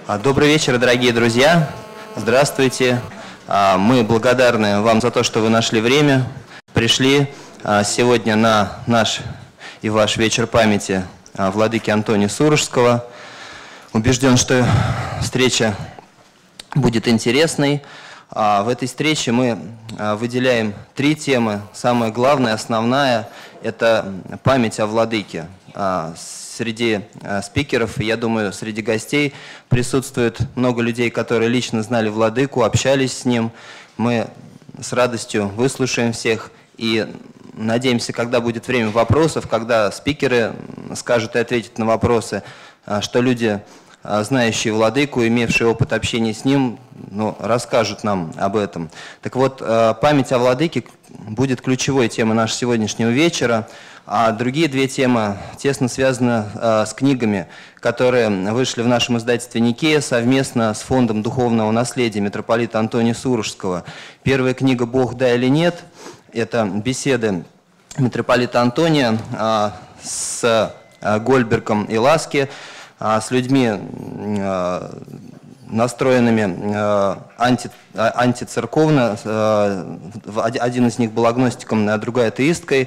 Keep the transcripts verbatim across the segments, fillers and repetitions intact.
Добрый вечер, дорогие друзья. Здравствуйте. Мы благодарны вам за то, что вы нашли время, пришли сегодня на наш и ваш вечер памяти владыки Антония Сурожского. Убежден, что встреча будет интересной. В этой встрече мы выделяем три темы. Самая главная, основная – это память о владыке. Среди спикеров, я думаю, среди гостей присутствует много людей, которые лично знали владыку, общались с ним. Мы с радостью выслушаем всех и надеемся, когда будет время вопросов, когда спикеры скажут и ответят на вопросы, что люди, знающие владыку, имевшие опыт общения с ним, ну, расскажут нам об этом. Так вот, память о владыке будет ключевой темой нашего сегодняшнего вечера. А другие две темы тесно связаны э, с книгами, которые вышли в нашем издательстве «Никея» совместно с Фондом духовного наследия митрополита Антония Сурожского. Первая книга «Бог, да или нет» – это беседы митрополита Антония э, с э, Гольбергом и Ласки, э, с людьми, э, настроенными э, анти, антицерковно. Э, один из них был агностиком, а другая атеисткой.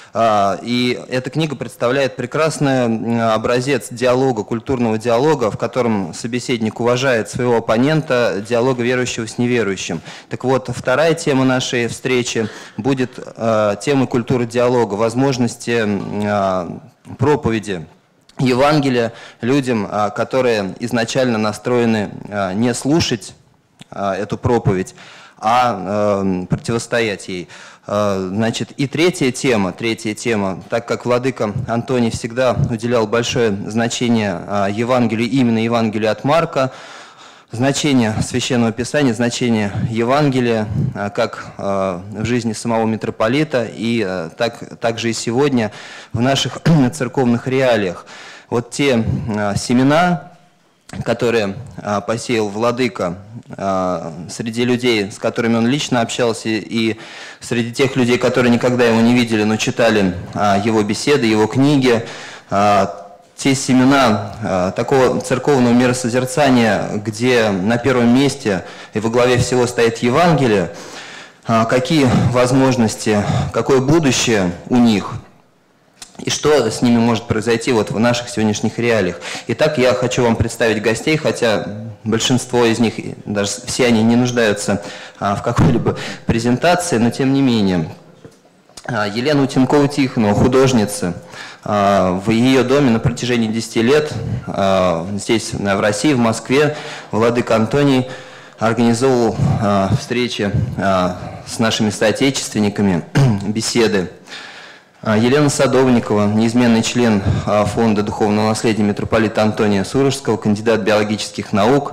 И эта книга представляет прекрасный образец диалога, культурного диалога, в котором собеседник уважает своего оппонента, диалога верующего с неверующим. Так вот, вторая тема нашей встречи будет темой культуры диалога, возможности проповеди Евангелия людям, которые изначально настроены не слушать эту проповедь, а противостоять ей. Значит, и третья тема, третья тема, так как владыка Антоний всегда уделял большое значение Евангелию, именно Евангелию от Марка, значение Священного Писания, значение Евангелия, как в жизни самого митрополита, и так, также и сегодня в наших церковных реалиях. Вот те семена, которые а, посеял владыка а, среди людей, с которыми он лично общался, и среди тех людей, которые никогда его не видели, но читали а, его беседы, его книги, а, те семена а, такого церковного миросозерцания, где на первом месте и во главе всего стоит Евангелие, а, какие возможности, какое будущее у них, и что с ними может произойти вот в наших сегодняшних реалиях. Итак, я хочу вам представить гостей, хотя большинство из них, даже все они не нуждаются а, в какой-либо презентации, но тем не менее. А, Елена Утенкова-Тихонова, художница. А, в ее доме на протяжении десяти лет, а, здесь в России, в Москве, владыка Антоний организовал а, встречи а, с нашими соотечественниками, беседы. Елена Садовникова, неизменный член Фонда духовного наследия митрополита Антония Сурожского, кандидат биологических наук.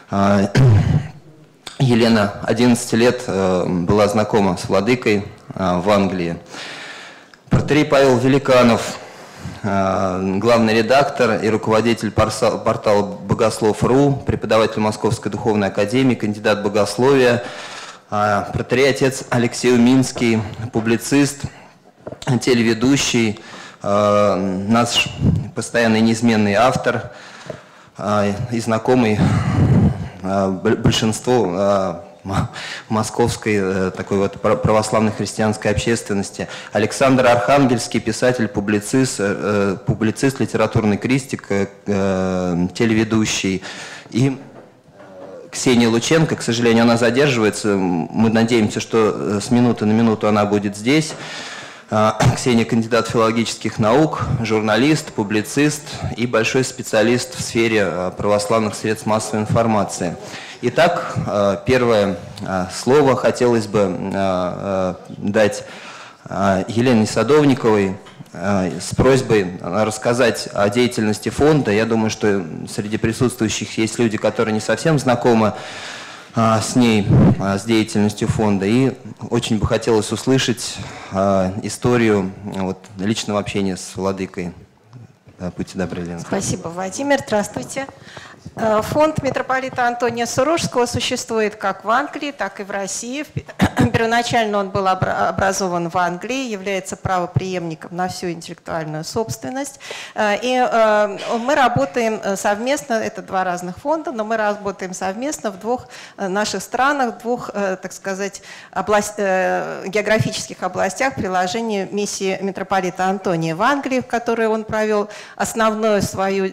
Елена одиннадцать лет была знакома с владыкой в Англии. Протоиерей Павел Великанов, главный редактор и руководитель портала Богослов точка ру, преподаватель Московской духовной академии, кандидат богословия. Протоиерей отец Алексей Уминский, публицист, телеведущий, э, наш постоянный неизменный автор э, и знакомый э, большинству э, московской э, такой вот православной христианской общественности. Александр Архангельский, писатель, публицист, э, публицист, литературный критик, э, э, телеведущий. И Ксения Лученко, к сожалению, она задерживается. Мы надеемся, что с минуты на минуту она будет здесь. Ксения – кандидат филологических наук, журналист, публицист и большой специалист в сфере православных средств массовой информации. Итак, первое слово хотелось бы дать Елене Садовниковой с просьбой рассказать о деятельности фонда. Я думаю, что среди присутствующих есть люди, которые не совсем знакомы с ней, с деятельностью фонда, и очень бы хотелось услышать историю вот, личного общения с владыкой. Да, будьте добры, Лена. Спасибо, Владимир. Здравствуйте. Фонд митрополита Антония Сурожского существует как в Англии, так и в России. Первоначально он был образован в Англии, является правопреемником на всю интеллектуальную собственность. И мы работаем совместно, это два разных фонда, но мы работаем совместно в двух наших странах, в двух, так сказать, область, географических областях приложения миссии митрополита Антония в Англии, в которой он провел основную свою,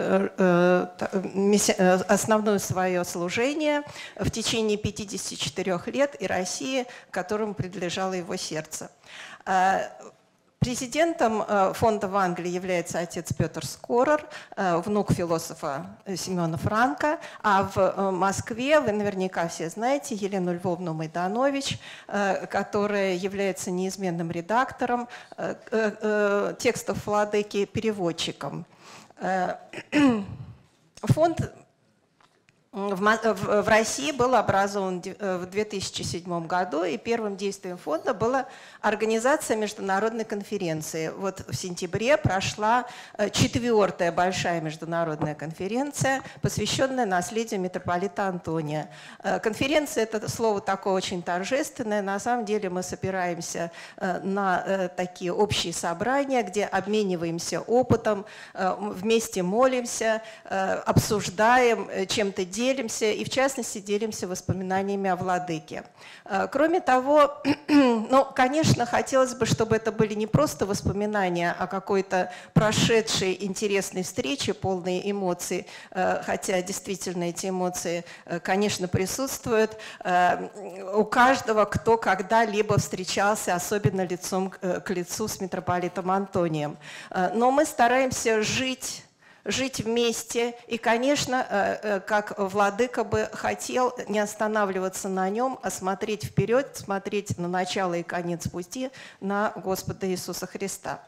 основное свое служение в течение пятидесяти четырёх лет, и России, которому принадлежало его сердце. Президентом фонда в Англии является отец Петр Скорер, внук философа Семена Франка, а в Москве, вы наверняка все знаете, Елену Львовну Майданович, которая является неизменным редактором текстов владыки, переводчиком. Фонд в России был образован в две тысячи седьмом году, и первым действием фонда была организация международной конференции. Вот в сентябре прошла четвертая большая международная конференция, посвященная наследию митрополита Антония. Конференция – это слово такое очень торжественное. На самом деле мы собираемся на такие общие собрания, где обмениваемся опытом, вместе молимся, обсуждаем, чем-то делаем, делимся, и в частности делимся воспоминаниями о владыке. Кроме того, ну, конечно, хотелось бы, чтобы это были не просто воспоминания о какой-то прошедшей интересной встрече, полной эмоций, хотя действительно эти эмоции, конечно, присутствуют у каждого, кто когда-либо встречался, особенно лицом к лицу с митрополитом Антонием. Но мы стараемся жить жить вместе. И, конечно, как владыка бы хотел не останавливаться на нем, а смотреть вперед, смотреть на начало и конец пути, на Господа Иисуса Христа.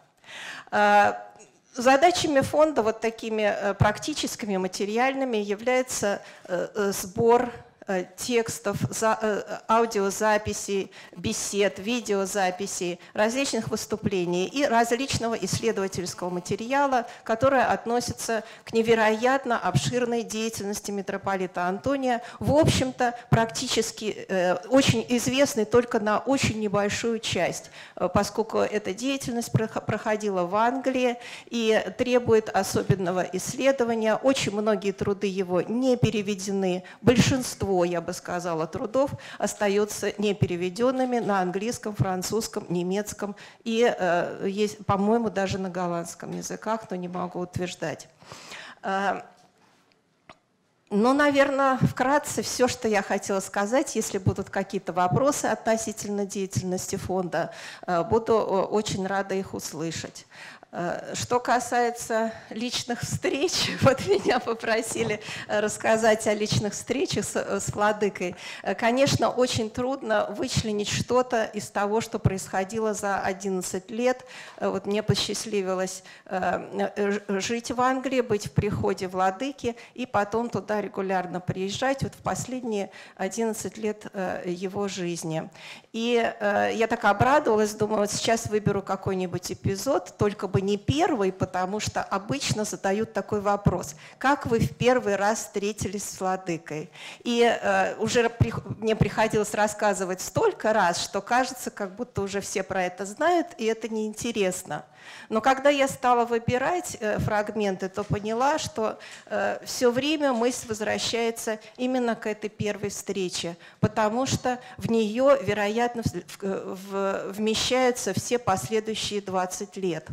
Задачами фонда, вот такими практическими, материальными, является сбор текстов, аудиозаписей, бесед, видеозаписей, различных выступлений и различного исследовательского материала, которое относится к невероятно обширной деятельности митрополита Антония, в общем-то, практически э, очень известной только на очень небольшую часть, поскольку эта деятельность проходила в Англии и требует особенного исследования. Очень многие труды его не переведены, большинство, я бы сказала, трудов остаются непереведенными на английском, французском, немецком и, э, есть, по-моему, даже на голландском языках, но не могу утверждать. Э, ну, наверное, вкратце все, что я хотела сказать. Если будут какие-то вопросы относительно деятельности фонда, э, буду очень рада их услышать. Что касается личных встреч, вот меня попросили рассказать о личных встречах с, с владыкой. Конечно, очень трудно вычленить что-то из того, что происходило за одиннадцать лет. Вот мне посчастливилось жить в Англии, быть в приходе владыки и потом туда регулярно приезжать вот в последние одиннадцать лет его жизни. И я так обрадовалась, думаю, вот сейчас выберу какой-нибудь эпизод, только бы не первый, потому что обычно задают такой вопрос: как вы в первый раз встретились с владыкой? И э, уже при, мне приходилось рассказывать столько раз, что кажется, как будто уже все про это знают, и это неинтересно. Но когда я стала выбирать э, фрагменты, то поняла, что э, все время мысль возвращается именно к этой первой встрече, потому что в нее, вероятно, в, в, вмещаются все последующие двадцать лет.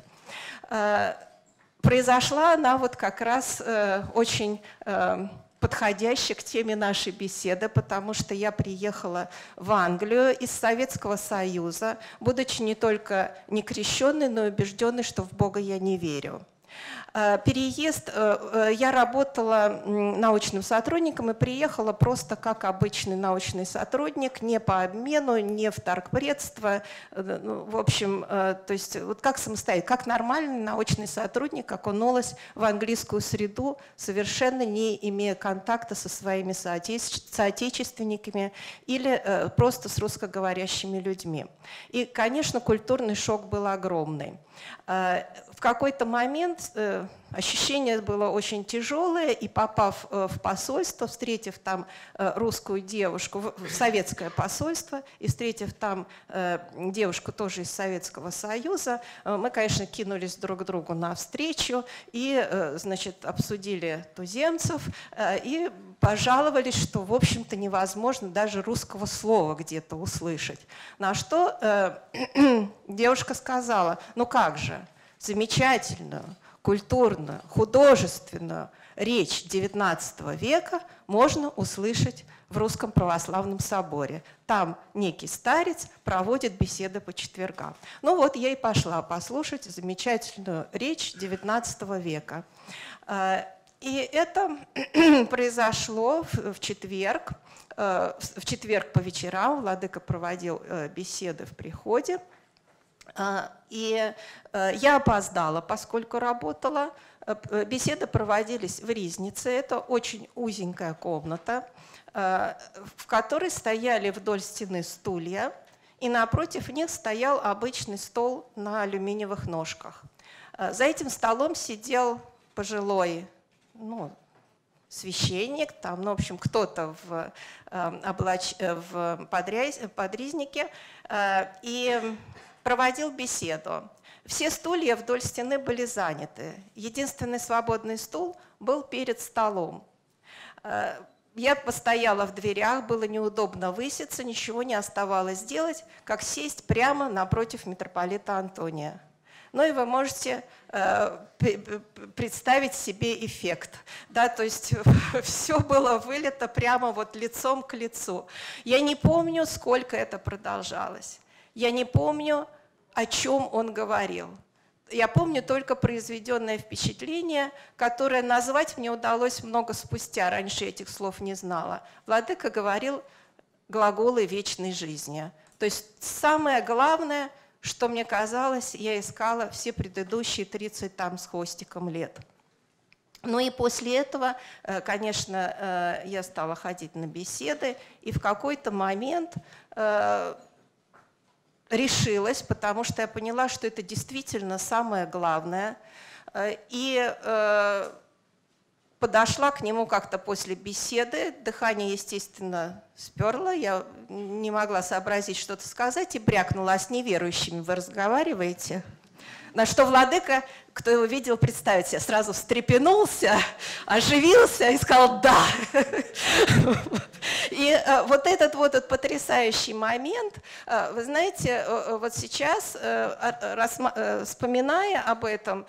Произошла она вот как раз э, очень э, подходящая к теме нашей беседы, потому что я приехала в Англию из Советского Союза, будучи не только не крещенной, но и убежденной, что в Бога я не верю. Переезд, я работала научным сотрудником и приехала просто как обычный научный сотрудник, не по обмену, не в торгпредство, в общем, то есть вот как самостоятельно, как нормальный научный сотрудник окунулась в английскую среду, совершенно не имея контакта со своими соотечественниками или просто с русскоговорящими людьми. И, конечно, культурный шок был огромный. В какой-то момент, ощущение было очень тяжелое, и попав в посольство, встретив там русскую девушку, в советское посольство, и встретив там девушку тоже из Советского Союза, мы, конечно, кинулись друг к другу навстречу и, значит, обсудили туземцев и пожаловались, что, в общем-то, невозможно даже русского слова где-то услышать. На что э, девушка сказала: ну как же, замечательную, культурную, художественную речь девятнадцатого века можно услышать в Русском Православном Соборе. Там некий старец проводит беседы по четвергам. Ну вот я и пошла послушать замечательную речь девятнадцатого века. И это произошло в четверг. В четверг по вечерам владыка проводил беседы в приходе. И я опоздала, поскольку работала. Беседы проводились в Ризнице. Это очень узенькая комната, в которой стояли вдоль стены стулья, и напротив них стоял обычный стол на алюминиевых ножках. За этим столом сидел пожилой, ну, священник, там, ну, в общем, кто-то в, э, облач... в подряз... подризнике, э, и проводил беседу. Все стулья вдоль стены были заняты. Единственный свободный стул был перед столом. Э, я постояла в дверях, было неудобно выситься, ничего не оставалось делать, как сесть прямо напротив митрополита Антония. Ну и вы можете э, представить себе эффект. Да, то есть все было вылито прямо вот лицом к лицу. Я не помню, сколько это продолжалось. Я не помню, о чем он говорил. Я помню только произведенное впечатление, которое назвать мне удалось много спустя. Раньше этих слов не знала. Владыка говорил глаголы вечной жизни. То есть самое главное, что мне казалось, я искала все предыдущие тридцать там с хвостиком лет. Ну и после этого, конечно, я стала ходить на беседы, и в какой-то момент решилась, потому что я поняла, что это действительно самое главное, и подошла к нему как-то после беседы, дыхание, естественно, сперло, я не могла сообразить что-то сказать и брякнула: а с неверующими вы разговариваете? На что владыка, кто его видел, представить себе, сразу встрепенулся, оживился и сказал «да». И вот этот вот этот потрясающий момент, вы знаете, вот сейчас, вспоминая об этом,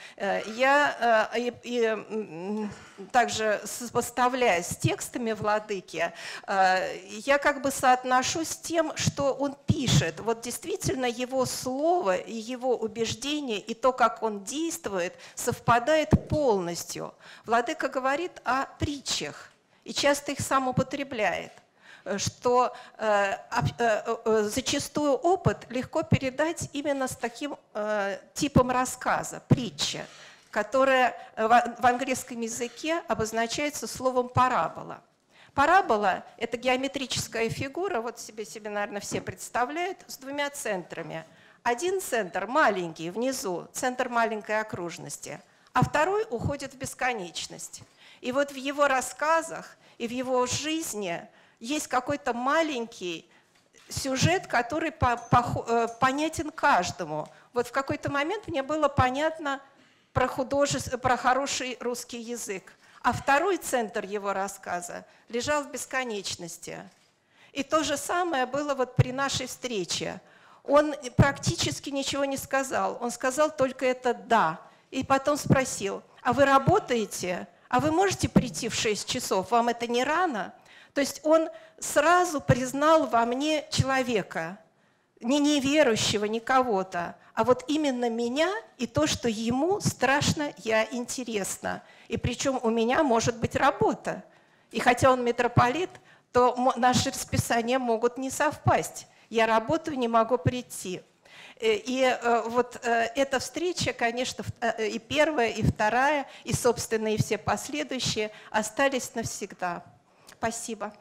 я и также сопоставляя с текстами владыки, я как бы соотношу с тем, что он пишет. Вот действительно его слово и его убеждение, и то, как он действует, совпадает полностью. Владыка говорит о притчах и часто их сам употребляет, что э, э, зачастую опыт легко передать именно с таким э, типом рассказа, притча, которая в английском языке обозначается словом «парабола». Парабола – это геометрическая фигура, вот себе, себе, наверное, все представляют, с двумя центрами. Один центр маленький, внизу, центр маленькой окружности, а второй уходит в бесконечность. И вот в его рассказах и в его жизни есть какой-то маленький сюжет, который по, по, понятен каждому. Вот в какой-то момент мне было понятно про, художеств, про хороший русский язык, а второй центр его рассказа лежал в бесконечности. И то же самое было вот при нашей встрече. Он практически ничего не сказал, он сказал только это «да». И потом спросил: а вы работаете? А вы можете прийти в шесть часов? Вам это не рано? То есть он сразу признал во мне человека, не неверующего, не кого-то, а вот именно меня и то, что ему страшно, я интересна. И причем у меня может быть работа. И хотя он митрополит, то наши расписания могут не совпасть. Я работаю, не могу прийти. И вот эта встреча, конечно, и первая, и вторая, и, собственно, и все последующие остались навсегда. Спасибо.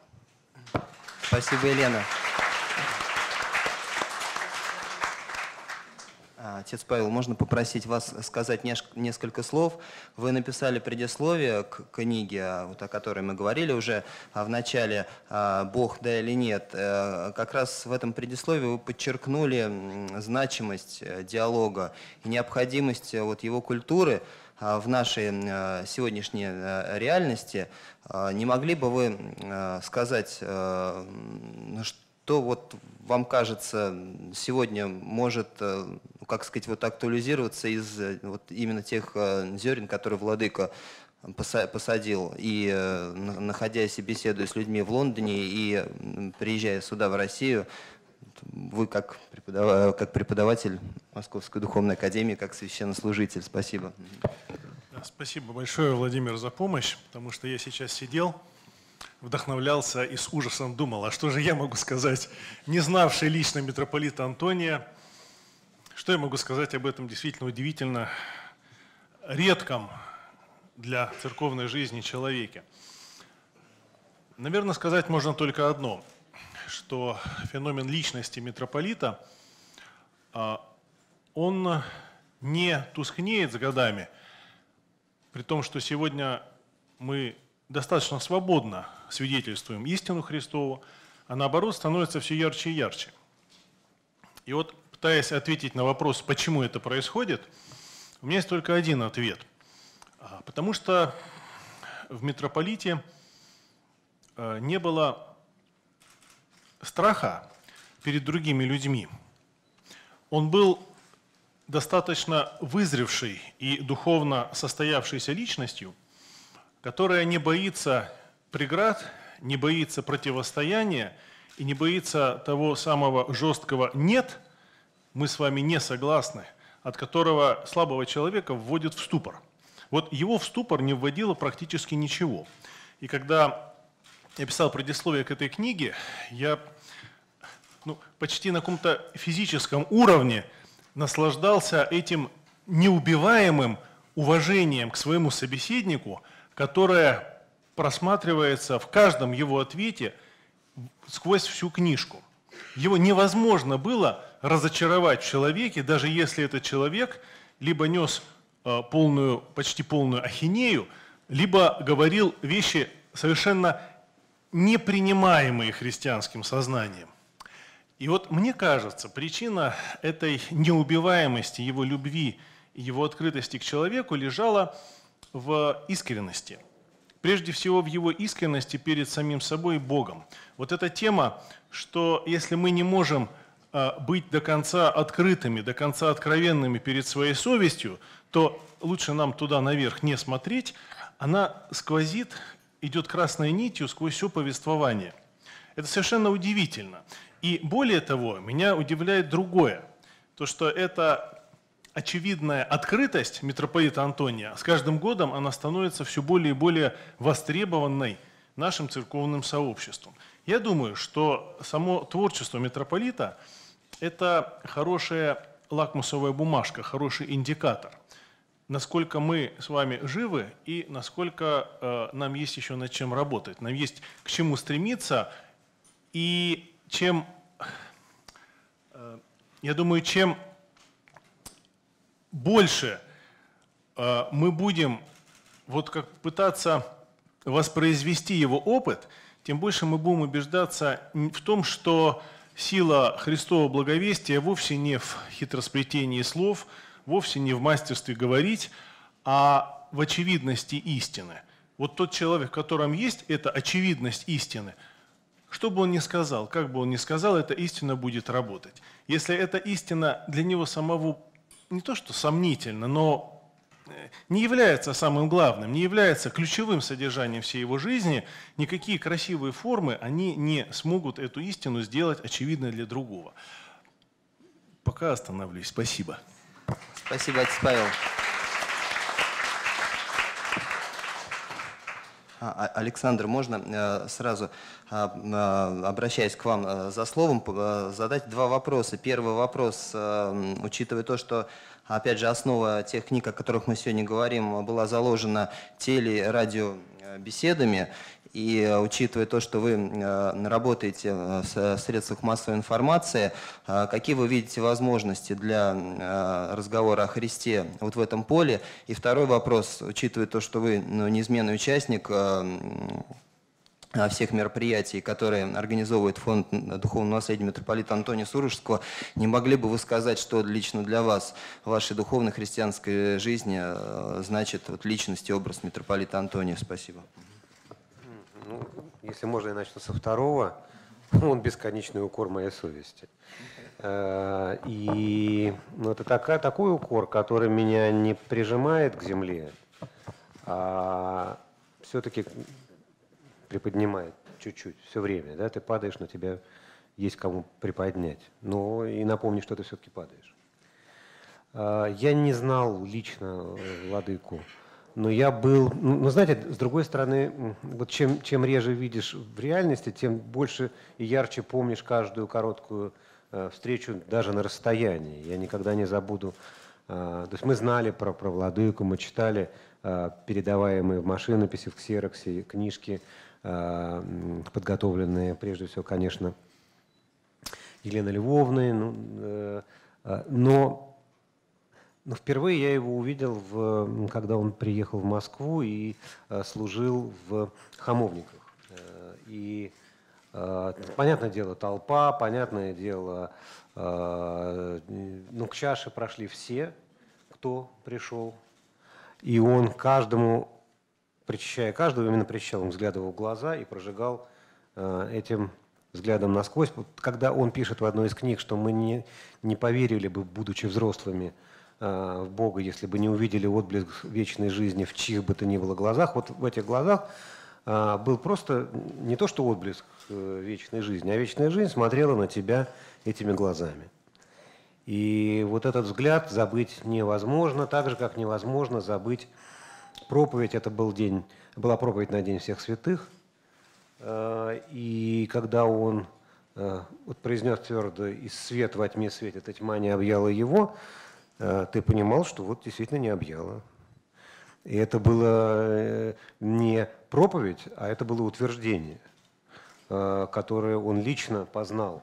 Спасибо, Елена. Отец Павел, можно попросить вас сказать несколько слов? Вы написали предисловие к книге, вот о которой мы говорили уже в начале, «Бог, да или нет». Как раз в этом предисловии вы подчеркнули значимость диалога и необходимость вот его культуры в нашей сегодняшней реальности. Не могли бы вы сказать, что вот вам кажется сегодня может, как сказать, вот актуализироваться из вот именно тех зерен, которые Владыка посадил, и находясь и беседуя с людьми в Лондоне, и приезжая сюда, в Россию, вы как преподаватель, как преподаватель Московской Духовной Академии, как священнослужитель. Спасибо. Спасибо большое, Владимир, за помощь, потому что я сейчас сидел, вдохновлялся и с ужасом думал, а что же я могу сказать, не знавший лично митрополита Антония, что я могу сказать об этом действительно удивительно редком для церковной жизни человеке. Наверное, сказать можно только одно, что феномен личности митрополита, он не тускнеет с годами, при том, что сегодня мы достаточно свободно свидетельствуем истину Христову, а наоборот становится все ярче и ярче. И вот, пытаясь ответить на вопрос, почему это происходит, у меня есть только один ответ. Потому что в митрополите не было страха перед другими людьми. Он был достаточно вызревшей и духовно состоявшейся личностью, которая не боится преград, не боится противостояния и не боится того самого жесткого «нет», мы с вами не согласны, от которого слабого человека вводит в ступор. Вот его в ступор не вводило практически ничего. И когда я писал предисловие к этой книге, я ну, почти на каком-то физическом уровне наслаждался этим неубиваемым уважением к своему собеседнику, которое просматривается в каждом его ответе сквозь всю книжку. Его невозможно было разочаровать в человеке, даже если этот человек либо нес полную, почти полную ахинею, либо говорил вещи совершенно непринимаемые христианским сознанием. И вот мне кажется, причина этой неубиваемости, его любви и его открытости к человеку лежала в искренности. Прежде всего в его искренности перед самим собой и Богом. Вот эта тема, что если мы не можем быть до конца открытыми, до конца откровенными перед своей совестью, то лучше нам туда наверх не смотреть, она сквозит, идет красной нитью сквозь все повествование. Это совершенно удивительно. И более того, меня удивляет другое, то что эта очевидная открытость митрополита Антония, с каждым годом она становится все более и более востребованной нашим церковным сообществом. Я думаю, что само творчество митрополита – это хорошая лакмусовая бумажка, хороший индикатор, насколько мы с вами живы и насколько э, нам есть еще над чем работать, нам есть к чему стремиться. И чем, э, я думаю, чем больше э, мы будем вот как пытаться воспроизвести его опыт, тем больше мы будем убеждаться в том, что сила Христова благовестия вовсе не в хитросплетении слов, вовсе не в мастерстве говорить, а в очевидности истины. Вот тот человек, в котором есть эта очевидность истины, что бы он ни сказал, как бы он ни сказал, эта истина будет работать. Если эта истина для него самого не то что сомнительна, но не является самым главным, не является ключевым содержанием всей его жизни, никакие красивые формы, они не смогут эту истину сделать очевидной для другого. Пока остановлюсь. Спасибо. Спасибо, отец Павел. Александр, можно сразу, обращаясь к вам за словом, задать два вопроса. Первый вопрос, учитывая то, что опять же, основа тех книг, о которых мы сегодня говорим, была заложена теле-, радиобеседами. И учитывая то, что вы работаете в средствах массовой информации, какие вы видите возможности для разговора о Христе вот в этом поле? И второй вопрос, учитывая то, что вы ну, неизменный участник всех мероприятий, которые организовывает Фонд духовного наследия митрополита Антония Сурожского, не могли бы вы сказать, что лично для вас в вашей духовной христианской жизни значит вот, личность и образ митрополита Антония? Спасибо. Ну, если можно, я начну со второго. Он бесконечный укор моей совести. И ну, это такая, такой укор, который меня не прижимает к земле, а все-таки приподнимает чуть-чуть, все время. Да? Ты падаешь, но тебя есть кому приподнять. Но и напомни, что ты все-таки падаешь. Я не знал лично владыку. Но я был, ну, знаете, с другой стороны, вот чем, чем реже видишь в реальности, тем больше и ярче помнишь каждую короткую э, встречу даже на расстоянии. Я никогда не забуду. Э, то есть мы знали про, про владыку, мы читали э, передаваемые в машинописи, в ксероксе книжки, э, подготовленные, прежде всего, конечно, Еленой Львовной. Ну, э, э, но... Но впервые я его увидел, в, когда он приехал в Москву и э, служил в Хамовниках. Э, и, э, понятное дело, толпа, понятное дело, э, ну, к чаше прошли все, кто пришел. И он каждому, причащая каждого, именно причащал им взглядом в глаза и прожигал э, этим взглядом насквозь. Когда он пишет в одной из книг, что мы не, не поверили бы, будучи взрослыми, в Бога, если бы не увидели отблеск вечной жизни в чьих бы то ни было глазах. Вот в этих глазах был просто не то что отблеск вечной жизни, а вечная жизнь смотрела на тебя этими глазами. И вот этот взгляд забыть невозможно, так же, как невозможно забыть проповедь. Это был день, была проповедь на День всех святых. И когда он вот произнес твердо: «И свет во тьме светит, и тьма не объяла его», ты понимал, что вот действительно не объяло. И это было не проповедь, а это было утверждение, которое он лично познал.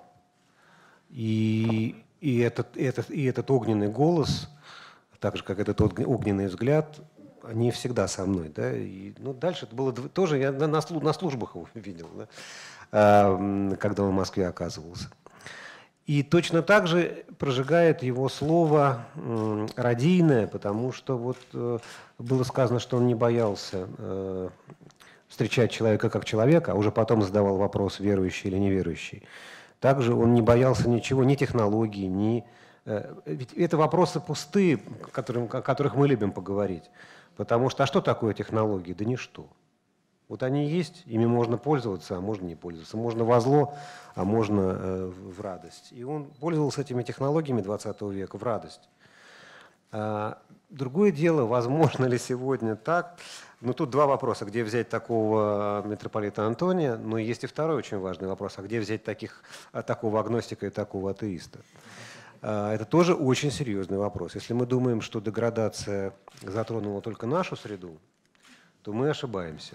И, и, этот, этот, и этот огненный голос, так же, как этот огненный взгляд, они всегда со мной. Да? И, ну, дальше это было тоже, я на, на службах его видел, да? Когда он в Москве оказывался. И точно так же прожигает его слово э, радийное, потому что вот э, было сказано, что он не боялся э, встречать человека как человека, а уже потом задавал вопрос, верующий или неверующий. Также он не боялся ничего, ни технологий, ни... Э, ведь это вопросы пустые, которым, о которых мы любим поговорить. Потому что, а что такое технологии? Да ничто. Вот они есть, ими можно пользоваться, а можно не пользоваться. Можно во зло, а можно э, в радость. И он пользовался этими технологиями двадцатого века в радость. А, другое дело, возможно ли сегодня так? Ну, тут два вопроса. Где взять такого митрополита Антония? Но есть и второй очень важный вопрос. А где взять таких, такого агностика и такого атеиста? А, это тоже очень серьезный вопрос. Если мы думаем, что деградация затронула только нашу среду, то мы ошибаемся.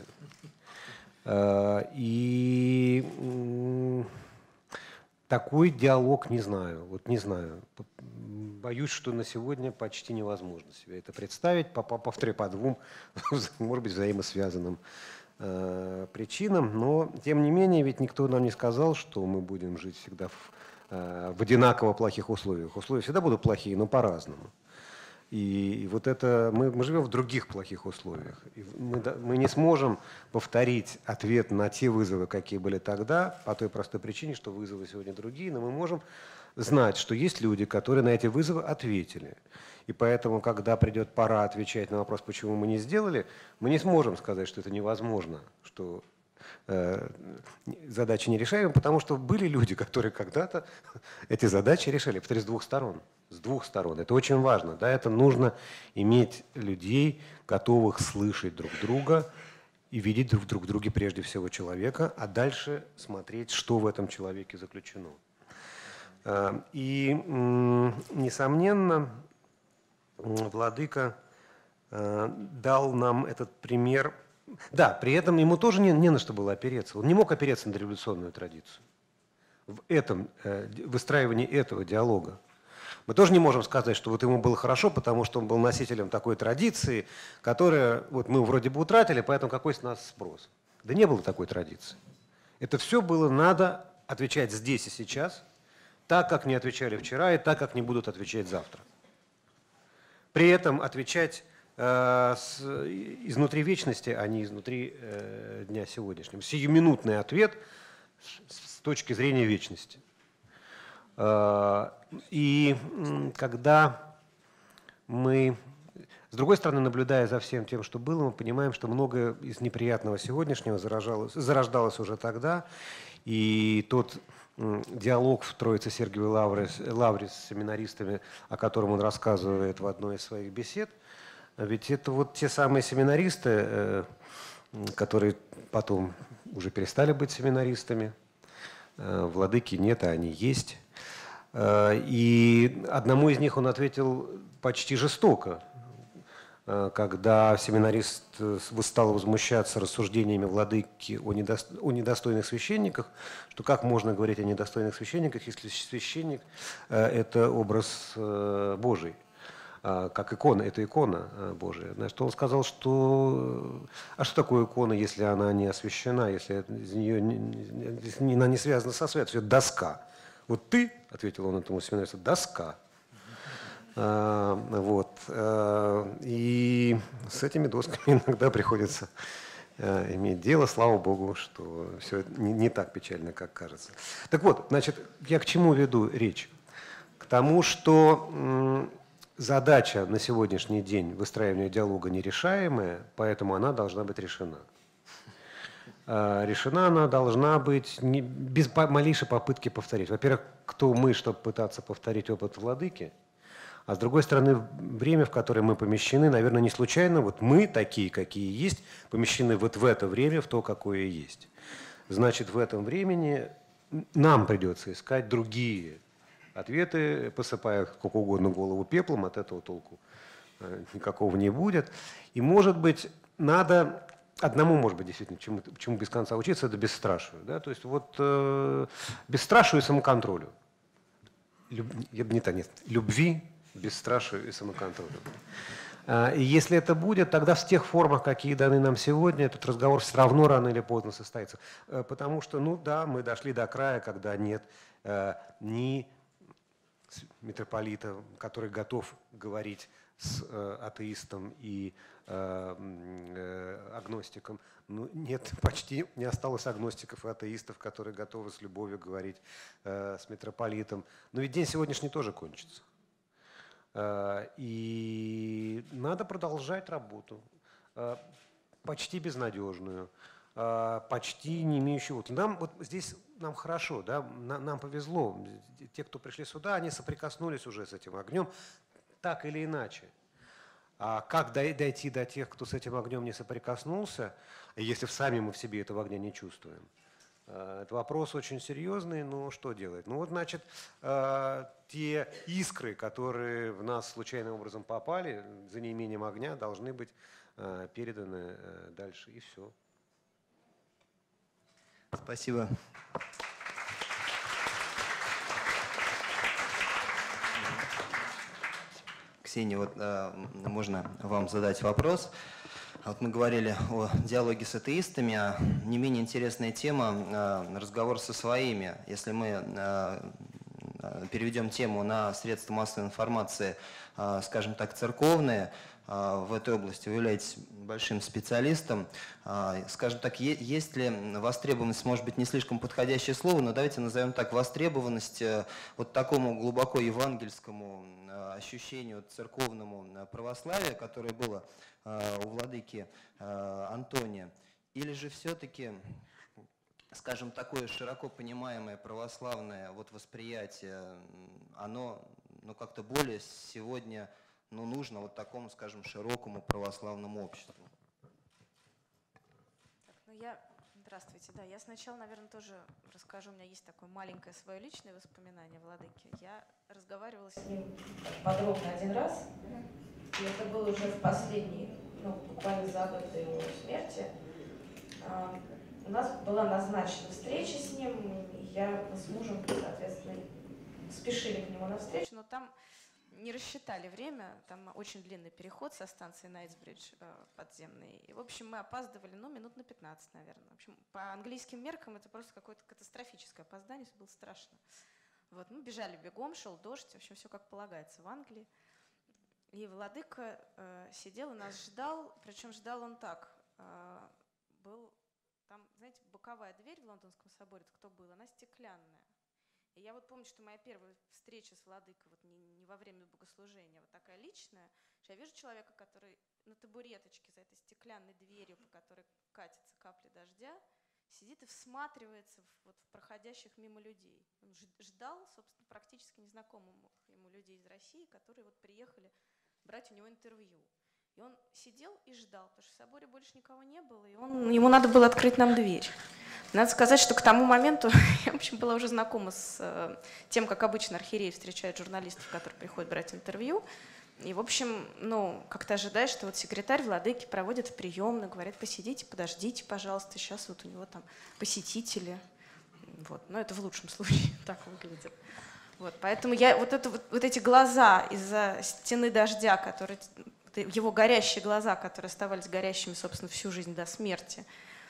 И такой диалог не знаю, вот не знаю. Боюсь, что на сегодня почти невозможно себе это представить, по, по, повторяю, по двум, может быть, взаимосвязанным э, причинам, но тем не менее, ведь никто нам не сказал, что мы будем жить всегда в, э, в одинаково плохих условиях. Условия всегда будут плохие, но по-разному. И вот это мы, мы живем в других плохих условиях. И мы, мы не сможем повторить ответ на те вызовы, какие были тогда, по той простой причине, что вызовы сегодня другие, но мы можем знать, что есть люди, которые на эти вызовы ответили. И поэтому, когда придет пора отвечать на вопрос, почему мы не сделали, мы не сможем сказать, что это невозможно, что э, задачи не решаемы, потому что были люди, которые когда-то эти задачи решали, повторюсь, с двух сторон. С двух сторон. Это очень важно. Да? Это нужно иметь людей, готовых слышать друг друга и видеть друг, друг в друге прежде всего человека, а дальше смотреть, что в этом человеке заключено. И, несомненно, владыка э, дал нам этот пример. Да, при этом ему тоже не, не на что было опереться. Он не мог опереться на революционную традицию. В этом э, выстраивании этого диалога. Мы тоже не можем сказать, что вот ему было хорошо, потому что он был носителем такой традиции, которая вот мы вроде бы утратили, поэтому какой с нас спрос? Да не было такой традиции. Это все было надо отвечать здесь и сейчас, так, как не отвечали вчера, и так, как не будут отвечать завтра. При этом отвечать э, с, изнутри вечности, а не изнутри э, дня сегодняшнего. Сиюминутный ответ с, с точки зрения вечности. Э, и когда мы, с другой стороны, наблюдая за всем тем, что было, мы понимаем, что многое из неприятного сегодняшнего зарождалось, зарождалось уже тогда, и тот диалог в Троице Сергиевой Лавре, Лавре с семинаристами, о котором он рассказывает в одной из своих бесед, ведь это вот те самые семинаристы, которые потом уже перестали быть семинаристами, владыки нет, а они есть. И одному из них он ответил почти жестоко, когда семинарист стал возмущаться рассуждениями владыки о недостойных священниках, что как можно говорить о недостойных священниках, если священник – это образ Божий, как икона, это икона Божия. Значит, он сказал, что а что такое икона, если она не освящена, если из нее не, если она не связана со святостью, это доска. Вот ты, ответил он этому семинаристу, доска. А, вот. А, и с этими досками иногда приходится а, иметь дело. Слава Богу, что все не, не так печально, как кажется. Так вот, значит, я к чему веду речь? К тому, что м, задача на сегодняшний день выстраивания диалога нерешаемая, поэтому она должна быть решена. А, решена она должна быть не, без малейшей попытки повторить. Во-первых, кто мы, чтобы пытаться повторить опыт владыки? А с другой стороны, время, в которое мы помещены, наверное, не случайно. Вот мы, такие, какие есть, помещены вот в это время, в то, какое есть. Значит, в этом времени нам придется искать другие ответы, посыпая как угодно голову пеплом, от этого толку никакого не будет. И, может быть, надо... Одному, может быть, действительно, чему, чему без конца учиться, это бесстрашию. Да? То есть вот э, бесстрашию и самоконтролю. Люб, я бы не так, нет, любви, бесстрашию и самоконтролю. А, и если это будет, тогда в тех формах, какие даны нам сегодня, этот разговор все равно рано или поздно состоится. А, потому что, ну да, мы дошли до края, когда нет а, ни митрополита, который готов говорить с э, атеистом и э, э, агностиком. Ну, нет, почти не осталось агностиков и атеистов, которые готовы с любовью говорить э, с митрополитом. Но ведь день сегодняшний тоже кончится. Э, и надо продолжать работу, э, почти безнадежную, э, почти не имеющую... Вот нам вот здесь нам хорошо, да, нам, нам повезло. Те, кто пришли сюда, они соприкоснулись уже с этим огнем. Так или иначе. А как дойти до тех, кто с этим огнем не соприкоснулся, если сами мы в себе этого огня не чувствуем? Это вопрос очень серьезный, но что делать? Ну вот, значит, те искры, которые в нас случайным образом попали, за неимением огня, должны быть переданы дальше, и все. Спасибо. Ксения, вот э, можно вам задать вопрос. Вот мы говорили о диалоге с атеистами, а не менее интересная тема э, – разговор со своими. Если мы э, переведем тему на средства массовой информации, э, скажем так, церковные, э, в этой области вы являетесь большим специалистом. Э, скажем так, есть ли востребованность, может быть, не слишком подходящее слово, но давайте назовем так, востребованность э, вот такому глубоко евангельскому ощущению церковному православия, которое было э, у владыки э, Антония, или же все-таки, скажем, такое широко понимаемое православное вот восприятие, оно ну, как-то более сегодня ну, нужно вот такому, скажем, широкому православному обществу? Так, ну я... Здравствуйте, да, я сначала, наверное, тоже расскажу, у меня есть такое маленькое свое личное воспоминание владыки. Я разговаривала с ним подробно один раз, и это было уже в последний, ну, буквально за год до его смерти, у нас была назначена встреча с ним, и я с мужем, соответственно, спешили к нему на встречу, но там не рассчитали время, там очень длинный переход со станции Найтсбридж подземный, и, в общем, мы опаздывали, ну, минут на пятнадцать, наверное. В общем, по английским меркам это просто какое-то катастрофическое опоздание, все было страшно. Вот, мы бежали бегом, шел дождь, в общем, все как полагается в Англии. И владыка э, сидел и нас ждал, причем ждал он так, э, был там, знаете, боковая дверь в Лондонском соборе, кто был, она стеклянная. И я вот помню, что моя первая встреча с владыкой, вот не, не во время богослужения, а вот такая личная, что я вижу человека, который на табуреточке за этой стеклянной дверью, по которой катятся капли дождя, сидит и всматривается в, вот, в проходящих мимо людей. Он ждал, собственно, практически незнакомых ему людей из России, которые вот приехали брать у него интервью. И он сидел и ждал, потому что в соборе больше никого не было, и он, ему надо было открыть нам дверь. Надо сказать, что к тому моменту я, в общем, была уже знакома с э, тем, как обычно архиерей встречает журналистов, которые приходят брать интервью. И, в общем, ну, как-то ожидаешь, что вот секретарь владыки проводит в приемную, говорит: посидите, подождите, пожалуйста, сейчас вот у него там посетители. Вот. Но это в лучшем случае так выглядит. Вот. Поэтому я, вот, это, вот, вот эти глаза из-за стены дождя, которые, его горящие глаза, которые оставались горящими, собственно, всю жизнь до смерти,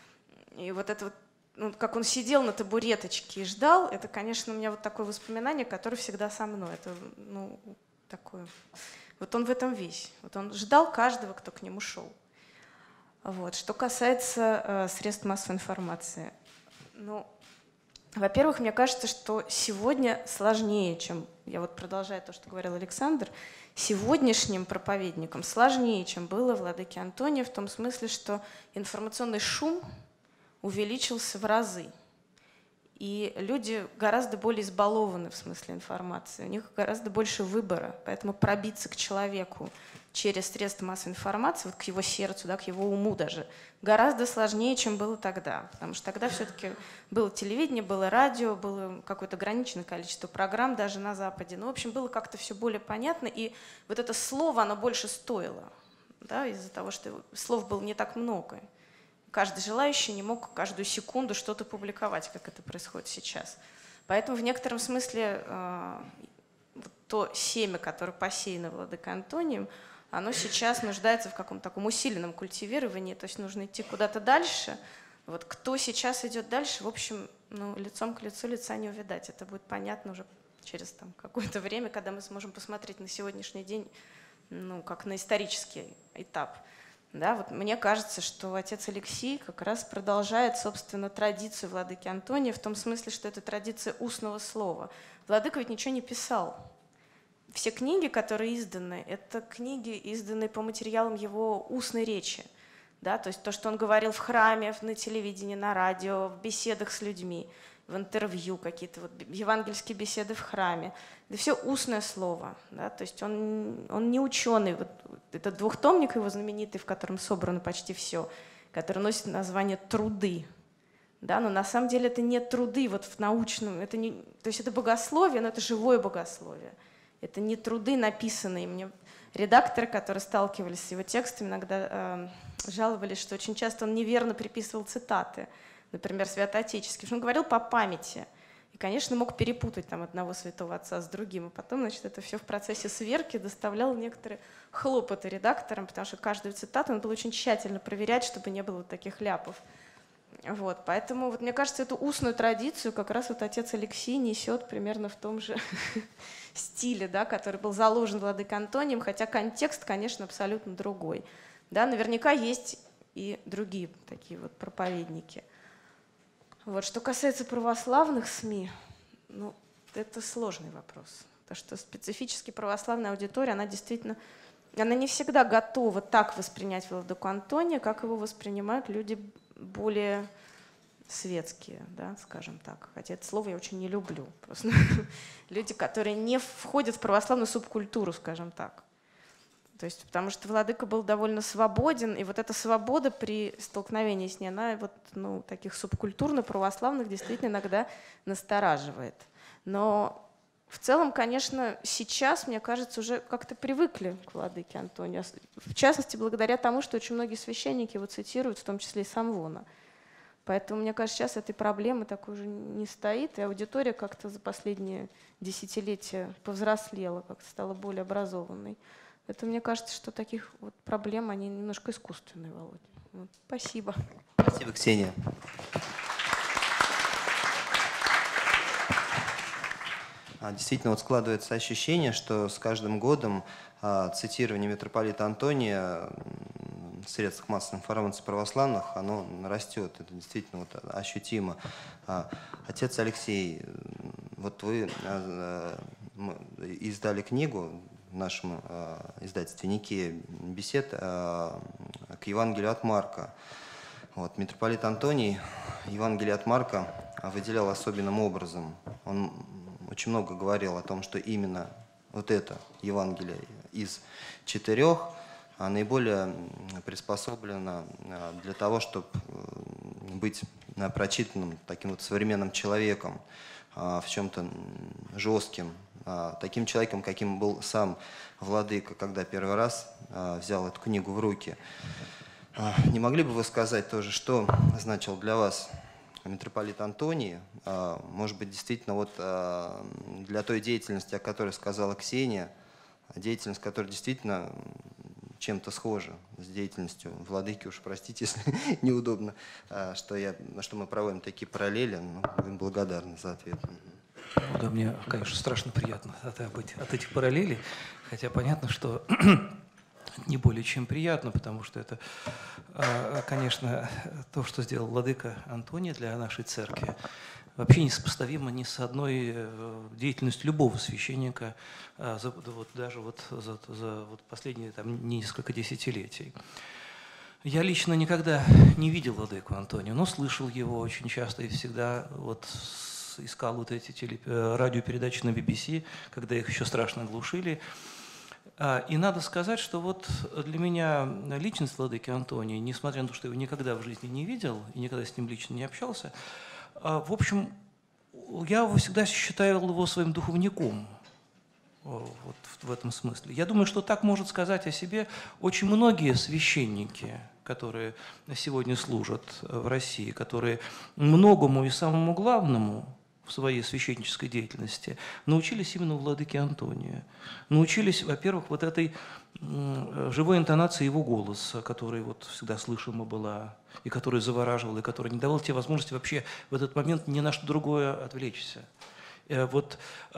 и вот это вот, ну, как он сидел на табуреточке и ждал, это, конечно, у меня вот такое воспоминание, которое всегда со мной. Это, ну, такое... Вот он в этом весь. Вот он ждал каждого, кто к нему шел. Вот. Что касается э, средств массовой информации. Ну, во-первых, мне кажется, что сегодня сложнее, чем, я вот продолжаю то, что говорил Александр, сегодняшним проповедникам сложнее, чем было владыке Антонию, в том смысле, что информационный шум увеличился в разы. И люди гораздо более избалованы в смысле информации, у них гораздо больше выбора, поэтому пробиться к человеку через средства массовой информации, вот к его сердцу, да, к его уму даже, гораздо сложнее, чем было тогда. Потому что тогда все-таки было телевидение, было радио, было какое-то ограниченное количество программ даже на Западе. Ну, в общем, было как-то все более понятно, и вот это слово, оно больше стоило, да, из-за того, что слов было не так много. Каждый желающий не мог каждую секунду что-то публиковать, как это происходит сейчас. Поэтому в некотором смысле э, то семя, которое посеяно владыкой Антонием, оно сейчас нуждается в каком-то таком усиленном культивировании, то есть нужно идти куда-то дальше. Вот кто сейчас идет дальше, в общем, ну, лицом к лицу лица не увидать. Это будет понятно уже через там, какое-то время, когда мы сможем посмотреть на сегодняшний день, ну, как на исторический этап. Да, вот мне кажется, что отец Алексий как раз продолжает, собственно, традицию владыки Антония в том смысле, что это традиция устного слова. Владыка ведь ничего не писал. Все книги, которые изданы, это книги, изданные по материалам его устной речи. Да, то есть то, что он говорил в храме, на телевидении, на радио, в беседах с людьми, в интервью, какие-то вот евангельские беседы в храме. Это все устное слово. Да, то есть он, он не ученый. Вот этот двухтомник его знаменитый, в котором собрано почти все, который носит название «Труды». Да, но на самом деле это не труды вот в научном, это не, то есть это богословие, но это живое богословие. Это не труды, написанные. Мне редакторы, которые сталкивались с его текстами, иногда э, жаловались, что очень часто он неверно приписывал цитаты, например, святоотеческие, что он говорил по памяти. И, конечно, мог перепутать там одного святого отца с другим. И потом, значит, это все в процессе сверки доставляло некоторые хлопоты редакторам, потому что каждую цитату он был очень тщательно проверять, чтобы не было таких ляпов. Вот, поэтому, вот, мне кажется, эту устную традицию как раз вот отец Алексий несет примерно в том же стиле, да, который был заложен владыкой Антонием, хотя контекст, конечно, абсолютно другой. Да, наверняка есть и другие такие вот проповедники. Вот, что касается православных СМИ, ну, это сложный вопрос, потому что специфически православная аудитория, она действительно, она не всегда готова так воспринять владыку Антония, как его воспринимают люди более светские, да, скажем так. Хотя это слово я очень не люблю. Просто люди, которые не входят в православную субкультуру, скажем так. То есть, потому что владыка был довольно свободен, и вот эта свобода при столкновении с ней, она вот, ну, таких субкультурно-православных действительно иногда настораживает. Но В целом, конечно, сейчас, мне кажется, уже как-то привыкли к владыке Антонию. В частности, благодаря тому, что очень многие священники его цитируют, в том числе и Самвона. Поэтому, мне кажется, сейчас этой проблемы такой уже не стоит, и аудитория как-то за последние десятилетия повзрослела, как-то стала более образованной. Это, мне кажется, что таких вот проблем, они немножко искусственные, Володя. Вот. Спасибо. Спасибо, Ксения. Действительно, вот складывается ощущение, что с каждым годом а, цитирование митрополита Антония в средствах массовой информации православных, оно растет. Это действительно вот ощутимо. А, отец Алексей, вот вы а, а, издали книгу в нашем а, издательстве «Никея», бесед а, к Евангелию от Марка. Вот, митрополит Антоний Евангелие от Марка выделял особенным образом. Он очень много говорил о том, что именно вот это Евангелие из четырех наиболее приспособлено для того, чтобы быть прочитанным таким вот современным человеком, в чем-то жестким, таким человеком, каким был сам владыка, когда первый раз взял эту книгу в руки. Не могли бы вы сказать тоже, что значил для вас митрополит Антоний, может быть, действительно вот для той деятельности, о которой сказала Ксения, деятельность, которая действительно чем-то схожа с деятельностью владыки, уж простите, если неудобно, что, я, что мы проводим такие параллели, но будем благодарны за ответ. Ну, да, мне, конечно, страшно приятно от, от этих параллелей, хотя понятно, что не более чем приятно, потому что это, конечно, то, что сделал владыка Антоний для нашей церкви, вообще несопоставимо ни с одной деятельностью любого священника, вот, даже вот за, за вот последние там, несколько десятилетий. Я лично никогда не видел владыку Антония, но слышал его очень часто и всегда вот искал вот эти теле, радиопередачи на би би си, когда их еще страшно глушили. И надо сказать, что вот для меня личность владыки Антония, несмотря на то, что я его никогда в жизни не видел и никогда с ним лично не общался, в общем, я всегда считал его своим духовником. Вот в этом смысле. Я думаю, что так может сказать о себе очень многие священники, которые сегодня служат в России, которые многому и самому главному в своей священнической деятельности научились именно у владыки Антония. Научились, во-первых, вот этой живой интонации его голоса, которая вот всегда слышима была, и которая завораживала, и которая не давала тебе возможности вообще в этот момент ни на что другое отвлечься. Вот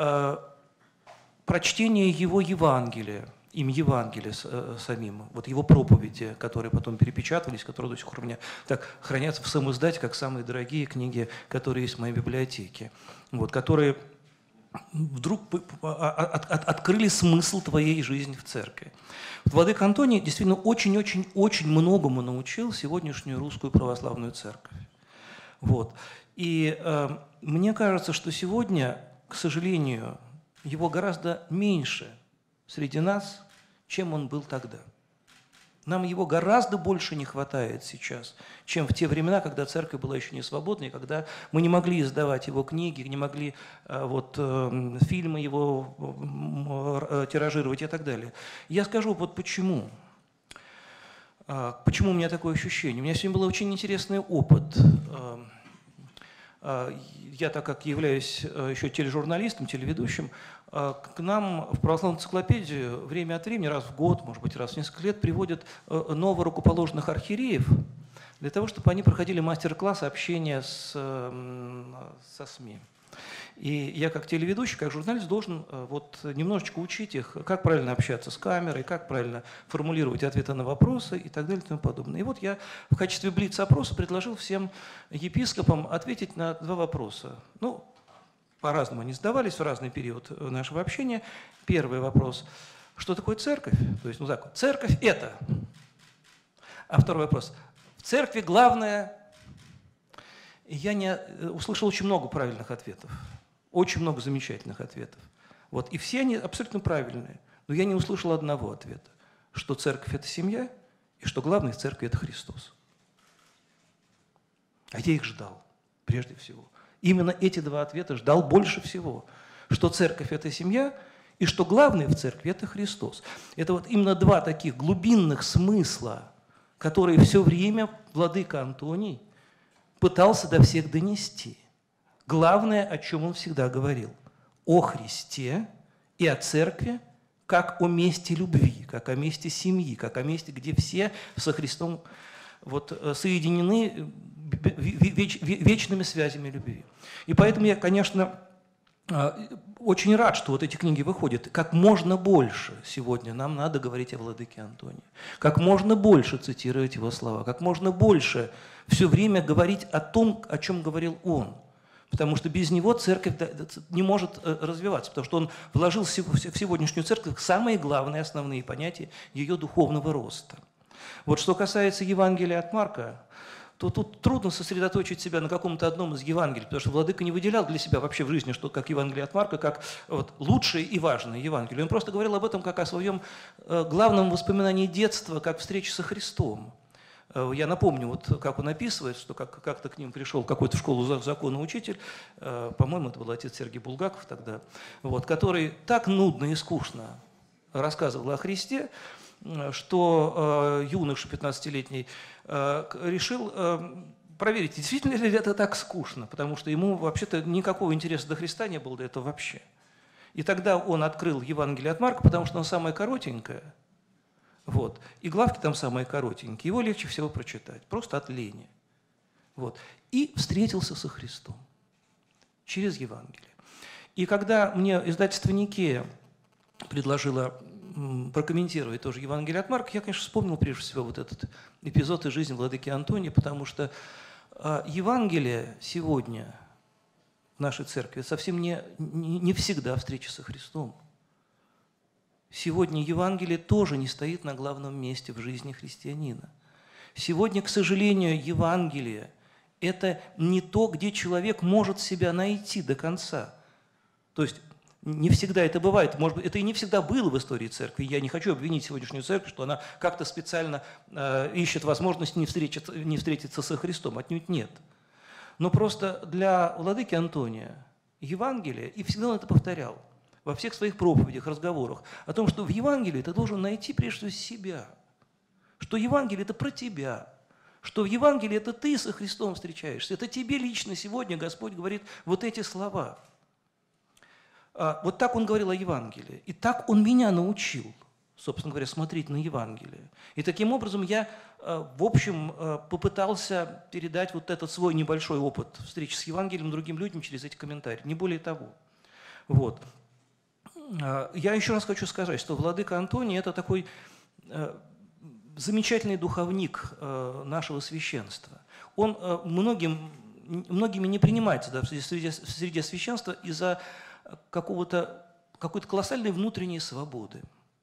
прочтение его Евангелия, им Евангелия самим, вот его проповеди, которые потом перепечатывались, которые до сих пор у меня так хранятся в самоиздате, как самые дорогие книги, которые есть в моей библиотеке, вот, которые вдруг открыли смысл твоей жизни в церкви. Владыка Антоний действительно очень-очень-очень многому научил сегодняшнюю русскую православную церковь. Вот. И э, мне кажется, что сегодня, к сожалению, его гораздо меньше среди нас, чем он был тогда. Нам его гораздо больше не хватает сейчас, чем в те времена, когда церковь была еще не свободной, когда мы не могли издавать его книги, не могли вот, фильмы его тиражировать и так далее. Я скажу, вот почему. Почему у меня такое ощущение? У меня сегодня был очень интересный опыт. Я, так как являюсь еще тележурналистом, телеведущим, к нам в православную энциклопедию время от времени, раз в год, может быть, раз в несколько лет, приводят новорукоположенных архиереев для того, чтобы они проходили мастер-класс общения с, со СМИ. И я как телеведущий, как журналист должен вот немножечко учить их, как правильно общаться с камерой, как правильно формулировать ответы на вопросы и так далее и тому подобное. И вот я в качестве блиц-опроса предложил всем епископам ответить на два вопроса. Ну, по-разному они задавались в разный период нашего общения. Первый вопрос: что такое церковь? То есть, ну так, церковь – это. А второй вопрос: в церкви главное. И я не услышал очень много правильных ответов, очень много замечательных ответов. Вот. И все они абсолютно правильные. Но я не услышал одного ответа, что церковь – это семья, и что главное в церкви – это Христос. А я их ждал, прежде всего. Именно эти два ответа ждал больше всего. что церковь – это семья, и что главное в церкви – это Христос. Это вот именно два таких глубинных смысла, которые все время владыка Антоний пытался до всех донести. Главное, о чем он всегда говорил – о Христе и о церкви, как о месте любви, как о месте семьи, как о месте, где все со Христом вот соединены веч, вечными связями любви. И поэтому я, конечно, очень рад, что вот эти книги выходят. Как можно больше сегодня нам надо говорить о владыке Антонии. Как можно больше цитировать его слова. Как можно больше все время говорить о том, о чем говорил он. Потому что без него церковь не может развиваться. Потому что он вложил в сегодняшнюю церковь самые главные основные понятия ее духовного роста. Вот что касается Евангелия от Марка, то тут трудно сосредоточить себя на каком-то одном из Евангелий, потому что владыка не выделял для себя вообще в жизни, что как Евангелие от Марка, как вот лучшее и важное Евангелие. Он просто говорил об этом как о своем главном воспоминании детства, как встрече со Христом. Я напомню, вот как он описывает, что как- как-то к ним пришел какой-то в школу закона учитель, по-моему, это был отец Сергей Булгаков тогда, вот, который так нудно и скучно рассказывал о Христе, что э, юноша пятнадцатилетний э, решил э, проверить, действительно ли это так скучно, потому что ему вообще-то никакого интереса до Христа не было до этого вообще. И тогда он открыл Евангелие от Марка, потому что оно самое коротенькое, вот, и главки там самые коротенькие, его легче всего прочитать, просто от лени. Вот. И встретился со Христом через Евангелие. И когда мне издательство «Никея» предложило прокомментировать тоже Евангелие от Марка, я, конечно, вспомнил прежде всего вот этот эпизод из жизни владыки Антония, потому что Евангелие сегодня в нашей церкви совсем не, не, не всегда встреча со Христом. Сегодня Евангелие тоже не стоит на главном месте в жизни христианина. Сегодня, к сожалению, Евангелие – это не то, где человек может себя найти до конца. То есть не всегда это бывает. Может быть, это и не всегда было в истории церкви. Я не хочу обвинить сегодняшнюю церковь, что она как-то специально э, ищет возможность не встретиться, не встретиться со Христом. Отнюдь нет. Но просто для владыки Антония Евангелие, и всегда он это повторял, во всех своих проповедях, разговорах, о том, что в Евангелии ты должен найти прежде всего себя. Что Евангелие – это про тебя. Что в Евангелии – это ты со Христом встречаешься. Это тебе лично сегодня Господь говорит вот эти слова. Вот так он говорил о Евангелии. И так он меня научил, собственно говоря, смотреть на Евангелие. И таким образом я, в общем, попытался передать вот этот свой небольшой опыт встречи с Евангелием другим людям через эти комментарии. Не более того. Вот. Я еще раз хочу сказать, что владыка Антоний – это такой замечательный духовник нашего священства. Он многим, многими не принимается да, среди, среди священства из-за какого-то, какой-то колоссальной внутренней свободы.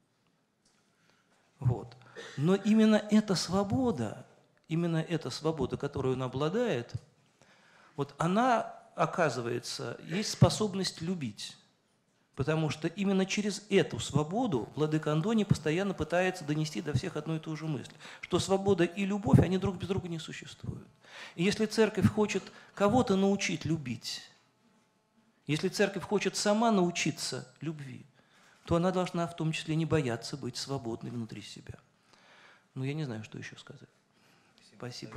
Вот. Но именно эта свобода, именно эта свобода, которую он обладает, вот она, оказывается, есть способность любить. Потому что именно через эту свободу владыка Антоний постоянно пытается донести до всех одну и ту же мысль, что свобода и любовь, они друг без друга не существуют. И если церковь хочет кого-то научить любить, если церковь хочет сама научиться любви, то она должна в том числе не бояться быть свободной внутри себя. Ну, я не знаю, что еще сказать. Спасибо.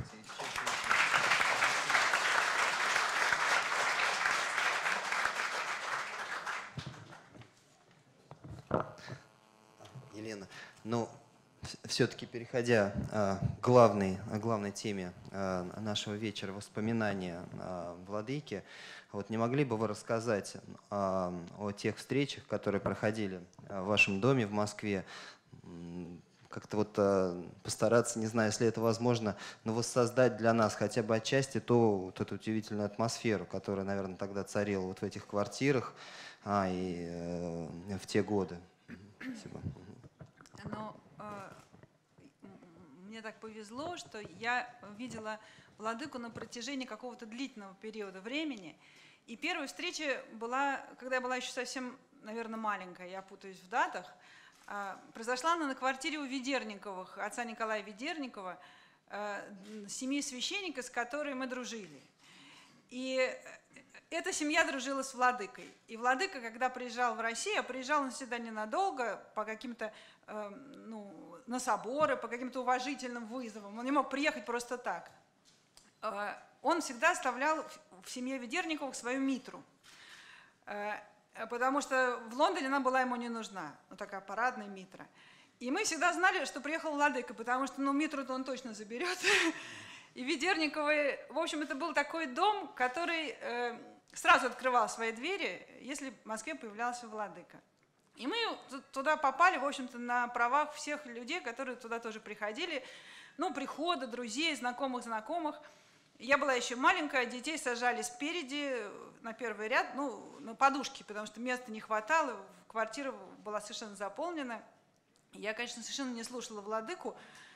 Елена, ну, все-таки переходя а, к главной, к главной теме а, нашего вечера, воспоминания а, владыки, вот не могли бы вы рассказать а, о тех встречах, которые проходили в вашем доме в Москве, как-то вот а, постараться, не знаю, если это возможно, но воссоздать для нас хотя бы отчасти ту, вот эту удивительную атмосферу, которая, наверное, тогда царила вот в этих квартирах а, и э, в те годы. Спасибо. Но э, мне так повезло, что я видела владыку на протяжении какого-то длительного периода времени. И первая встреча была, когда я была еще совсем, наверное, маленькая, я путаюсь в датах, э, произошла она на квартире у Ведерниковых, отца Николая Ведерникова, э, семьи священника, с которой мы дружили. И эта семья дружила с владыкой. И владыка, когда приезжал в Россию, приезжал он всегда ненадолго, по каким-то, э, ну, на соборы, по каким-то уважительным вызовам. Он не мог приехать просто так. Э, он всегда оставлял в семье Ведерниковых свою митру. Э, потому что в Лондоне она была ему не нужна. Ну, такая парадная митра. И мы всегда знали, что приехал владыка, потому что, ну, митру-то он точно заберет. И Ведерниковы, в общем, это был такой дом, который э, сразу открывал свои двери, если в Москве появлялся владыка. И мы туда попали, в общем-то, на правах всех людей, которые туда тоже приходили, ну, прихода, друзей, знакомых, знакомых. Я была еще маленькая, детей сажали спереди, на первый ряд, ну, на подушки, потому что места не хватало, квартира была совершенно заполнена. Я, конечно, совершенно не слушала владыку,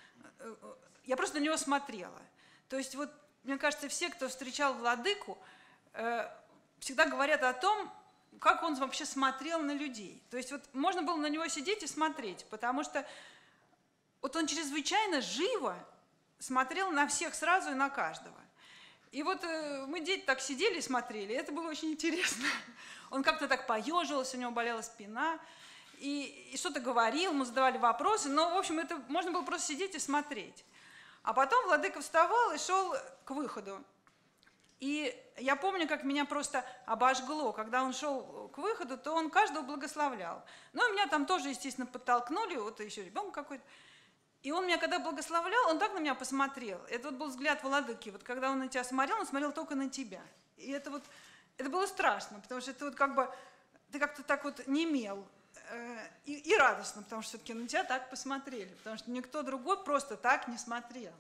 я просто на него смотрела. То есть, вот, мне кажется, все, кто встречал владыку, э, всегда говорят о том, как он вообще смотрел на людей. То есть, вот, можно было на него сидеть и смотреть, потому что вот он чрезвычайно живо смотрел на всех сразу и на каждого. И вот э, мы, дети, так сидели и смотрели, и это было очень интересно. Он как-то так поеживался, у него болела спина, и, и что-то говорил, мы задавали вопросы, но, в общем, это можно было просто сидеть и смотреть. А потом владыка вставал и шел к выходу. И я помню, как меня просто обожгло. Когда он шел к выходу, то он каждого благословлял. Ну, меня там тоже, естественно, подтолкнули, вот еще ребенок какой-то. И он меня, когда благословлял, он так на меня посмотрел. Это вот был взгляд владыки. Вот когда он на тебя смотрел, он смотрел только на тебя. И это вот, это было страшно, потому что это вот как бы, ты как-то так вот немел. И, и радостно, потому что все-таки на тебя так посмотрели, потому что никто другой просто так не смотрел.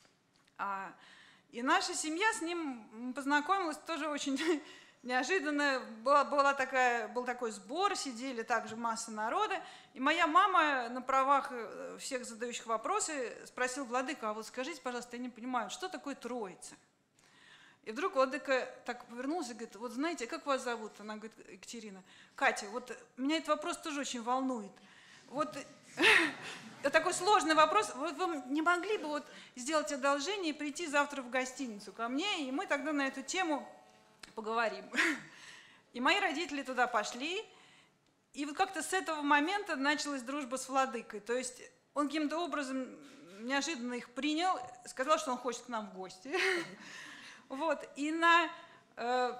А, и наша семья с ним познакомилась тоже очень неожиданно. Была, была такая, был такой сбор, сидели также масса народа, и моя мама на правах всех задающих вопросы спросила: владыка, а вот скажите, пожалуйста, я не понимаю, что такое Троица? И вдруг владыка так повернулся и говорит: вот знаете, как вас зовут? Она говорит: Екатерина. Катя, вот меня этот вопрос тоже очень волнует. Вот это такой сложный вопрос. Вот вы не могли бы вот сделать одолжение и прийти завтра в гостиницу ко мне, и мы тогда на эту тему поговорим. И мои родители туда пошли, и вот как-то с этого момента началась дружба с владыкой. То есть он каким-то образом неожиданно их принял, сказал, что он хочет к нам в гости. Вот, и на э,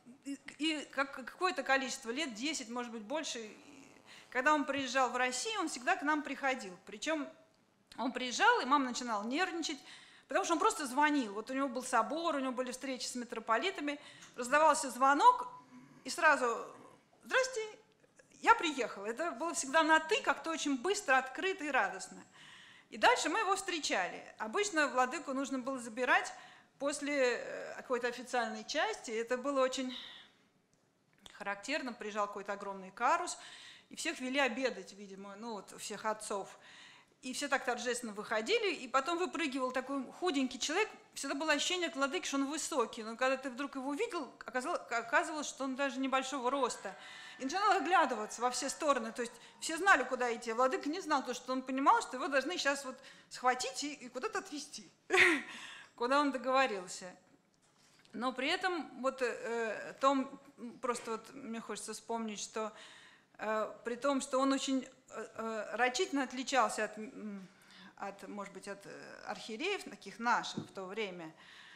и как, какое-то количество лет, десять, может быть, больше, когда он приезжал в Россию, он всегда к нам приходил. Причем он приезжал, и мама начинала нервничать, потому что он просто звонил. Вот у него был собор, у него были встречи с митрополитами, раздавался звонок, и сразу: здрасте, я приехала. Это было всегда на «ты», как-то очень быстро, открыто и радостно. И дальше мы его встречали. Обычно владыку нужно было забирать после какой-то официальной части. Это было очень характерно. Приезжал какой-то огромный карус, и всех вели обедать, видимо, ну вот всех отцов. И все так торжественно выходили, и потом выпрыгивал такой худенький человек. Всегда было ощущение от владыки, что он высокий. Но когда ты вдруг его увидел, оказалось, что он даже небольшого роста. И начинал оглядываться во все стороны. То есть все знали, куда идти. А владыка не знал, потому что он понимал, что его должны сейчас вот схватить и, и куда-то отвезти, куда он договорился. Но при этом, вот э, том, просто вот мне хочется вспомнить, что э, при том, что он очень э, рачительно отличался от, от, может быть, от архиереев, таких наших в то время,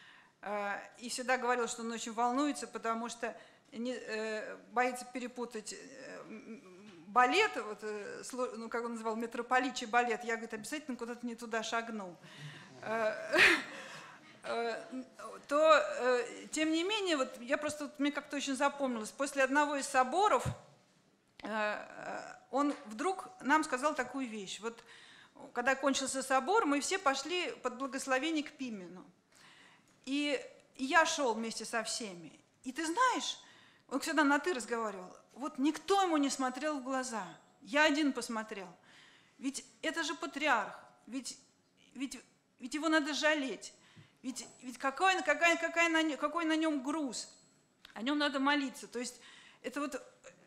э, и всегда говорил, что он очень волнуется, потому что не, э, боится перепутать э, балет, вот, э, ну, как он называл, митрополичий балет. Я, говорит, обязательно куда-то не туда шагну. То, тем не менее, вот я просто, вот, мне как-то очень запомнилось, после одного из соборов он вдруг нам сказал такую вещь. Вот когда кончился собор, мы все пошли под благословение к Пимену. И, и я шел вместе со всеми. И ты знаешь, он всегда на «ты» разговаривал, вот никто ему не смотрел в глаза. Я один посмотрел. Ведь это же патриарх, ведь, ведь, ведь его надо жалеть. Ведь, ведь какой, какая, какая на, какой на нем груз, о нем надо молиться. То есть это вот,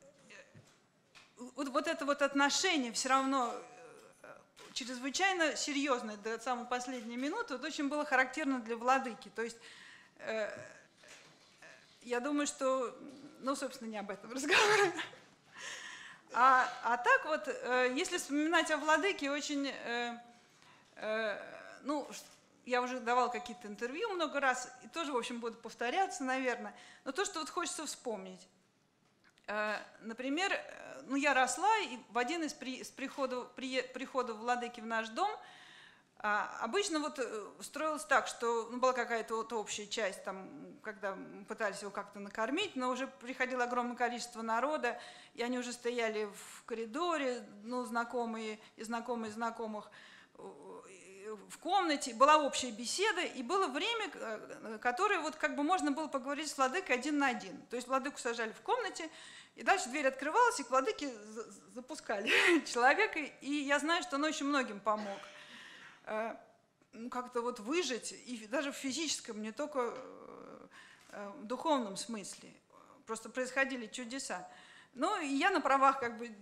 вот, вот это вот отношение все равно чрезвычайно серьезное до самой последней минуты, вот очень было характерно для владыки. То есть э, я думаю, что, ну, собственно, не об этом разговор. А, а так вот, э, если вспоминать о владыке, очень, э, э, ну, я уже давал какие-то интервью много раз, и тоже, в общем, буду повторяться, наверное, но то, что вот хочется вспомнить. Э, например, ну, я росла, и в один из, при, из приходов, при, приходов владыки в наш дом а, обычно вот строилось так, что ну, была какая-то вот общая часть, там, когда пытались его как-то накормить, но уже приходило огромное количество народа, и они уже стояли в коридоре, ну, знакомые и знакомые знакомых, в комнате, была общая беседа, и было время, которое вот как бы можно было поговорить с владыкой один на один. То есть владыку сажали в комнате, и дальше дверь открывалась, и к владыке запускали человека, и я знаю, что он очень многим помог. Ну, как-то вот выжить, и даже в физическом, не только в духовном смысле. Просто происходили чудеса. Ну, и я на правах как бы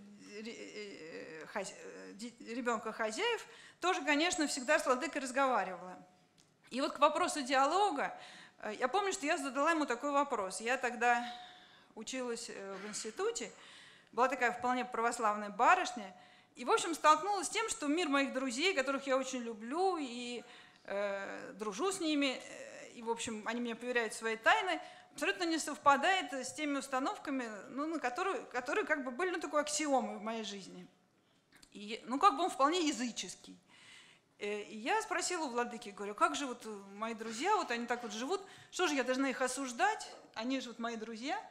ребенка хозяев тоже, конечно, всегда с владыкой разговаривала. И вот к вопросу диалога, я помню, что я задала ему такой вопрос. Я тогда училась в институте, была такая вполне православная барышня, и, в общем, столкнулась с тем, что мир моих друзей, которых я очень люблю и э, дружу с ними, и, в общем, они мне поверяют свои тайны, абсолютно не совпадает с теми установками, ну, на которые, которые как бы были ну, такой аксиомой в моей жизни. И, ну, как бы он вполне языческий. И я спросила у владыки, говорю, как же вот мои друзья, вот они так вот живут, что же я должна их осуждать, они же вот мои друзья.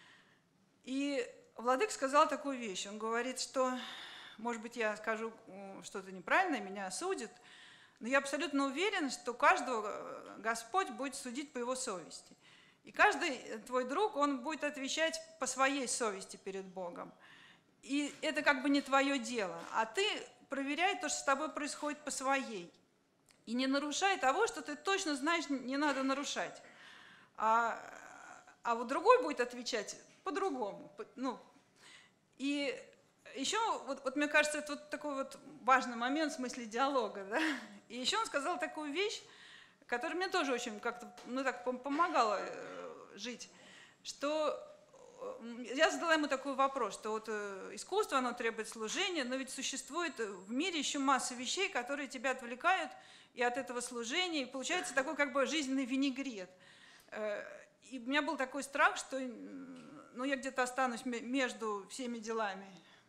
И владыка сказал такую вещь, он говорит, что, может быть, я скажу что-то неправильное, меня осудят, но я абсолютно уверен, что каждого Господь будет судить по его совести. И каждый твой друг, он будет отвечать по своей совести перед Богом. И это как бы не твое дело, а ты проверяй то, что с тобой происходит по своей. И не нарушай того, что ты точно знаешь, не надо нарушать. А, а вот другой будет отвечать по-другому. Ну, и еще, вот, вот мне кажется, это вот такой вот важный момент в смысле диалога. Да? И еще он сказал такую вещь, которая мне тоже очень как-то ну, так помогала жить, что я задала ему такой вопрос, что вот искусство, оно требует служения, но ведь существует в мире еще масса вещей, которые тебя отвлекают и от этого служения, и получается такой как бы жизненный винегрет. И у меня был такой страх, что ну, я где-то останусь между всеми делами.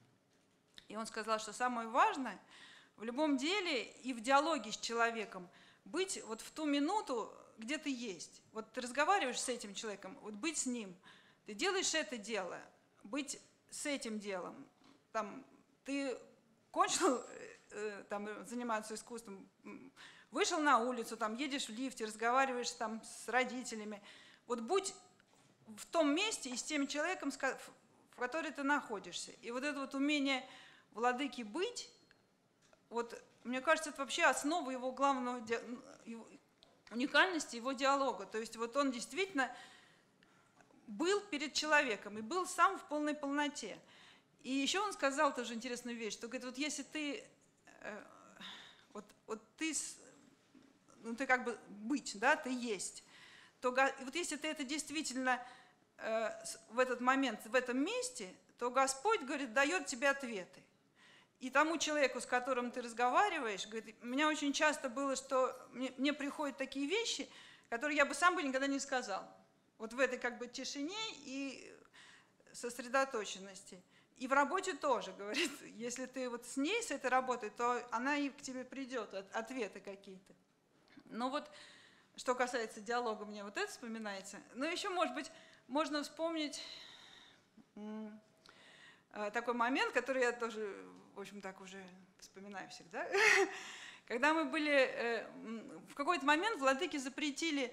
И он сказал, что самое важное в любом деле и в диалоге с человеком быть вот в ту минуту, где ты есть. Вот ты разговариваешь с этим человеком, вот быть с ним. Ты делаешь это дело, быть с этим делом. Там, ты кончил э, там, заниматься искусством, вышел на улицу, там, едешь в лифте, разговариваешь там, с родителями. Вот будь в том месте и с тем человеком, в котором ты находишься. И вот это вот умение владыки быть, вот, мне кажется, это вообще основа его главного, его, уникальности его диалога. То есть вот он действительно был перед человеком и был сам в полной полноте. И еще он сказал тоже интересную вещь, что говорит, вот если ты, э, вот, вот ты, ну ты как бы быть, да, ты есть, то вот если ты это действительно э, в этот момент, в этом месте, то Господь, говорит, дает тебе ответы. И тому человеку, с которым ты разговариваешь, говорит, у меня очень часто было, что мне, мне приходят такие вещи, которые я бы сам бы никогда не сказал. Вот в этой как бы тишине и сосредоточенности. И в работе тоже, говорит, если ты вот с ней, с этой работой, то она и к тебе придет, ответы какие-то. Ну вот, что касается диалога, мне вот это вспоминается. Но еще, может быть, можно вспомнить такой момент, который я тоже, в общем, так уже вспоминаю всегда. Когда мы были, в какой-то момент владыки запретили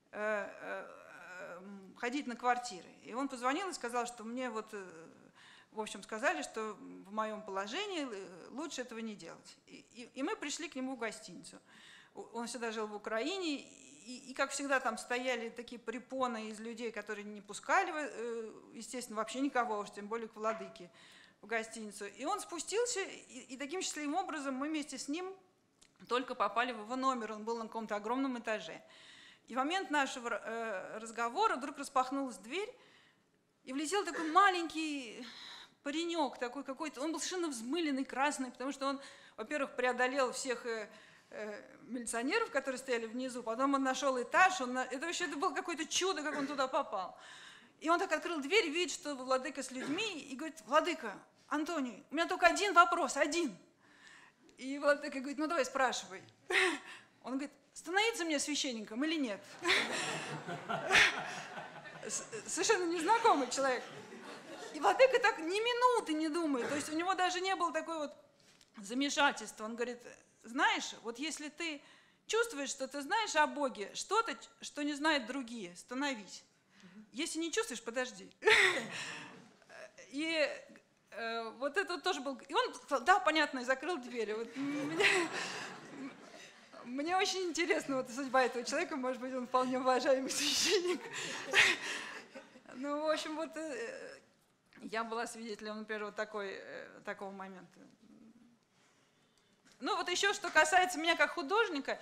ходить на квартиры. И он позвонил и сказал, что мне вот, в общем, сказали, что в моем положении лучше этого не делать. И, и, и мы пришли к нему в гостиницу. Он всегда жил в Украине, и, и, как всегда, там стояли такие препоны из людей, которые не пускали, естественно, вообще никого, уж тем более к владыке, в гостиницу. И он спустился, и, и таким счастливым образом мы вместе с ним только попали в его номер. Он был на каком-то огромном этаже. И в момент нашего э, разговора вдруг распахнулась дверь, и влетел такой маленький паренек, такой какой-то, он был совершенно взмыленный, красный, потому что он, во-первых, преодолел всех э, э, милиционеров, которые стояли внизу, потом он нашел этаж, он, на... это вообще это было какое-то чудо, как он туда попал. И он так открыл дверь, видит, что владыка с людьми, и говорит: владыка, Антоний, у меня только один вопрос, один. И владыка говорит: ну давай спрашивай. Он говорит: становиться мне священником или нет? Совершенно незнакомый человек. И владыка так ни минуты не думает, то есть у него даже не было такой вот замешательства. Он говорит: знаешь, вот если ты чувствуешь, что ты знаешь о Боге что-то, что не знают другие, становись. Если не чувствуешь, подожди. И э, вот это вот тоже был... И он сказал: да, понятно, и закрыл дверь. Вот мне, мне очень интересна вот судьба этого человека, может быть, он вполне уважаемый священник. Ну, в общем, вот... Э, я была свидетелем, например, вот такой, такого момента. Ну вот еще, что касается меня как художника,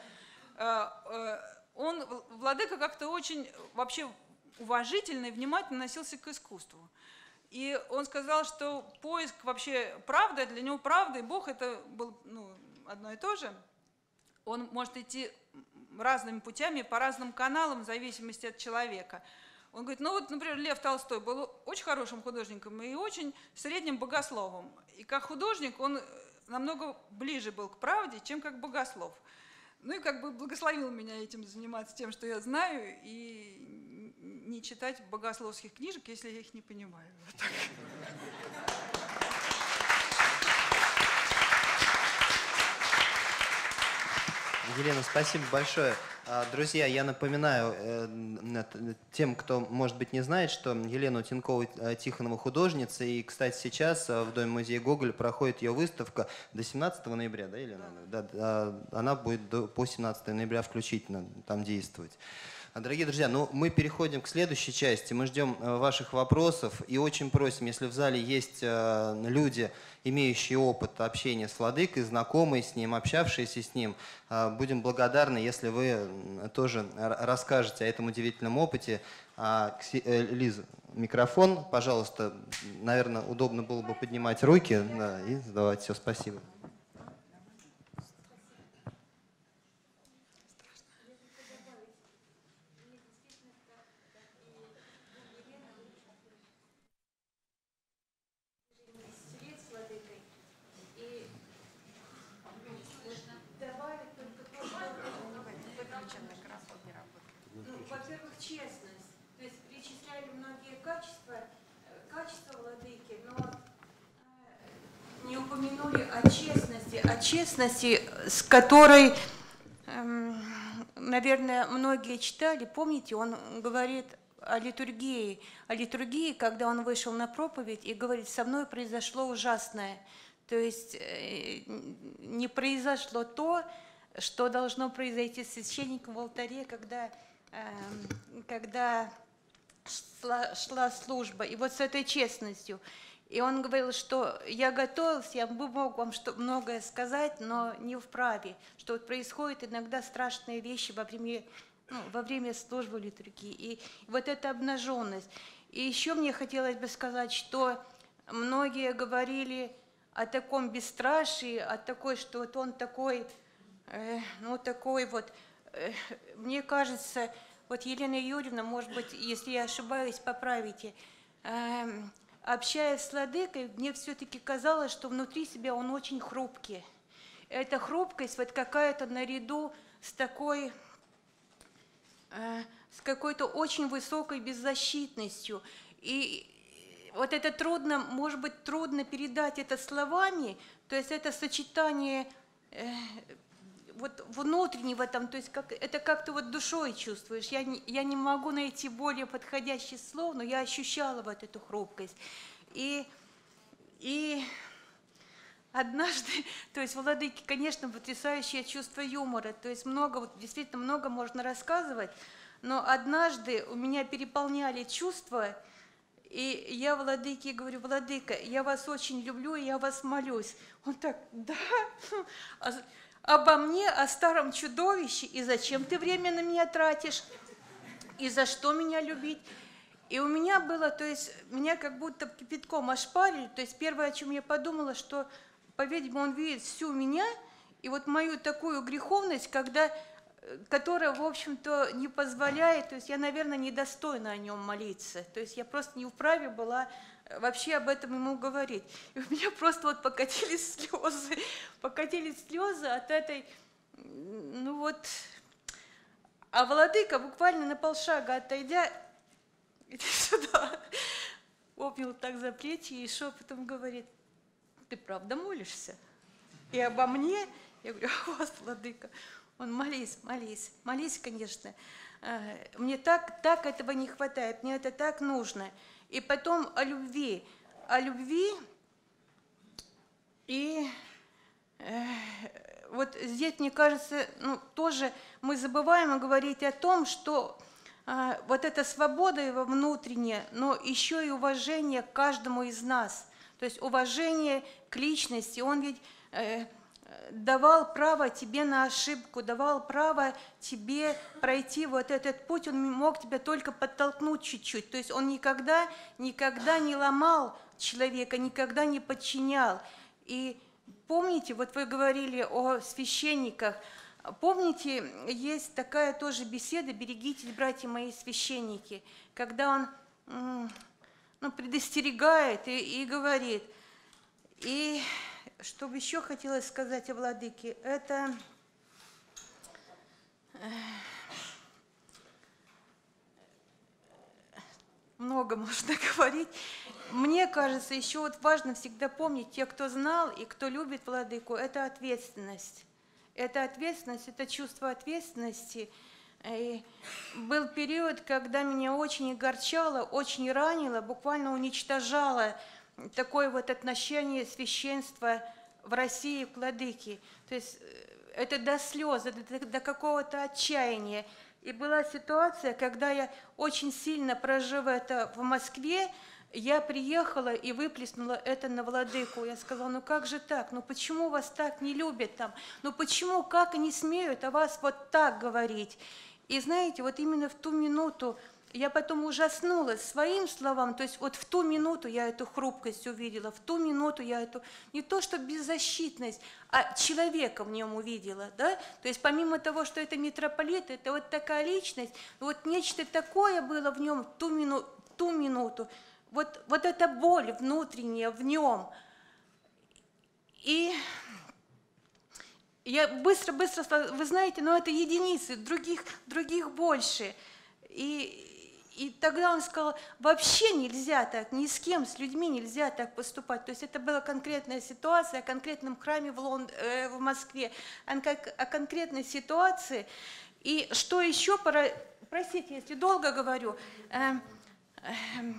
он, владыка, как-то очень вообще уважительно и внимательно относился к искусству. И он сказал, что поиск вообще правды, для него правда и Бог это было, ну, одно и то же. Он может идти разными путями, по разным каналам, в зависимости от человека. Он говорит: ну вот, например, Лев Толстой был очень хорошим художником и очень средним богословом. И как художник он намного ближе был к правде, чем как богослов. Ну и как бы благословил меня этим заниматься тем, что я знаю, и не читать богословских книжек, если я их не понимаю. Вот так. Елена, спасибо большое. Друзья, я напоминаю тем, кто, может быть, не знает, что Елена Тинкова-Тихонова художница, и, кстати, сейчас в Доме-музее Гоголя проходит ее выставка до семнадцатого ноября, да, Елена? Да. Да, она будет до, по семнадцатого ноября включительно там действовать. Дорогие друзья, ну мы переходим к следующей части. Мы ждем ваших вопросов и очень просим, если в зале есть люди, имеющие опыт общения с владыкой, знакомые с ним, общавшиеся с ним, будем благодарны, если вы тоже расскажете о этом удивительном опыте. Лиза, микрофон, пожалуйста. Наверное, удобно было бы поднимать руки, да, и задавать. Все, спасибо. Во-первых, честность. То есть перечисляли многие качества, качества владыки, но не упомянули о честности, о честности, с которой, наверное, многие читали. Помните, он говорит о литургии, о литургии, когда он вышел на проповедь и говорит: со мной произошло ужасное. То есть не произошло то, что должно произойти с священником в алтаре, когда, когда шла, шла служба. И вот с этой честностью. И он говорил, что я готовился, я бы мог вам что, многое сказать, но не вправе, что вот происходят иногда страшные вещи во время, ну, во время службы литургии. И вот эта обнаженность. И еще мне хотелось бы сказать, что многие говорили о таком бесстрашии, о такой, что вот он такой, э, ну такой вот, э, мне кажется, вот Елена Юрьевна, может быть, если я ошибаюсь, поправите, э, общаясь с владыкой, мне все-таки казалось, что внутри себя он очень хрупкий. Эта хрупкость вот какая-то наряду с такой, э, с какой-то очень высокой беззащитностью. И вот это трудно, может быть, трудно передать это словами, то есть это сочетание э, вот внутреннего там, то есть как, это как-то вот душой чувствуешь. Я не, я не могу найти более подходящих слов, но я ощущала вот эту хрупкость. И, и однажды, то есть у владыки, конечно, потрясающее чувство юмора, то есть много, вот действительно много можно рассказывать, но однажды у меня переполняли чувства. И я владыке говорю: владыка, я вас очень люблю, и я вас молюсь. Он так: да. А, обо мне, о старом чудовище, и зачем ты время на меня тратишь, и за что меня любить. И у меня было, то есть, меня как будто кипятком ошпарили, то есть первое, о чем я подумала, что, по-видимому, он видит всю меня, и вот мою такую греховность, когда, которая, в общем-то, не позволяет, то есть я, наверное, недостойна о нем молиться, то есть я просто не вправе была вообще об этом ему говорить. И у меня просто вот покатились слезы, покатились слезы от этой, ну вот, а владыка буквально на полшага отойдя, иди сюда, обнял так за плечи и шепотом говорит: ты правда молишься? И обо мне? Я говорю: а вас, владыка? Он: молись, молись, молись, конечно. Мне так, так этого не хватает, мне это так нужно. И потом о любви, о любви, и э, вот здесь, мне кажется, ну, тоже мы забываем говорить о том, что э, вот эта свобода его внутренняя, но еще и уважение к каждому из нас, то есть уважение к личности. Он ведь э, давал право тебе на ошибку, давал право тебе пройти вот этот путь, он мог тебя только подтолкнуть чуть-чуть. То есть он никогда, никогда не ломал человека, никогда не подчинял. И помните, вот вы говорили о священниках, помните, есть такая тоже беседа «Берегитесь, братья мои священники», когда он ну, предостерегает и, и говорит, и... Что бы еще хотелось сказать о владыке, это много можно говорить. Мне кажется, еще вот важно всегда помнить, те, кто знал и кто любит владыку, это ответственность. Это ответственность, это чувство ответственности. И был период, когда меня очень огорчало, очень ранило, буквально уничтожало такое вот отношение священства в России к владыке. То есть это до слез, до, до какого-то отчаяния. И была ситуация, когда я очень сильно прожив это в Москве, я приехала и выплеснула это на владыку. Я сказала: ну как же так? Ну почему вас так не любят там? Ну почему, как они смеют о вас вот так говорить? И знаете, вот именно в ту минуту я потом ужаснулась своим словам, то есть вот в ту минуту я эту хрупкость увидела, в ту минуту я эту, не то что беззащитность, а человека в нем увидела, да? То есть помимо того, что это митрополит, это вот такая личность, вот нечто такое было в нем в ту, мину, ту минуту, вот, вот эта боль внутренняя в нем. И я быстро-быстро, вы знаете, но это единицы, других, других больше. И И тогда он сказал: вообще нельзя так, ни с кем, с людьми нельзя так поступать. То есть это была конкретная ситуация о конкретном храме в, Лонд... э, в Москве, о, о конкретной ситуации. И что еще, пора... простите, если долго говорю, э, э,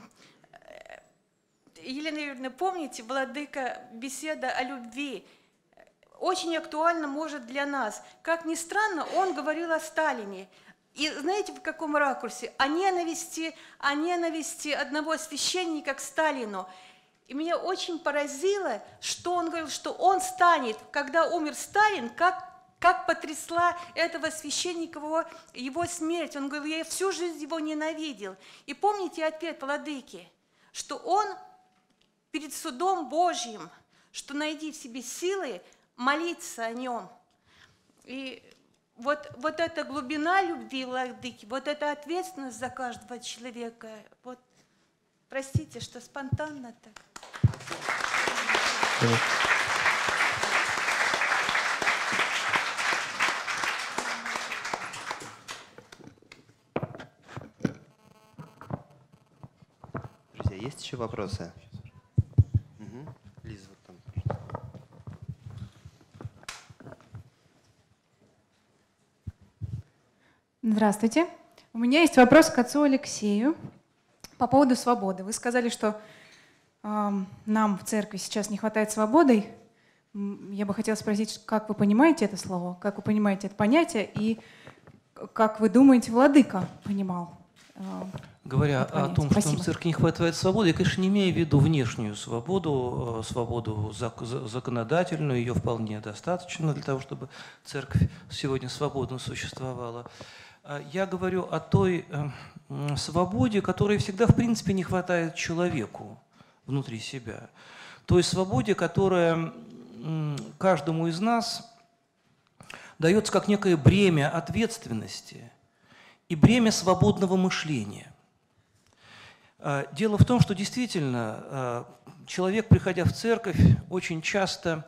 Елена Юрьевна, помните, владыка, беседа о любви, очень актуально, может, для нас. Как ни странно, он говорил о Сталине. И знаете, в каком ракурсе? О ненависти, о ненависти одного священника к Сталину. И меня очень поразило, что он говорил, что он станет, когда умер Сталин, как, как потрясла этого священника его, его смерть. Он говорил: я всю жизнь его ненавидел. И помните ответ владыки, что он перед судом Божьим, что найди в себе силы молиться о нем. И Вот, вот эта глубина любви владыки, вот эта ответственность за каждого человека, вот, простите, что спонтанно так. Друзья, есть еще вопросы? Угу. Лиза, вот там. Здравствуйте. У меня есть вопрос к отцу Алексею по поводу свободы. Вы сказали, что э, нам в церкви сейчас не хватает свободы. Я бы хотела спросить, как вы понимаете это слово, как вы понимаете это понятие и как вы думаете, владыка понимал? Э, Говоря о том, Спасибо. что в церкви не хватает свободы, я, конечно, не имею в виду внешнюю свободу, свободу законодательную, ее вполне достаточно для того, чтобы церковь сегодня свободно существовала. Я говорю о той свободе, которой всегда, в принципе, не хватает человеку внутри себя. Той свободе, которая каждому из нас дается как некое бремя ответственности и бремя свободного мышления. Дело в том, что действительно человек, приходя в церковь, очень часто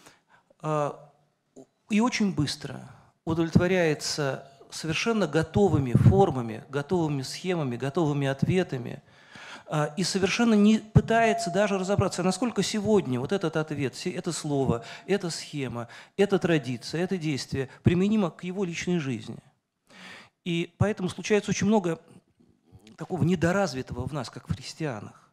и очень быстро удовлетворяется совершенно готовыми формами, готовыми схемами, готовыми ответами и совершенно не пытается даже разобраться, насколько сегодня вот этот ответ, это слово, эта схема, эта традиция, это действие применимо к его личной жизни. И поэтому случается очень много такого недоразвитого в нас, как в христианах.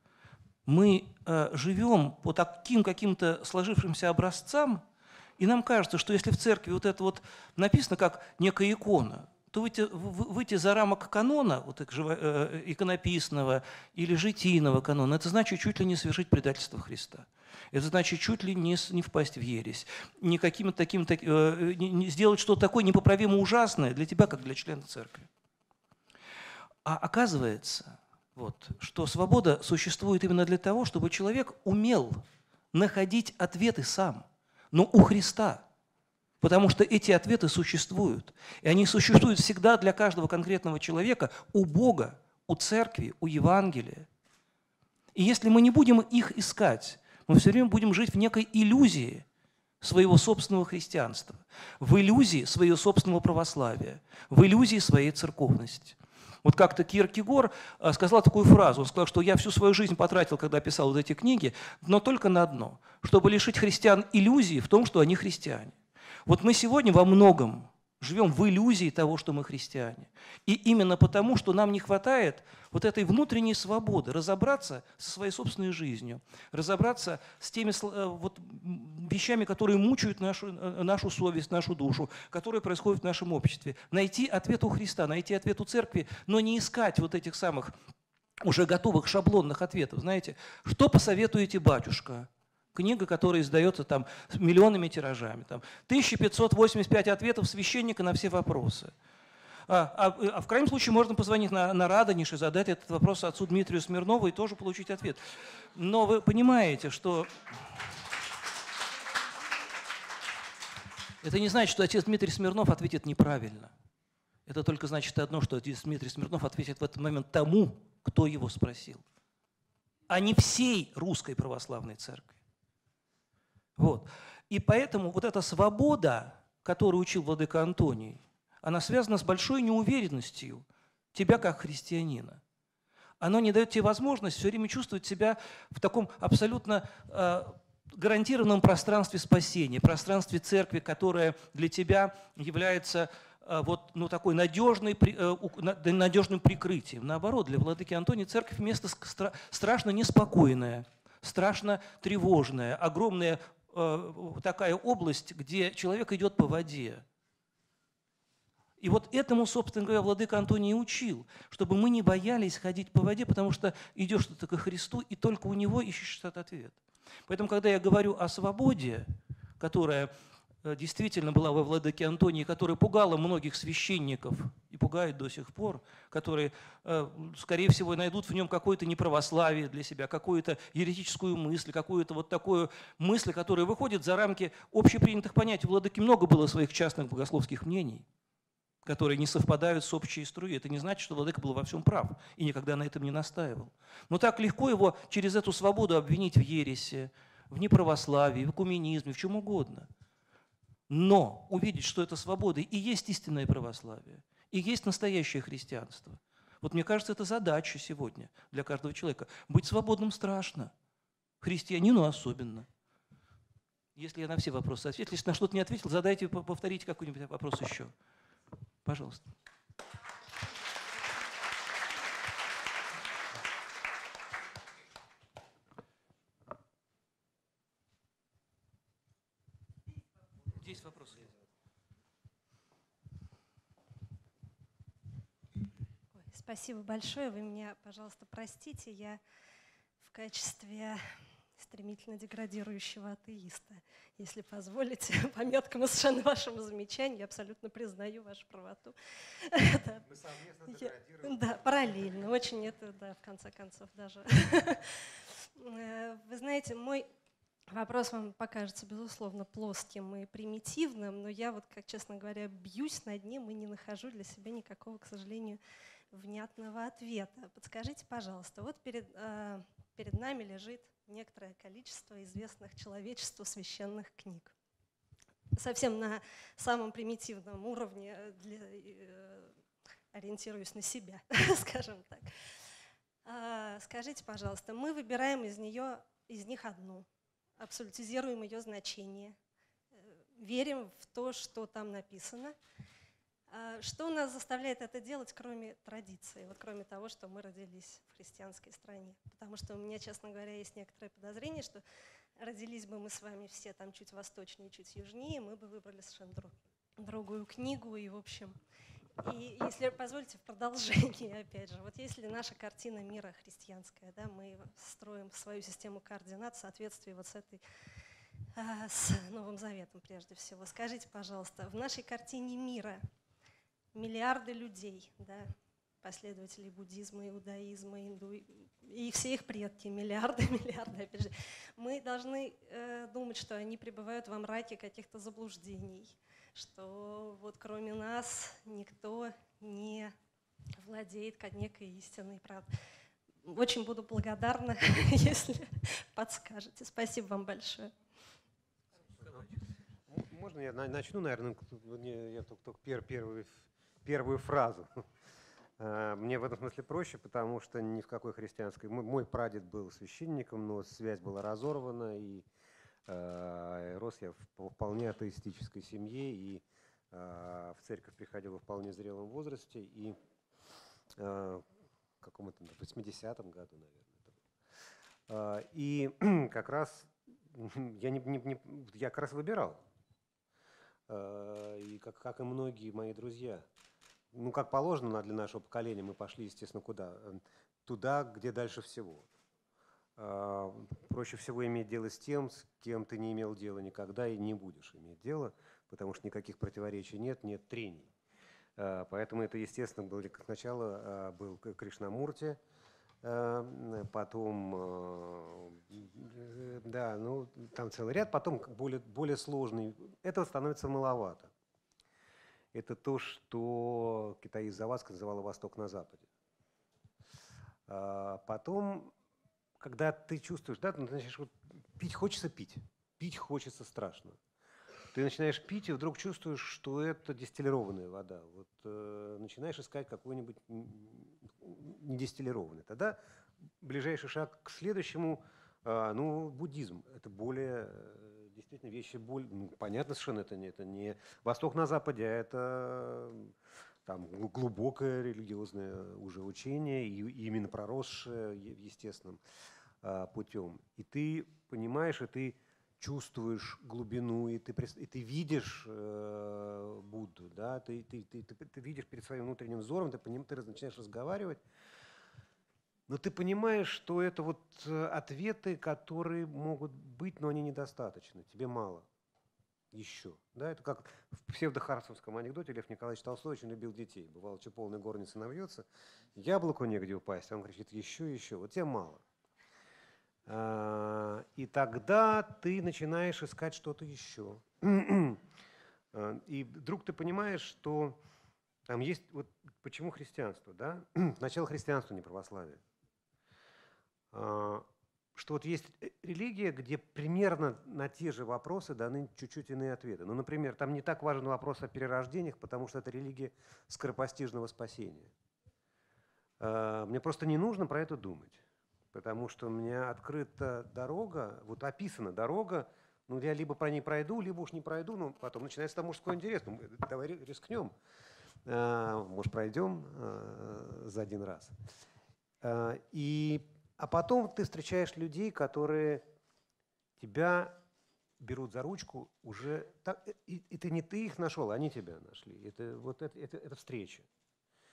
Мы э, живем по таким каким-то сложившимся образцам, и нам кажется, что если в церкви вот это вот написано как некая икона, то выйти, выйти за рамок канона, вот, э, иконописного или житийного канона, это значит чуть ли не совершить предательство Христа. Это значит чуть ли не, не впасть в ересь, не каким-то таким, так, э, не, не сделать что-то такое непоправимо ужасное для тебя, как для члена церкви. А оказывается, вот, что свобода существует именно для того, чтобы человек умел находить ответы сам, но у Христа. Потому что эти ответы существуют. И они существуют всегда для каждого конкретного человека, у Бога, у церкви, у Евангелия. И если мы не будем их искать, мы все время будем жить в некой иллюзии своего собственного христианства, в иллюзии своего собственного православия, в иллюзии своей церковности. Вот как-то Кьеркегор сказал такую фразу, он сказал, что я всю свою жизнь потратил, когда писал вот эти книги, но только на одно, чтобы лишить христиан иллюзии в том, что они христиане. Вот мы сегодня во многом живем в иллюзии того, что мы христиане. И именно потому, что нам не хватает вот этой внутренней свободы разобраться со своей собственной жизнью, разобраться с теми вот вещами, которые мучают нашу, нашу совесть, нашу душу, которые происходят в нашем обществе. Найти ответ у Христа, найти ответ у церкви, но не искать вот этих самых уже готовых шаблонных ответов. Знаете, что посоветуете, батюшка? Книга, которая издается там миллионными тиражами. Там, тысяча пятьсот восемьдесят пять ответов священника на все вопросы. А, а, а в крайнем случае можно позвонить на, на Радонеж и задать этот вопрос отцу Дмитрию Смирнову и тоже получить ответ. Но вы понимаете, что это не значит, что отец Дмитрий Смирнов ответит неправильно. Это только значит одно, что отец Дмитрий Смирнов ответит в этот момент тому, кто его спросил, а не всей русской православной церкви. Вот. И поэтому вот эта свобода, которую учил владыка Антоний, она связана с большой неуверенностью тебя как христианина. Она не дает тебе возможность все время чувствовать себя в таком абсолютно э, гарантированном пространстве спасения, пространстве церкви, которое для тебя является э, вот, ну, такой надежной, э, надежным прикрытием. Наоборот, для владыки Антония церковь место стра страшно неспокойное, страшно тревожное, огромная э, такая область, где человек идет по воде. И вот этому, собственно говоря, владыка Антоний учил, чтобы мы не боялись ходить по воде, потому что идешь ты ко Христу, и только у Него ищешь этот ответ. Поэтому, когда я говорю о свободе, которая действительно была во владыке Антонии, которая пугала многих священников и пугает до сих пор, которые, скорее всего, найдут в нем какое-то неправославие для себя, какую-то еретическую мысль, какую-то вот такую мысль, которая выходит за рамки общепринятых понятий. У владыки много было своих частных богословских мнений, которые не совпадают с общей струей. Это не значит, что владыка был во всем прав и никогда на этом не настаивал. Но так легко его через эту свободу обвинить в ересе, в неправославии, в экуменизме, в чем угодно. Но увидеть, что это свобода и есть истинное православие, и есть настоящее христианство. Вот мне кажется, это задача сегодня для каждого человека. Быть свободным страшно, христианину особенно. Если я на все вопросы ответил, если на что-то не ответил, задайте, повторите какой-нибудь вопрос еще. Пожалуйста. Здесь вопросы. Спасибо большое. Вы меня, пожалуйста, простите. Я в качестве стремительно деградирующего атеиста, если позволите, по меткому совершенно вашему замечанию, я абсолютно признаю вашу правоту. Мы совместно деградируем. Да, параллельно. Очень это, да, в конце концов даже. Вы знаете, мой вопрос вам покажется, безусловно, плоским и примитивным, но я вот, как честно говоря, бьюсь над ним и не нахожу для себя никакого, к сожалению, внятного ответа. Подскажите, пожалуйста, вот перед, э, перед нами лежит некоторое количество известных человечеству священных книг. Совсем на самом примитивном уровне, для, э, ориентируюсь на себя, скажем так. Э, скажите, пожалуйста, мы выбираем из, нее, из них одну, абсолютизируем ее значение, верим в то, что там написано. Что нас заставляет это делать, кроме традиции, вот кроме того, что мы родились в христианской стране? Потому что у меня, честно говоря, есть некоторое подозрение, что родились бы мы с вами все там чуть восточнее, чуть южнее, мы бы выбрали совершенно друг, другую книгу. И, в общем, и если позволите, в продолжение, опять же, вот если наша картина мира христианская, да, мы строим свою систему координат в соответствии вот с этой, с Новым Заветом прежде всего. Скажите, пожалуйста, в нашей картине мира миллиарды людей, да, последователей буддизма, иудаизма, инду, и все их предки, миллиарды, миллиарды, опять же, мы должны э, думать, что они пребывают во мраке каких-то заблуждений, что вот кроме нас никто не владеет как некой истинной правдой. Очень буду благодарна, если подскажете. Спасибо вам большое. Можно я начну, наверное, я только, только пер, первую, первую фразу. Мне в этом смысле проще, потому что ни в какой христианской... Мой прадед был священником, но связь была разорвана, и э, рос я в вполне атеистической семье, и э, в церковь приходил в вполне зрелом возрасте, и э, в каком-то восьмидесятом году, наверное. Э, и как раз я, не, не, не, я как раз выбирал, э, и как, как и многие мои друзья. Ну, как положено для нашего поколения, мы пошли, естественно, куда? Туда, где дальше всего. Проще всего иметь дело с тем, с кем ты не имел дела никогда и не будешь иметь дело, потому что никаких противоречий нет, нет трений. Поэтому это, естественно, было, сначала был Кришнамурти, потом, да, ну, там целый ряд, потом более, более сложный. Этого становится маловато. Это то, что китаист Завадский называл «Восток на Западе». А потом, когда ты чувствуешь, да, ты начинаешь вот, пить хочется пить, пить хочется страшно. Ты начинаешь пить и вдруг чувствуешь, что это дистиллированная вода. Вот, э, начинаешь искать какой-нибудь недистиллированный. Тогда ближайший шаг к следующему, э, ну, буддизм. Это более, э, действительно, вещи более, ну, понятно совершенно, это не, это не Восток на Западе, а это там глубокое религиозное уже учение, и именно проросшее естественным э, путем. И ты понимаешь, и ты чувствуешь глубину, и ты, и ты видишь э, Будду, да? ты, ты, ты, ты, ты видишь перед своим внутренним взором, ты, по ним, ты начинаешь разговаривать, но ты понимаешь, что это вот ответы, которые могут быть, но они недостаточны, тебе мало еще. Да? Это как в псевдохарцевском анекдоте Лев Николаевич Толстой очень любил детей. Бывало, что полная горница навьется, яблоку негде упасть, а он кричит еще, еще, вот тебе мало. И тогда ты начинаешь искать что-то еще. И вдруг ты понимаешь, что там есть... Вот почему христианство? Да? Сначала христианство, не православие. Что вот есть религия, где примерно на те же вопросы даны чуть-чуть иные ответы. Ну, например, там не так важен вопрос о перерождениях, потому что это религия скоропостижного спасения. Мне просто не нужно про это думать. Потому что у меня открыта дорога, вот описана дорога, ну я либо по ней пройду, либо уж не пройду, но потом начинается там мужской интерес, ну давай рискнем, может пройдем за один раз. И, а потом ты встречаешь людей, которые тебя берут за ручку уже, так, и, и ты не ты их нашел, они тебя нашли, это, вот это, это, это встреча.